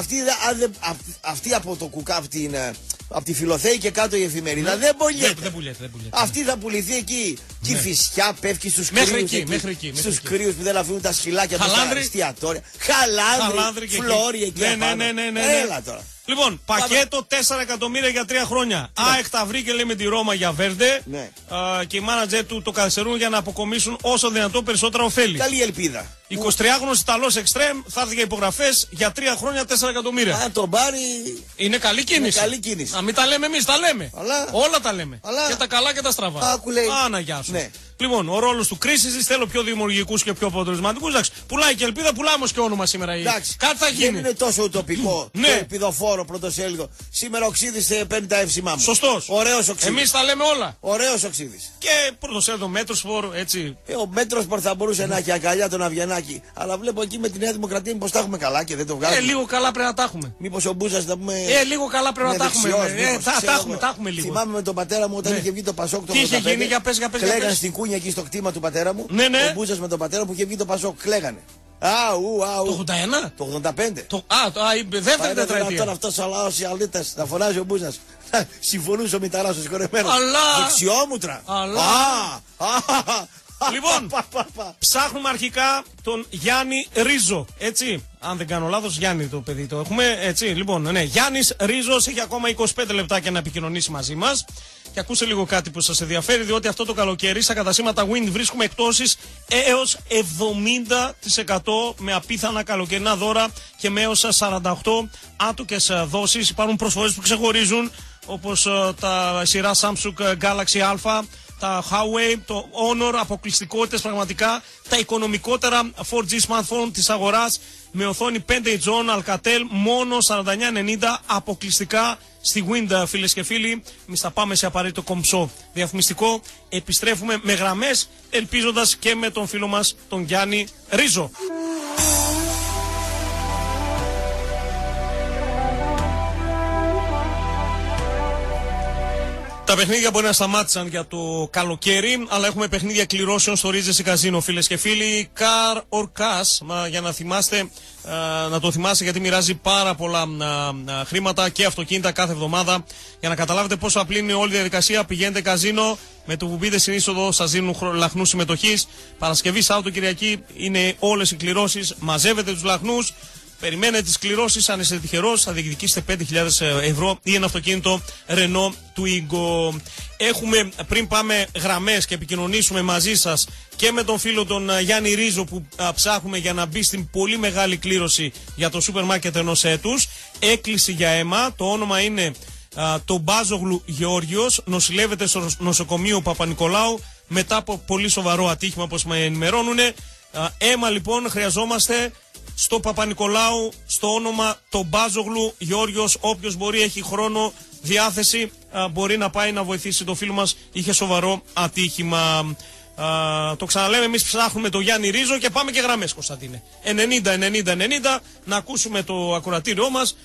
Αυτή από το κουκάφτι είναι. Από τη Φιλοθέη και κάτω η εφημερίδα δεν πουλιέται. Δεν πουλιέται. Αυτή θα πουληθεί εκεί. Και η φυσιά πέφτει στους κρύους. Στους κρύους που δεν αφήνουν τα σκυλάκια του στα εστιατόρια. Χαλάνδρη, φλόρι εκεί. Ναι. Έλα τώρα. Λοιπόν, πακέτο 4 εκατομμύρια για 3 χρόνια. ΑΕΚ τα βρήκε, λέει, με τη Ρώμα για Βέρντε. Και οι μάνατζερ του το καθυστερούν για να αποκομίσουν όσο δυνατό περισσότερα ωφέλη. Καλή ελπίδα. 23χρονος Ιταλός εξτρέμ θα έρθει για υπογραφές για 3 χρόνια 4 εκατομμύρια. Αν τον πάρει. Είναι καλή κίνηση. Να μην τα λέμε εμείς, τα λέμε. Όλα τα λέμε. Και τα καλά και τα στραβά. Άνα, γεια σου. Λοιπόν, ο ρόλος του κρίσης θέλω πιο δημιουργικούς και πιο αποτελεσματικούς. Εντάξει, πουλάει και ελπίδα, πουλάει όμως και όνομα σήμερα. Κάτι θα γίνει. Δεν είναι τόσο ουτοπικό. Το ελπιδοφόρο πρωτοσέλιδο. Σήμερα ο Ξίδης παίρνει τα εύσημά μου. Σωστός. Ωραίος ο Ξίδης. Εμείς τα λέμε όλα. Ωραίος ο Ξίδης. Και πρωτοσέλιδο Μέτροσπορ, έτσι. Ο Μέτροσπορ θα μπορούσε να έχει αγκαλιά τον Αβγενάκη. Αλλά βλέπω εκεί με τη Νέα Δημοκρατία μήπως τα έχουμε καλά και δεν το βγάζουμε. Λίγο καλά πρέπει να τα έχουμε. Μήπως ο Μπούζας θα πούμε. Λίγο καλά πρέπει να τα έχουμε. Τα έχουμε λίγο. Θυμάμαι με τον πατέρα μου όταν είχε βγει το Πασόκ το 85. Τι είχε γίνει, για πες. Κλαίγανε στην κούνια εκεί στο κτήμα του πατέρα μου. Ναι. Ο Μπούζας με τον πατέρα που είχε βγει το Πασόκ. Κλαίγανε. Το 81? Το 85. Η δεύτερη τετραετία. Τώρα αυτός ο λαός οι αλήτες να φωνάζει ο Μπούζας. Συμφωνούσε ο Μηταράς ο συγχωρεμένος. Δεξιόμουτρα. Λοιπόν, ψάχνουμε αρχικά τον Γιάννη Ρίζο, έτσι. Αν δεν κάνω λάθος, Γιάννη το παιδί το έχουμε, έτσι. Λοιπόν, ναι, Γιάννης Ρίζος έχει ακόμα 25 λεπτάκια να επικοινωνήσει μαζί μας. Και ακούσε λίγο κάτι που σας ενδιαφέρει, διότι αυτό το καλοκαίρι στα καταστήματα Wind βρίσκουμε εκπτώσεις έως 70% με απίθανα καλοκαιρινά δώρα και με έως 48 άτοκες δόσεις. Υπάρχουν προσφορές που ξεχωρίζουν, όπως τα σειρά Samsung Galaxy Alpha, τα Huawei, το Honor, αποκλειστικότητες πραγματικά, τα οικονομικότερα 4G smartphone της αγοράς με οθόνη 5 inch Alcatel μόνο 49,90 αποκλειστικά στη Wind, φίλες και φίλοι. Εμείς θα πάμε σε απαραίτητο κομψό διαφημιστικό. Επιστρέφουμε με γραμμές, ελπίζοντας και με τον φίλο μας τον Γιάννη Ρίζο. Τα παιχνίδια μπορεί να σταμάτησαν για το καλοκαίρι, αλλά έχουμε παιχνίδια κληρώσεων στο Regency Casino, φίλες και φίλοι. Car or Cash, για να θυμάστε, να το θυμάστε γιατί μοιράζει πάρα πολλά χρήματα και αυτοκίνητα κάθε εβδομάδα. Για να καταλάβετε πόσο απλή είναι όλη η διαδικασία, πηγαίνετε καζίνο, με το που μπείτε στην είσοδο σας δίνουν λαχνούς συμμετοχής. Παρασκευή, Σάββατο, Κυριακή είναι όλες οι κληρώσεις, μαζεύετε τους λαχνούς. Περιμένετε τις κληρώσεις, αν είστε τυχερός θα διεκδικήσετε 5.000 ευρώ ή ένα αυτοκίνητο Renault Twingo. Έχουμε, πριν πάμε γραμμές και επικοινωνήσουμε μαζί σας και με τον φίλο τον Γιάννη Ρίζο που ψάχνουμε για να μπει στην πολύ μεγάλη κλήρωση για το σούπερ μάρκετ ενός έτους. Έκκληση για αίμα, το όνομα είναι το Μπάζογλου Γεώργιος, νοσηλεύεται στο νοσοκομείο Παπα-Νικολάου μετά από πολύ σοβαρό ατύχημα όπως με ενημερώνουν. Αίμα λοιπόν χρειαζόμαστε στο Παπα-Νικολάου, στο όνομα το Μπάζογλου Γεώργιος. Όποιος μπορεί, έχει χρόνο, διάθεση, μπορεί να πάει να βοηθήσει το φίλο μας, είχε σοβαρό ατύχημα. Το ξαναλέμε, εμείς ψάχνουμε το Γιάννη Ρίζο και πάμε και γραμμές, Κωνσταντίνε. 90-90-90, να ακούσουμε το ακροατήριό μας.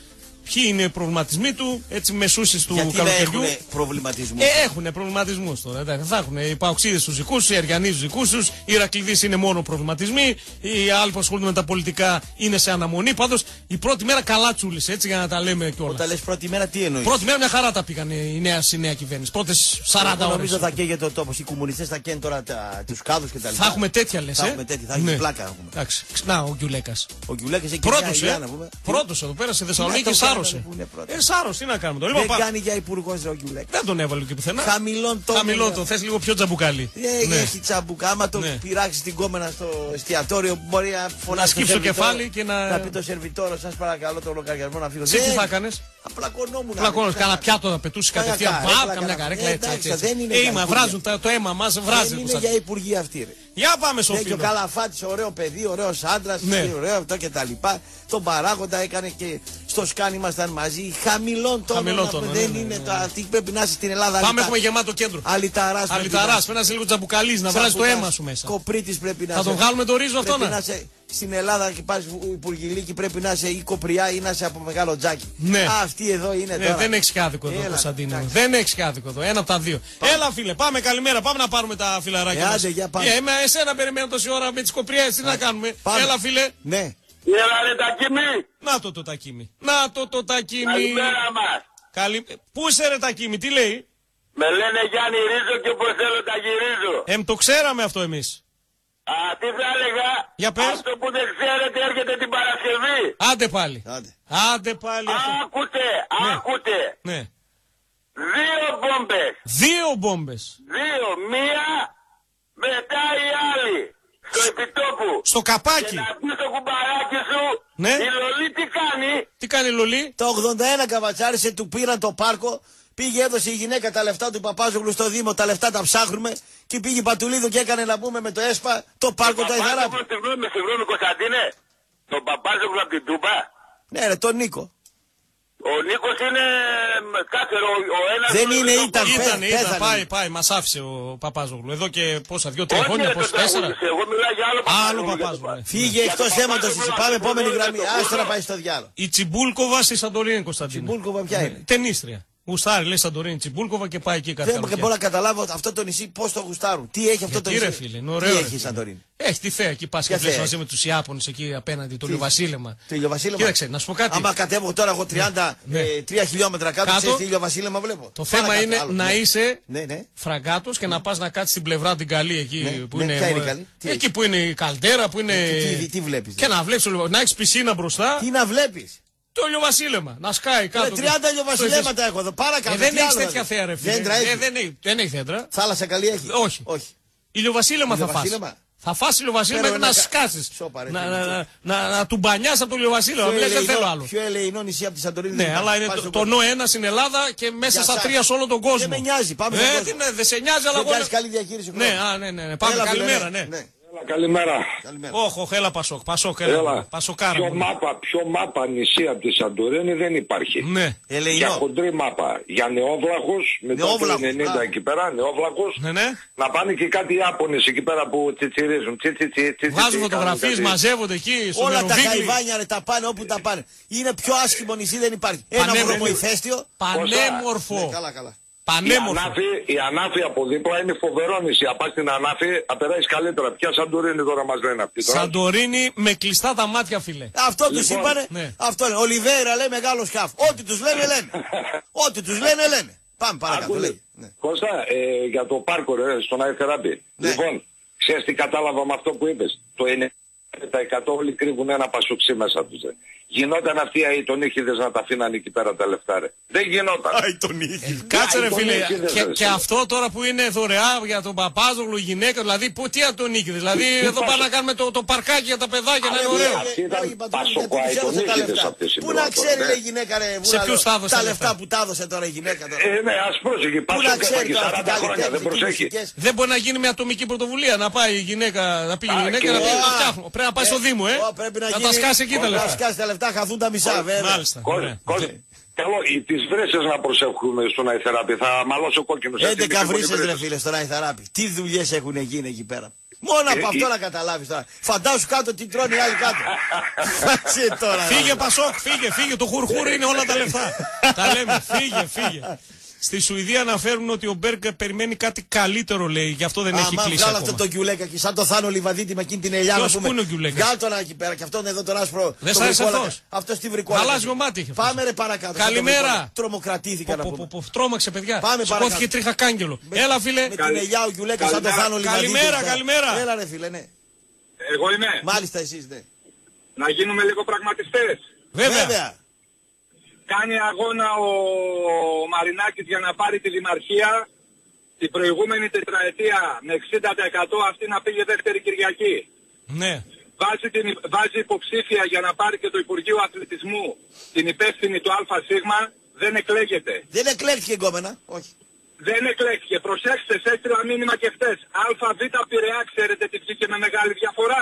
ποιοι είναι οι προβληματισμοί του, έτσι μεσούσεις του Γιατί καλοκαιριού. έχουν προβληματισμούς. Έχουν προβληματισμούς τώρα. Εντάξει, θα έχουν οι Παοξίδες τους δικούς τους, οι Αριανοί τους δικούς τους, οι Ηρακλήδεις είναι μόνο προβληματισμοί, οι άλλοι που ασχολούνται με τα πολιτικά είναι σε αναμονή. Πάντως η πρώτη μέρα καλά τσούλησε, έτσι για να τα λέμε κιόλας. Όταν λες πρώτη μέρα, τι εννοείς? Πρώτη μέρα μια χαρά τα πήγαν η νέα κυβέρνηση. Πρώτες 40 ώρες. Νομίζω θα καίγεται ο τόπος. Οι κομμουνιστές θα καίνουν τώρα τους κάδους και τα λοιπά. Θα έχουμε τέτοια λες, Θα έχουμε τέτοια, θα έχει πλάκα. Εντάξει. Να, ο Γκιουλέκας. Ο Γκιουλέκας έχει Πρώτος, μια να πούμε. πρώτος εδώ πέρα στη Θεσσαλονίκη το σάρωσε. κάνανε που είναι πρώτος. Σάρωσε, τι να κάνουμε τώρα. Δεν Λοιπόν, κάνει για υπουργός ο Γκιουλέκας. δεν τον έβαλε και πουθενά. Χαμηλών τόνων. Χαμηλό το, θες λίγο πιο τζαμπουκάλι. Έχει τσαμπουκά. Άμα το Ναι. πειράξει την κόμενα στο εστιατόριο, μπορεί να φωνάσει. σκύψει το κεφάλι και να- Να πει το σερβιτόρο, σας παρακαλώ το λογαριασμό να φύγω. Εσύ τι θα έκανες? Απλακωνόμουν. Πλακώνος, κάνα πιάτο να πετούσει κατευθείαν. Βάπ, καμιά καρέκλα έτσι. Εντάξει, έτσι. δεν είναι Μα για βράζουν το αίμα μας, βράζει. Δεν είναι για υπουργοί αυτή, ρε. Για πάμε στο Και ο φίλο. Καλαφάτης, ωραίο παιδί, ωραίος άντρας, Ναι. ωραίο αυτό και τα λοιπά. Τον παράγοντα έκανε και στο σκάν ήμασταν μαζί. Χαμηλών τόνων. Δεν είναι το αυτή πρέπει να είσαι στην Ελλάδα. Πάμε, έχουμε γεμάτο κέντρο. Αλυταράς. Αλυταράς, πρέπει να είσαι λίγο τζαμπουκαλής, να βράζει το αίμα σου μέσα. Κοπρίτης πρέπει να Θα είσαι. τον βγάλουμε το ρίζο αυτό, Πρέπει να. να είσαι στην Ελλάδα και πας υπουργηλίκη, πρέπει να είσαι ή κοπριά ή να είσαι από μεγάλο τζάκι. Ναι. Αυτή εδώ είναι τώρα. Δεν έχει άδικο εδώ, Έλα, Κωνσταντίνε. εντάξει. Δεν έχει άδικο εδώ. Ένα από τα δύο. Έλα, φίλε, πάμε καλημέρα. Πάμε να πάρουμε τα φιλαράκια μας. Άντε, για πάμε. Εσένα περιμένω τόση ώρα με τις κοπριές. Τι να κάνουμε. Πάμε. Έλα, φίλε. Ναι. Έλα ρε Τακίμη. Να το τακίμι. Να το τακίμι. Καλημέρα μας. Πού είσαι ρε τακίμι, τι λέει. Με λένε Γιάννη Ρίζο και όπως θέλω τα γυρίζω. Το ξέραμε αυτό εμείς. Τι θα έλεγα. Για πες. Αυτό που δεν ξέρετε έρχεται την Παρασκευή. Άντε πάλι. Άντε. Άντε πάλι. αυτό. Άκουτε. Ναι. 2 μπόμπες. 2 μπόμπες. 2. Μία μετά η άλλη. Στο επιτόπου. Στο Και καπάκι. να πει στο κουμπαράκι σου. Ναι. Η Λολή τι κάνει. Τι κάνει η Λολή. Το 81 καβατσάρισε, του πήραν το πάρκο. Πήγε, έδωσε η γυναίκα τα λεφτά του Παπάζογλου στο Δήμο. Τα λεφτά τα ψάχνουμε. Και πήγε η Πατουλίδου και έκανε να πούμε με το ΕΣΠΑ το πάρκο τα Ιδαράπη. Συγγνώμη Κωνσταντίνε. Τον Παπάζογλου από την Τούπα. Ναι, ρε, τον Νίκο. Ο Νίκος είναι κάθερο, ο ένας... Δεν είναι, ήταν. Ήταν. Πάει. Μας άφησε ο Παπάζογλου. Εδώ και πόσα, 2-3 Όχι, χρόνια, ρε, πόσα, το 4. τραγούδισε. Εγώ μιλάω για άλλο Άλλο Παπάζογλου. Παπάζογλου. Φύγε εκτός θέματος εσύ. Πάμε επόμενη γραμμή. Άστο να πάει στο διάλογο. Η Τσιμπούλκοβα στη Σαντορίνη, Κωνσταντίνε. Τσιμπούλκοβα ποια είναι? Τενίστρια. Γουστάρι, λέει Σαντορίνη Τσιμπούλκοβα και πάει εκεί κάτι Δεν μπορώ να καταλάβω αυτό το νησί πώς το γουστάρουν. Τι έχει αυτό το Γιατί, νησί. ρε φίλε, είναι Τι ωραίο. έχει ρε η φίλε. Σαντορίνη. Έχει τη θέα εκεί, πα και Ποια βλέπει θέα? μαζί με του Ιάπωνες εκεί απέναντι, το ηλιοβασίλεμα. Το ηλιοβασίλεμα. Κοίταξε, να σου πω κάτι. Άμα κατέβω τώρα εγώ 3 χιλιόμετρα κάτω, Κάτω. ξέρεις τι ηλιοβασίλεμα βλέπω. Το θέμα Παρακάτω, είναι άλλο. να Ναι. είσαι Ναι, ναι. φραγκάτος και να πας να κάτσεις στην πλευρά την καλή εκεί Ναι, που ναι, είναι. ποια είναι η καλή? Τι Εκεί έχει? που είναι η καλτέρα, που είναι. Τι βλέπεις? Και να βλέπεις, να έχεις πισίνα μπροστά. Τι να βλέπεις. Το ηλιοβασίλεμα. Να σκάει κάτω. 30 ηλιοβασιλέματα έχω εδώ. Παρακάτω. Δεν τι έχει άλλο τέτοια να δεις. θέα, ρε φίλε. Δέντρα έχει. Δεν έχει δέντρα. Θάλασσα καλή έχει. Όχι. Ηλιοβασίλεμα θα φας. Ηλιοβασίλεμα. Θα φας ηλιοβασίλεμα Φέρω και να ένα σκάσεις. Σώπα, ρε, Να του μπανιάς από το ηλιοβασίλεμα. Μιλάς δεν θέλω άλλο. Πιο ελεηνό νησί από τη Σαντορίνη. Ναι, δεν αλλά υπάρχει. είναι Πας το στον νο ένα στην Ελλάδα και μέσα Για στα σας. 3 σε όλο τον κόσμο. Δεν με νοιάζει, πάμε στον κόσμο. Δεν σε νοιάζει, αλλά Δεν εγώ. κάνεις καλή διαχείριση χρόνου. Ναι. Πάμε Έλα, καλημέρα, φίλε, ναι. Καλημέρα. Καλημέρα. Όχι, έλα Πασόκ, έλα. Πασοκάρα. Πιο μάπα νησί από τη Σαντορίνη δεν υπάρχει. Ναι. Για Ελεηνό. χοντρή μάπα. Για νεόβλαχους, μετά το Νεόβλαχους, 90 εκεί πέρα, νεόβλαχους. Ναι. Να πάνε και κάτι Ιάπωνες εκεί πέρα που τσιτσιρίζουν. Βγάζουν φωτογραφίες, μαζεύονται εκεί στο Όλα τα Μεροβίγλι. χαϊβάνια ρε, τα πάνε όπου τα πάνε. Είναι πιο άσχημο νησί δεν υπάρχει. Ένα Πανέμορφο. βρωμοϊφαίστειο. Πανέμορφο. Καλά, καλά. Πανέμορφο. Η Ανάφη από δίπλα είναι φοβερό νησί. Αν πας στην Ανάφη, θα περάσεις καλύτερα. Ποια Σαντορίνη τώρα μας λένε αυτοί τώρα. Σαντορίνη με κλειστά τα μάτια, φίλε. Αυτό τους Λοιπόν, είπανε. ναι. Αυτό είναι. Ολιβέρα λέει μεγάλο σκάφ. Ό,τι τους λένε, λένε. Ό,τι τους λένε, λένε. Πάμε παρακάτω. Άκου, Λέει. Ναι. Κώστα, για το πάρκο ρε, στον Αϊθεράπη. Ναι. Λοιπόν, ξέρεις τι κατάλαβα με αυτό που είπες. Το 90% όλοι κρύβουν ένα πασουξί μέσα τους. Γινόταν αυτοί οι αητονίχιδες να τα αφήναν εκεί πέρα τα λεφτά ρε. Δεν γινόταν. Κάτσε ρε φίλε. αητονίκηδες, Και αυτό τώρα που είναι δωρεά για τον Παπάζογλου, η γυναίκα, δηλαδή τι ατονίκηδες. Δηλαδή εδώ πάμε να κάνουμε το παρκάκι για τα παιδάκια να είναι ωραίο. Αυτοί ήταν Λέγει η Πατρίδα, πασοκοαϊτονίκηδες γιατί τους έδωσε τα λεφτά. αυτές οι Πού να πληροφορίες, ξέρει ναι. λέει η γυναίκα ρε. Σε ποιους τα έδωσε τα τα λεφτά λεφτά που τα έδωσε τώρα η γυναίκα τώρα. Ναι, ας πρόσεχε. Πού να ξέρει Πασοκοαϊτονίκηδες τώρα 40 χρόνια δεν προσέχει. Δεν μπορεί να γίνει μια ατομική πρωτοβουλία να πάει η γυναίκα, να πήγε η γυναίκα να πει το φτιάχνω. Πρέπει να πάει στο Δήμο, Πρέπει να να γίνει. τα σκάσει εκεί τα Να λεφτά. σκάσει τα λεφτά, χαθούν τα μισά βέβαια. Μάλιστα. Κώστα, Καλό, τις βρέσες να προσέχουμε στον Αϊθαράπη. Θα μαλώσω κόκκινος. 11 βρύσες ρε φίλε στον Αϊθαράπη. Τι δουλειές έχουν γίνει εκεί πέρα. Μόνο από αυτό να καταλάβεις τώρα. Φαντάσου κάτω τι τρώνε οι άλλοι κάτω. Τώρα, φύγε Πασόκ, φύγε. Το χουρχούρ είναι όλα τα λεφτά. Τα λέμε, φύγε. Στη Σουηδία αναφέρουν ότι ο Μπέργκ περιμένει κάτι καλύτερο, λέει, γι' αυτό δεν έχει κλείσει. Βγάλω αυτό το Γκιουλέκα εκεί, σαν το Θάνο Λιβαδίτη με εκείνη την ελιά. Ποιος, πού είναι ο Γκιουλέκα? Βγάλω τον εκεί πέρα και αυτόν εδώ τον άσπρο. Δεν σ' άρεσε αυτός? Αυτό στη βρικόλα. Γαλάζιο μάτι είχε. Πάμε ρε παρακάτω. Καλημέρα. Τρομοκρατήθηκα να πούμε. Τρόμαξε, παιδιά. Πάμε σηκώθηκε τρίχα κάγκελο. Έλα, φίλε. Με την ελιά ο Γκιουλέκα σαν το Θάνο Λιβαδίτη. Καλημέρα. Έλα ρε φίλε, ναι. Εγώ είμαι. Μάλιστα εσείς, ναι. Να γίνουμε λίγο πραγματιστές. Βέβαια. Κάνει αγώνα ο Μαρινάκης για να πάρει τη Δημαρχία την προηγούμενη τετραετία με 60%, αυτή να πήγε δεύτερη Κυριακή. Ναι. Βάζει υποψήφια για να πάρει και το Υπουργείο Αθλητισμού την υπεύθυνη του ΑΣ, δεν εκλέγεται. Δεν εκλέχθηκε εγκόμενα, όχι. Δεν εκλέχθηκε. Προσέξτε, σε έστειλα μήνυμα και χτες. ΑΒ Πειραιά, ξέρετε τι βγήκε με μεγάλη διαφορά?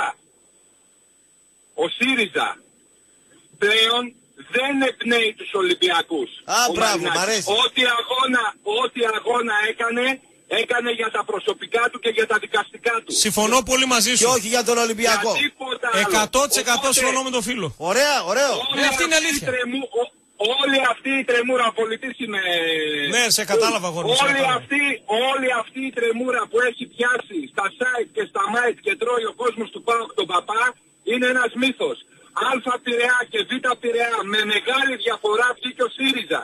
Ο ΣΥΡΙΖΑ πλέον δεν εμπνέει τους Ολυμπιακούς. Μπράβο, μ' αρέσει. Ό,τι αγώνα έκανε για τα προσωπικά του και για τα δικαστικά του. Συμφωνώ πολύ μαζί σου. Και όχι για τον Ολυμπιακό. 100% συμφωνώ με τον φίλο. Ωραίο. Αυτή είναι αλήθεια. Όλη αυτή η τρεμούρα, πολιτής είμαι... Ναι, σε κατάλαβα γόρι. Όλη αυτή η τρεμούρα που έχει πιάσει στα site και στα mite και τρώει ο κόσμος του ΠΑΟΚ τον παπά είναι ένας μύθος. Α Πειραιά και Β Πειραιά με μεγάλη διαφορά βγήκε ο ΣΥΡΙΖΑ.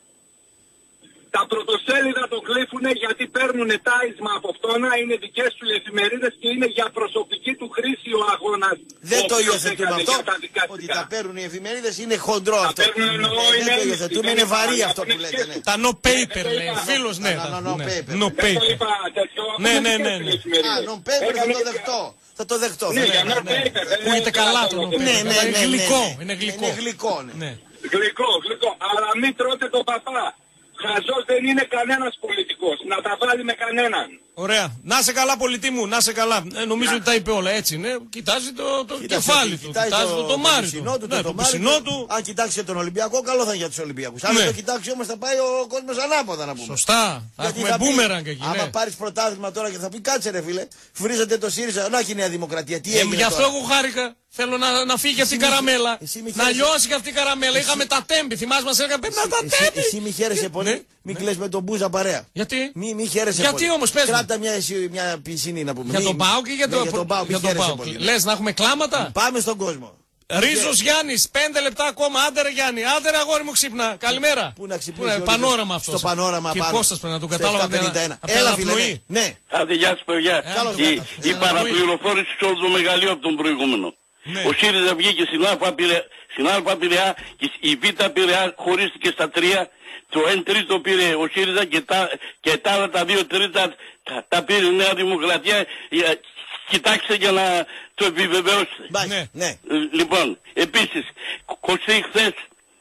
Τα πρωτοσέλιδα τον κλείφουνε γιατί παίρνουν τάισμα από φτώνα, είναι δικές του εφημερίδες και είναι για προσωπική του χρήση ο αγώνας. Δεν το υιοθετούμε αυτό, ότι τα παίρνουν οι εφημερίδες, είναι χοντρό αυτό. Δεν το υιοθετούμε, είναι βαρύ αυτό που λέτε. Ναι. Τα no paper λέει, ο φίλος, ναι. No paper. Ναι. No paper θα το δεχτώ. Θα το δεχτώ. Ακούγεται καλά το no paper. Είναι γλυκό. Γλυκό, αλλά μην τρώτε το παπά. Χαζός δεν είναι κανένας πολιτικός. Να τα βάλει με κανέναν. Ωραία. Να σε καλά, πολιτή μου, να σε καλά. Νομίζω ότι τα είπε όλα, έτσι είναι. Κοιτάζει το κεφάλι του. Κοιτάζει το τομάρι του. Το πισινό του. Αν κοιτάξει τον Ολυμπιακό, καλό θα είναι για τους Ολυμπιακούς. Αν δεν το κοιτάξει όμως θα πάει ο κόσμος ανάποδα να πούμε. Σωστά. Θα έχουμε μπούμεραγκ εκεί. Άμα πάρεις πρωτάθλημα τώρα και θα πει κάτσε ρε φίλε, βρίζετε το ΣΥΡΙΖΑ, να έχει η Νέα Δημοκρατία. Τι έγινε? Γι' αυτό εγώ χάρηκα. Θέλω να φύγει αυτή η καραμέλα. Να λιώσει και αυτή η καραμέλα. Είχαμε τα τέμπη. Θυμάσαι μας έλεγαν παίρνει τα τέμπη. Εσύ μη χαίρεσαι πολύ. Μην κλαις με τον Μπούζα παρέα. Γιατί? Μη χαίρεσαι πολύ. Γιατί όμως πες? Κράτα μια πισινή να πούμε. Για τον ΠΑΟΚ ή για τον ΠΑΟΚ? Λες να έχουμε κλάματα? Πάμε στον κόσμο. Ρίζος Γιάννης, 5 λεπτά ακόμα. Άντε ρε Γιάννη, άντε ρε αγόρι μου, ξύπνα. Καλημέρα. Πού να ξυπνήσει? Πανόραμα αυτό. Στο πανόραμα και πάνω. Κώστας πρέπει να τον κατάλαβα. Έλα φίλε. Ναι. Άντε γεια σας παιδιά. Η παραπληροφόρηση σε όλο το μεγαλείο από τον προηγούμενο. Ο ΣΥΡΙΖΑ βγήκε στην Α Πειραιά και η Β Πειραιά χωρίστηκε στα 3. Το 1/3 πήρε ο ΣΥΡΙΖΑ και τα άλλα τα 2/3 τα πήρε η Νέα Δημοκρατία. Κοιτάξτε για να το επιβεβαιώσετε. Ναι. Λοιπόν, επίσης, Κωστή χθες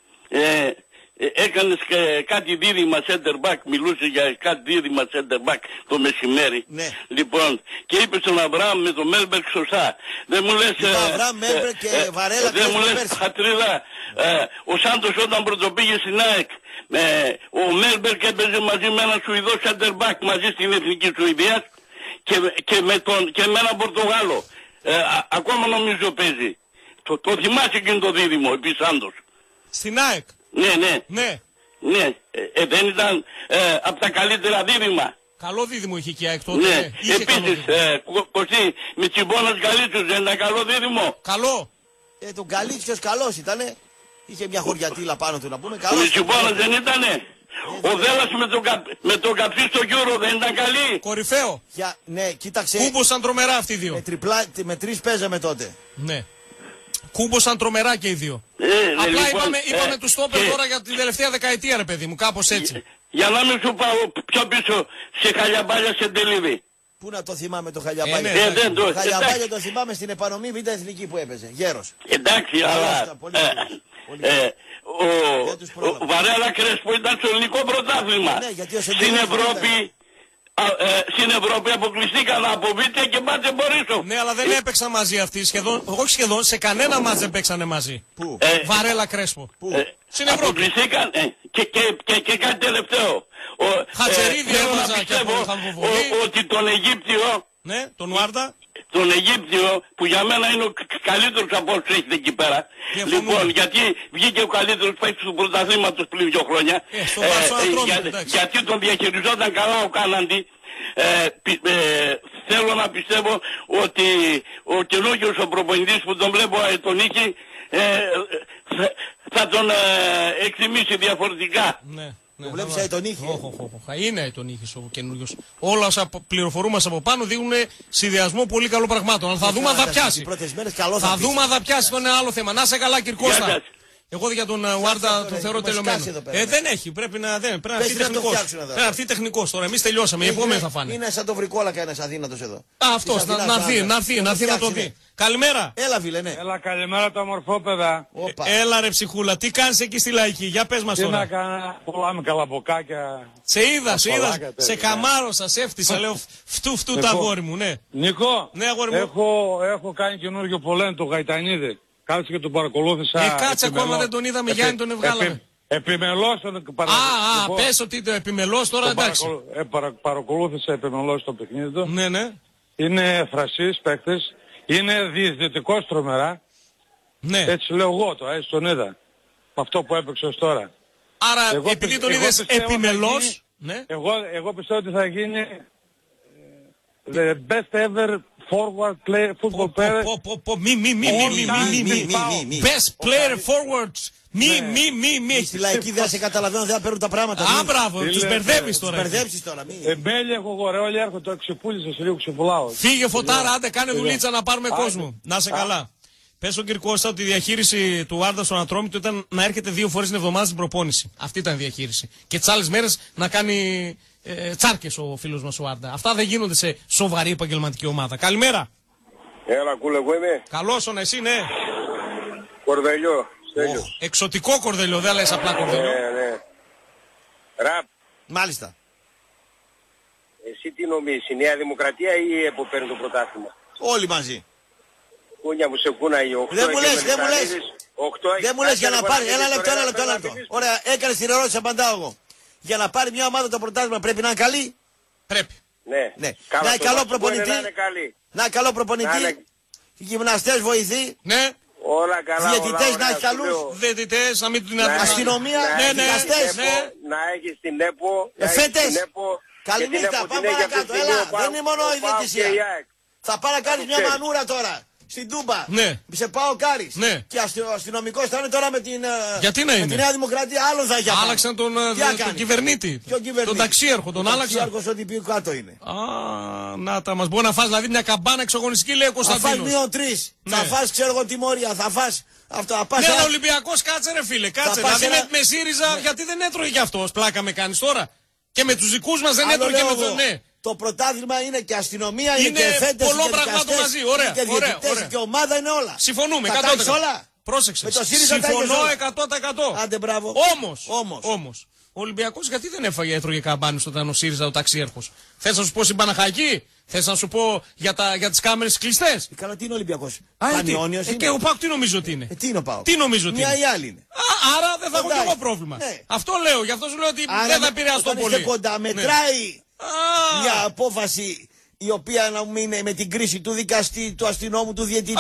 έκανες κάτι δίδυμα center back, μιλούσε για κάτι δίδυμα center back το μεσημέρι. Ναι. Λοιπόν, και είπε στον Αβραάμ με τον Μέλμπερκ σωστά. Δεν μου λες... Αβραάμ, Μέλμπερκ και Βαρέλα. Δεν μου λες πατρίδα, ο Σάντος όταν πρωτοπήγε στην ΑΕΚ, ο Μέλμπερκ έπαιζε μαζί με έναν Σουηδό center back μαζί στην Εθνική Σουηδίας και με έναν Πορτογάλο. Ακόμα νομίζω παίζει. Το θυμάσαι εκείνο το δίδυμο επί Σάντος. Στην ΑΕΚ. Ναι. Δεν ήταν από τα καλύτερα δίδυμα. Καλό δίδυμο είχε και η ΑΕΚ τότε. Ναι. Επίσης, Κωστή, με Τσιμπώνας Γκαλίτσιος δεν ήταν καλό δίδυμο. Καλό. Τον Γκαλίτσιος καλός ήτανε. Είχε μια χωριατήλα πάνω του να πούμε. Ο Τσιμπώνας δεν ήτανε. Ο Δέλλας με τον Καψί στο Γιούρο δεν ήταν καλή. Κορυφαίο. Ναι, κοίταξε. Κούμποσαν τρομερά αυτοί οι δύο. Με 3 παίζαμε τότε. Ναι. Κούμποσαν τρομερά και οι δύο. Απλά είπαμε του στόπερ τώρα για την τελευταία δεκαετία ρε παιδί μου, κάπως έτσι. Για να μην σου πάω πιο πίσω σε Χαλιαμπάλια σε Τελίδη. Πού να το θυμάμαι το Χαλιαμπάλια? Το Χαλιαμπάλια το θυμάμαι στην επανομή Β' Εθνική που έπαιζε. Γέρος. Εντάξει, αλλά ο Βαρέλα Κρέσπο ήταν στο ελληνικό πρωτάθλημα. Στην Ευρώπη στην Ευρώπη αποκλειστήκαν από Β' και Μπάτσε Μπορίσοφ. Ναι, αλλά δεν έπαιξαν μαζί αυτοί. Σχεδόν, όχι σχεδόν, σε κανένα μάτς δεν παίξανε μαζί. Πού? Βαρέλα Κρέσπο. Πού? Στην Ευρώπη. Αποκλειστήκαν και κάτι τελευταίο. Χατσερίδη θέλω να έβαζα και πιστεύω από Χαμβοβολή. ότι τον Αιγύπτιο, Ναι, τον Ουάρντα. τον Αιγύπτιο που για μένα είναι ο καλύτερος από όσους έχετε εκεί πέρα. Διαφωνούμε. Λοιπόν, γιατί βγήκε ο καλύτερος παίκτης του πρωταθλήματος πριν 2 χρόνια. στο Βάσο Ατρόμητο, εντάξει. γιατί τον διαχειριζόταν καλά ο Κάναντι. Θέλω να πιστεύω ότι ο καινούργιος ο προπονητής που τον βλέπω τον είχε θα τον εκτιμήσει διαφορετικά. Ναι. Το βλέπεις αετονίχη. Είναι αετονίχης ο καινούριος. Όλα όσα πληροφορούμαστε από πάνω δείχνουν συνδυασμό πολύ καλών πραγμάτων. Αλλά θα δούμε αν θα πιάσει. Θα δούμε αν θα πιάσει, αυτό είναι άλλο θέμα. Να σε καλά, Κυρκώστα. Εγώ για τον Ουάρντα τον θεωρώ τελειωμένο. Δεν έχει. Πρέπει να έρθει τεχνικός τώρα. Εμείς τελειώσαμε. Οι επόμενοι θα φάνε. Είναι σαν το βρικόλακα ένας αδύνατος εδώ. Αυτός να έρθει να το δει. Καλημέρα. Έλα, φίλε, ναι. Έλα, καλημέρα τα μορφόπεδα. Έλα, ρε ψυχούλα, τι κάνεις εκεί στη Λαϊκή, για πες μας τώρα. Τι να κάνω, πουλάμε καλαμποκάκια. Σε είδα, σε καμάρωσα, σε έφτισα, λέω φτού τα αγόρι μου, ναι. Νικό, ναι, αγόρι μου. έχω κάνει καινούργιο πολέμο, το Γαϊτανίδη. Κάτσε και τον παρακολούθησα. Κάτσε ακόμα δεν τον είδαμε, Γιάννη τον βγάλαμε. Επιμελώς τον παρακολούθησα. Πες ότι το επιμελώς τώρα, εντάξει. Παρακολούθησα επιμελώς το παιχνίδι του. Ναι, ναι. Είναι φρασής παίκτης. Είναι διαισθητικός τρομερά. Ναι. Έτσι λέω εγώ το, έτσι τον είδα. Με αυτό που έπαιξε ως τώρα. Άρα επειδή τον είδες επιμελώς. Ναι. Εγώ πιστεύω ότι θα γίνει the best ever forward football player. Best player forward. Μη. Στη Λαϊκή δεν σε καταλαβαίνω, δεν θα παίρνουν τα πράγματα. Α, μπράβο, τους μπερδεύεις τώρα. Μπερδεύσεις τώρα. Εμπέλη έχω εγώ, ρε, όλοι έρχονται, το ξεπούλησα σε λίγο, ξεπουλάω. Φύγε Φωτάρα, άντε κάνε δουλίτσα να πάρουμε κόσμο. Να σε καλά. Πες στον κύριο Κώστα ότι η διαχείριση του Άρντα στον Ατρόμητο ήταν να έρχεται 2 φορές την εβδομάδα στην προπόνηση. Αυτή ήταν η διαχείριση. Και τις άλλες μέρες να κάνει τσάρκες ο φίλος μας ο Άρντα. Αυτά δεν γίνονται σε σοβαρή επαγγελματική ομάδα. Καλημέρα. Έλα, κούλε, εγώ είμαι. Καλώς ον, εσύ, ναι. Κορδελιό. Εξωτικό Κορδελιό, δεν λες απλά Κορδελιό. Ναι. Ραπ. Μάλιστα. Εσύ τι νομίζεις, η Νέα Δημοκρατία ή που παίρνει το πρωτάθλημα? Όλοι μαζί. Κούνια μου σε κούναγε 8. Δεν μου λες για να πάρει. Ένα λεπτό. Ωραία, έκανες την ερώτηση, απαντάω εγώ. Για να πάρει μια ομάδα το πρωτάθλημα πρέπει να είναι καλή. Πρέπει. Ναι. Να είναι καλό προπονητή. Να είναι καλό προπονητή. Γυμναστές βοηθοί. Ναι. Όλα καλά. Διαιτητές να έχει καλούς. Διαιτητές, να μην την αστυνομία. δικαστές. Να έχεις την ΕΠΟ. Εφέτες. Καληνύχτα, πάμε παρακάτω. Έλα, δεν είναι μόνο η διαιτησία. Θα πάει να κάνεις μια μανούρα τώρα. Στην Τούμπα. Ναι. Σε πάω Κάρις. Ναι. Και ο αστυνομικός θα είναι τώρα με την, γιατί να είναι? με τη Νέα Δημοκρατία. Άλλο θα έχει. Άλλαξαν τον κυβερνήτη. Τον ταξίαρχο, τον άλλαξαν. Ο ταξίαρχος ό,τι πει κάτω είναι. Να τα μας μπορεί να φας δηλαδή μια καμπάνα εξωγωνιστική, λέει ο Κωνσταντίνος. Θα φας -3. Ναι. Θα φας, ξέρω εγώ, τιμωρία. Θα φας αυτό. Ναι, ο Ολυμπιακός κάτσε ρε φίλε. Κάτσε. Δηλαδή με ΣΥΡΙΖΑ, γιατί δεν έτρωγε κι αυτός. Πλάκα με κάνεις τώρα. Και με τους δικούς μας δεν έτρωγε με τον. Ναι. Το πρωτάθλημα είναι και αστυνομία, είναι και εφέτες, πολλών πραγμάτων μαζί. Ωραία, και διαιτητές και ομάδα είναι όλα. Συμφωνούμε. Θα κάνεις όλα. Πρόσεξε. Με το ΣΥΡΙΖΑ συμφωνώ 100%. Άντε μπράβο. Όμως. Ο Ολυμπιακός γιατί δεν έτρωγε καμπάνες όταν ο ΣΥΡΙΖΑ ο ταξίαρχος? Θες να σου πω στην Παναχαϊκή? Θες να σου πω για τις κάμερες κλειστές? Καλά, τι είναι ο Ολυμπιακός? Πανιόνιος είναι. Και ο ΠΑΟΚ τι νομίζω ότι είναι? Τι είναι ο ΠΑΟΚ? Τι νομίζω ότι είναι? Μια ή άλλη είναι. Άρα δεν θα έχω κι εγώ πρόβλημα. Αυτό λέω, γι' αυτό σου λέω ότι δεν θα επηρεαστώ πολύ. Όταν κοντά μετράει μια απόφαση η οποία να μου είναι με την κρίση του δικαστή, του αστυνόμου, του διαιτητή.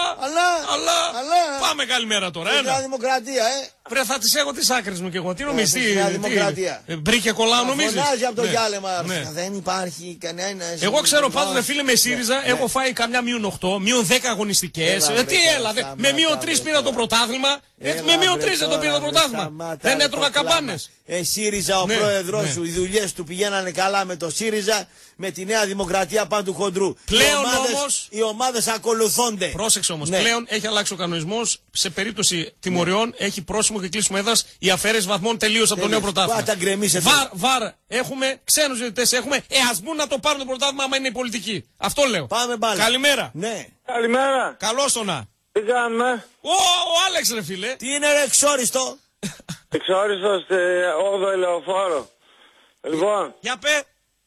Αλλά. Πάμε καλημέρα τώρα. Νέα Δημοκρατία, Βρε, θα τις έχω τις άκρες μου κι εγώ. Τι νομίζεις? Νέα Δημοκρατία. Μπρίκε κολλάω νομίζεις? Φωνάζει από το διάλειμμα. Δεν υπάρχει κανένας. Εγώ ξέρω πάντως ρε φίλε με ΣΥΡΙΖΑ έχω φάει καμιά -8, -10 αγωνιστικές. Τι έλα, με -3 πήρα το πρωτάθλημα. Με -3 δεν το πήρα το πρωτάθλημα. Δεν έτρωγα καμπάνες. ΣΥΡΙΖΑ, ο πρόεδρος σου, οι δουλειές του πηγαίνανε καλά με το ΣΥΡΙΖΑ, με τη Νέα Δημοκρατία πάνω του χοντρού. Πλέον όμως οι ομάδες ακολουθώνται. Πρόσεξε όμως, πλέον έχει αλλάξει ο κανονισμός. Σε περίπτωση τιμωριών έχει πρόσημο και κλείσιμο έδρας η αφαίρεση βαθμών τελείως από το νέο πρωτάθλημα. Βαρ, έχουμε ξένους διαιτητές, έχουμε. Ας μπουν να το πάρουν το πρωτάθλημα άμα είναι η πολιτική. Αυτό λέω. Πάμε μπάλα. Καλημέρα. Ναι. Καλημέρα. Καλώς το να. Τι κάνουμε? Ο Άλεξ ρε φίλε. Τι είναι ρε εξόριστο? Εξόριστο 8ο ελεοφόρο. Λοιπόν. Για πέ.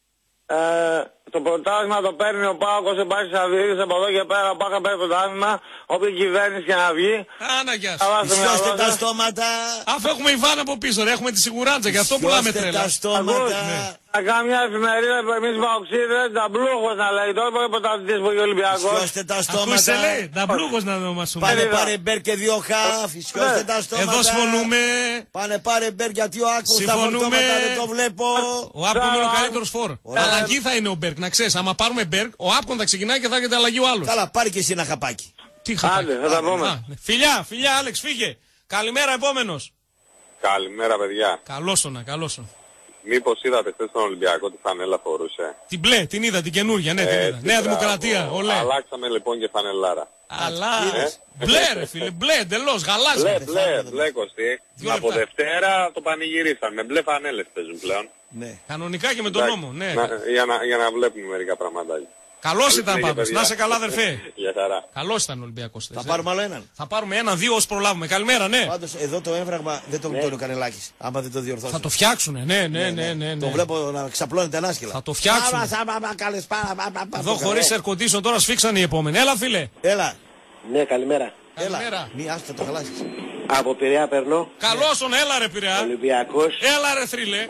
Το πρωτάθλημα το παίρνει ο Πάοκος, ο Πάκης Αβίδης, από εδώ και πέρα ο Πάοκος παίρνει πρωτάθλημα, όποια κυβέρνηση και να βγει. Άνα, γεια σου. Σιώστε τα στόματα. Αφού έχουμε Ιβάν από πίσω, ρε, έχουμε τη σιγουράντζα, γι' αυτό πουλάμε τρέλα. Τα στόματα. Θα κάνει μια εφημερίδα που εμείς Παοξίδες, ταμπλούχος να λέει, τώρα που είναι πρωταθλητής που είναι Ολυμπιακός. Σιώστε τα στόματα. Ακούστε, λέει, ταμπλούχος να ονομάσουμε. Πάνε πάρε μπέρ και 2 χαφ, σιώστε τα στόματα. Εδώ συμφωνούμε. Πάνε πάρε μπέρ γιατί ο Άκος τα φορτώματα δεν το βλέπω. Ο Άπκον είναι ο καλύτερος φόρ. Αλλαγή θα είναι ο Μπέρκ, να ξέρεις. Άμα πάρουμε Μπέρκ, ο Άπκον θα ξεκινάει και θα έχετε αλλαγή ο άλλος. Καλά, πάρει και εσύ ένα χαπάκι. Τι χαπάκι. Άντε, θα τα πούμε. Φιλιά, Άλεξ, φύγε. Καλημέρα, επόμενος. Καλημέρα, παιδιά. Καλώς. Μήπως είδατε χθες στον Ολυμπιακό τη φανέλα φορούσε? Την μπλε, την είδα, την καινούργια, ναι, την είδα. Νέα Δημοκρατία, ολέ. Αλλάξαμε λοιπόν και φανελάρα. Αλλά. Μπλε, ρε φίλε, μπλε, εντελώς, γαλάζια. Μπλε, Κωστή. Από Δευτέρα το πανηγυρίσαν. Με μπλε φανέλες παίζουν πλέον. Ναι. Κανονικά και με τον νόμο, ναι. Για να βλέπουμε μερικά πραγματάκια. Καλώς ήταν πάντως. Να είσαι καλά, αδερφέ. Για χαρά. Καλώς ήταν ο Ολυμπιακός. Θα πάρουμε άλλο έναν. Θα πάρουμε 1-2 όσο προλάβουμε. Καλημέρα, ναι. Πάντως εδώ το έμφραγμα δεν το γλιτώνει ο Κανελάκης. Άμα δεν το διορθώσει. Θα το φτιάξουνε, ναι. Το βλέπω να ξαπλώνεται ανάσχελα. Θα το φτιάξουν. Εδώ χωρίς air condition τώρα σφίξαν οι επόμενοι. Έλα, φίλε. Έλα. Ναι, καλημέρα. Καλημέρα. Μη άστα το χαλάσεις. Από Πειραιά περνώ. Καλώς έλα ρε Πειραιά. Ολυμπιακός. Έλα ρε θρύλε.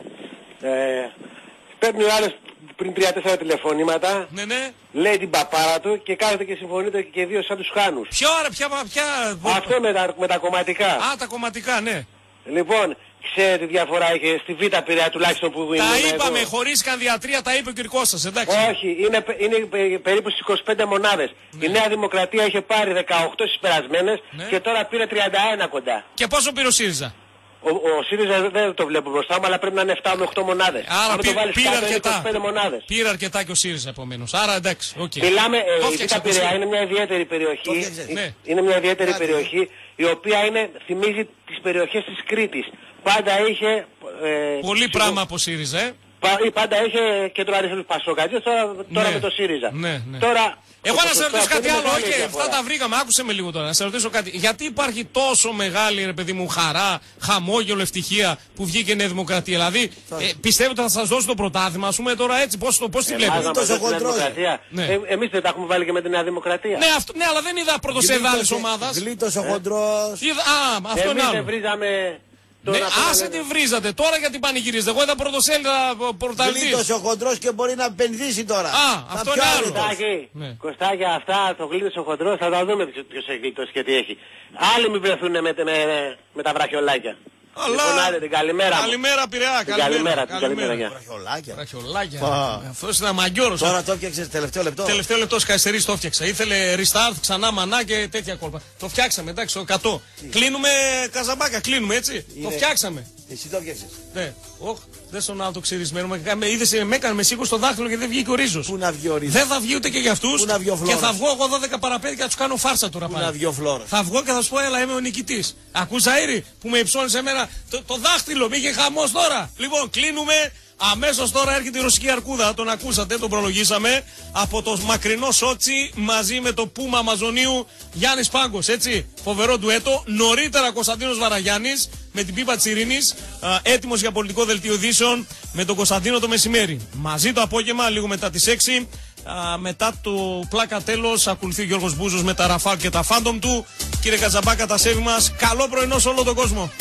Παίρνει ο άλλος πριν 3-4 τηλεφωνήματα. Ναι. Λέει την παπάρα του και κάθεται και συμφωνείται και δύο σαν τους χάνους. Ποιο ρε, ποια. Αυτό με τα κομματικά. Α, τα κομματικά, ναι. Λοιπόν, ξέρετε τι διαφορά είχε στη Β' Πειραιά τουλάχιστον που τα είπαμε, εδώ. Χωρίς κανδιατρία τα είπε ο κ. Κώστας, εντάξει. Όχι, είναι περίπου στις 25 μονάδες. Ναι. Η Νέα Δημοκρατία είχε πάρει 18 στις περασμένες και τώρα πήρε 31 κοντά. Και πόσο πήρε ο ΣΥΡΙΖΑ? Ο ΣΥΡΙΖΑ δεν το βλέπω μπροστά μου, αλλά πρέπει να είναι 7 με 8 μονάδες. Άρα πήρε αρκετά. 25 μονάδες. Πήρε αρκετά και ο ΣΥΡΙΖΑ επομένως. Άρα εντάξει, οκ. Μιλάμε, η Β' Πειραιά είναι μια ιδιαίτερη περιοχή. Ναι. Είναι μια ιδιαίτερη περιοχή η οποία θυμίζει τις περιοχές της Κρήτης. Πάντα είχε... πολύ πράγμα από ΣΥΡΙΖΑ, Πάντα είχε κεντροαριστερούς πασοκατζές, τώρα με το ΣΥΡΙΖΑ. Ναι. Τώρα... Εγώ να σε ρωτήσω κάτι άλλο, αυτά τα βρήκαμε, άκουσε με λίγο τώρα, να σε ρωτήσω κάτι. Γιατί υπάρχει τόσο μεγάλη, ρε παιδί μου, χαρά, χαμόγελο, ευτυχία που βγήκε η Νέα Δημοκρατία? Δηλαδή, πιστεύετε ότι θα σας δώσει το πρωτάθλημα, ας πούμε τώρα έτσι, πώς τη βλέπετε? Εμείς δεν τα έχουμε βάλει και με τη Νέα Δημοκρατία. Ναι, αλλά δεν είδα πρωτοσέλιδα άλλης ομάδας. Γλίτος ο χοντρός. Αυτό είναι άλλο. Εμείς βρίζαμε... Ναι, άσε τη βρίζατε τώρα γιατί πανηγυρίζετε. Εγώ είδα πρωτοσέλιδα πρωταθλητής. Γλίτος ο χοντρός και μπορεί να επενδύσει τώρα. Αυτό είναι άλλο. Κωστάκια, αυτά, το γλίτος ο χοντρός, θα τα δούμε ποιος έχει γλίτος και τι έχει. Άλλοι μην βρεθούν με τα βραχιολάκια. Αλλά... την καλημέρα. Καλημέρα, Πειραιά. Καλημέρα. Βραχιολάκια. Αυτός ήταν μαγκιόρος. Τώρα το έφτιαξες τελευταίο λεπτό. Τελευταίο λεπτό σκαιστερής το έφτιαξα. Ήθελε restart, ξανά μανά και τέτοια κόλπα. Το φτιάξαμε, εντάξει, το 100. Κλείνουμε Καζαμπάκα, κλείνουμε έτσι. Το φτιάξαμε. Εσύ το έφτιαξες. Ναι. Δεν στον άλλο το ξυρισμένο. Είδες, με έκανε με σήκω στο δάχτυλο και δεν βγήκε ο ρίζος. Πού να βγει ο ρίζος? Δεν θα βγει ούτε και για αυτούς. Και θα βγω εγώ 12 παραπέντε και θα τους κάνω φάρσα τώρα πάλι. Πού να βγει ο Φλόρας? Θα βγω και θα σου πω, έλα, είμαι ο νικητής. Ακούς, Ζαΐρη, που με υψώνει εμένα το δάχτυλο, μη είχε χαμός τώρα. Λοιπόν, κλείνουμε. Αμέσως τώρα έρχεται η ρωσική αρκούδα, τον ακούσατε, τον προλογίσαμε, από το μακρινό Σότσι μαζί με το Πούμα Αμαζονίου Γιάννης Πάγκος, έτσι, φοβερό ντουέτο. Νωρίτερα Κωνσταντίνος Βαραγιάννης με την Πίπα της Ειρήνης, έτοιμος για πολιτικό δελτίο ειδήσεων με τον Κωνσταντίνο το μεσημέρι. Μαζί το απόγευμα, λίγο μετά τις 6, μετά το πλάκα τέλος, ακολουθεί ο Γιώργος Μπούζος με τα Ραφάλ και τα Φάντομ του. Κύριε Καζαμπάκα, τα σέβη μας, καλό πρωινό σε όλο τον κόσμο.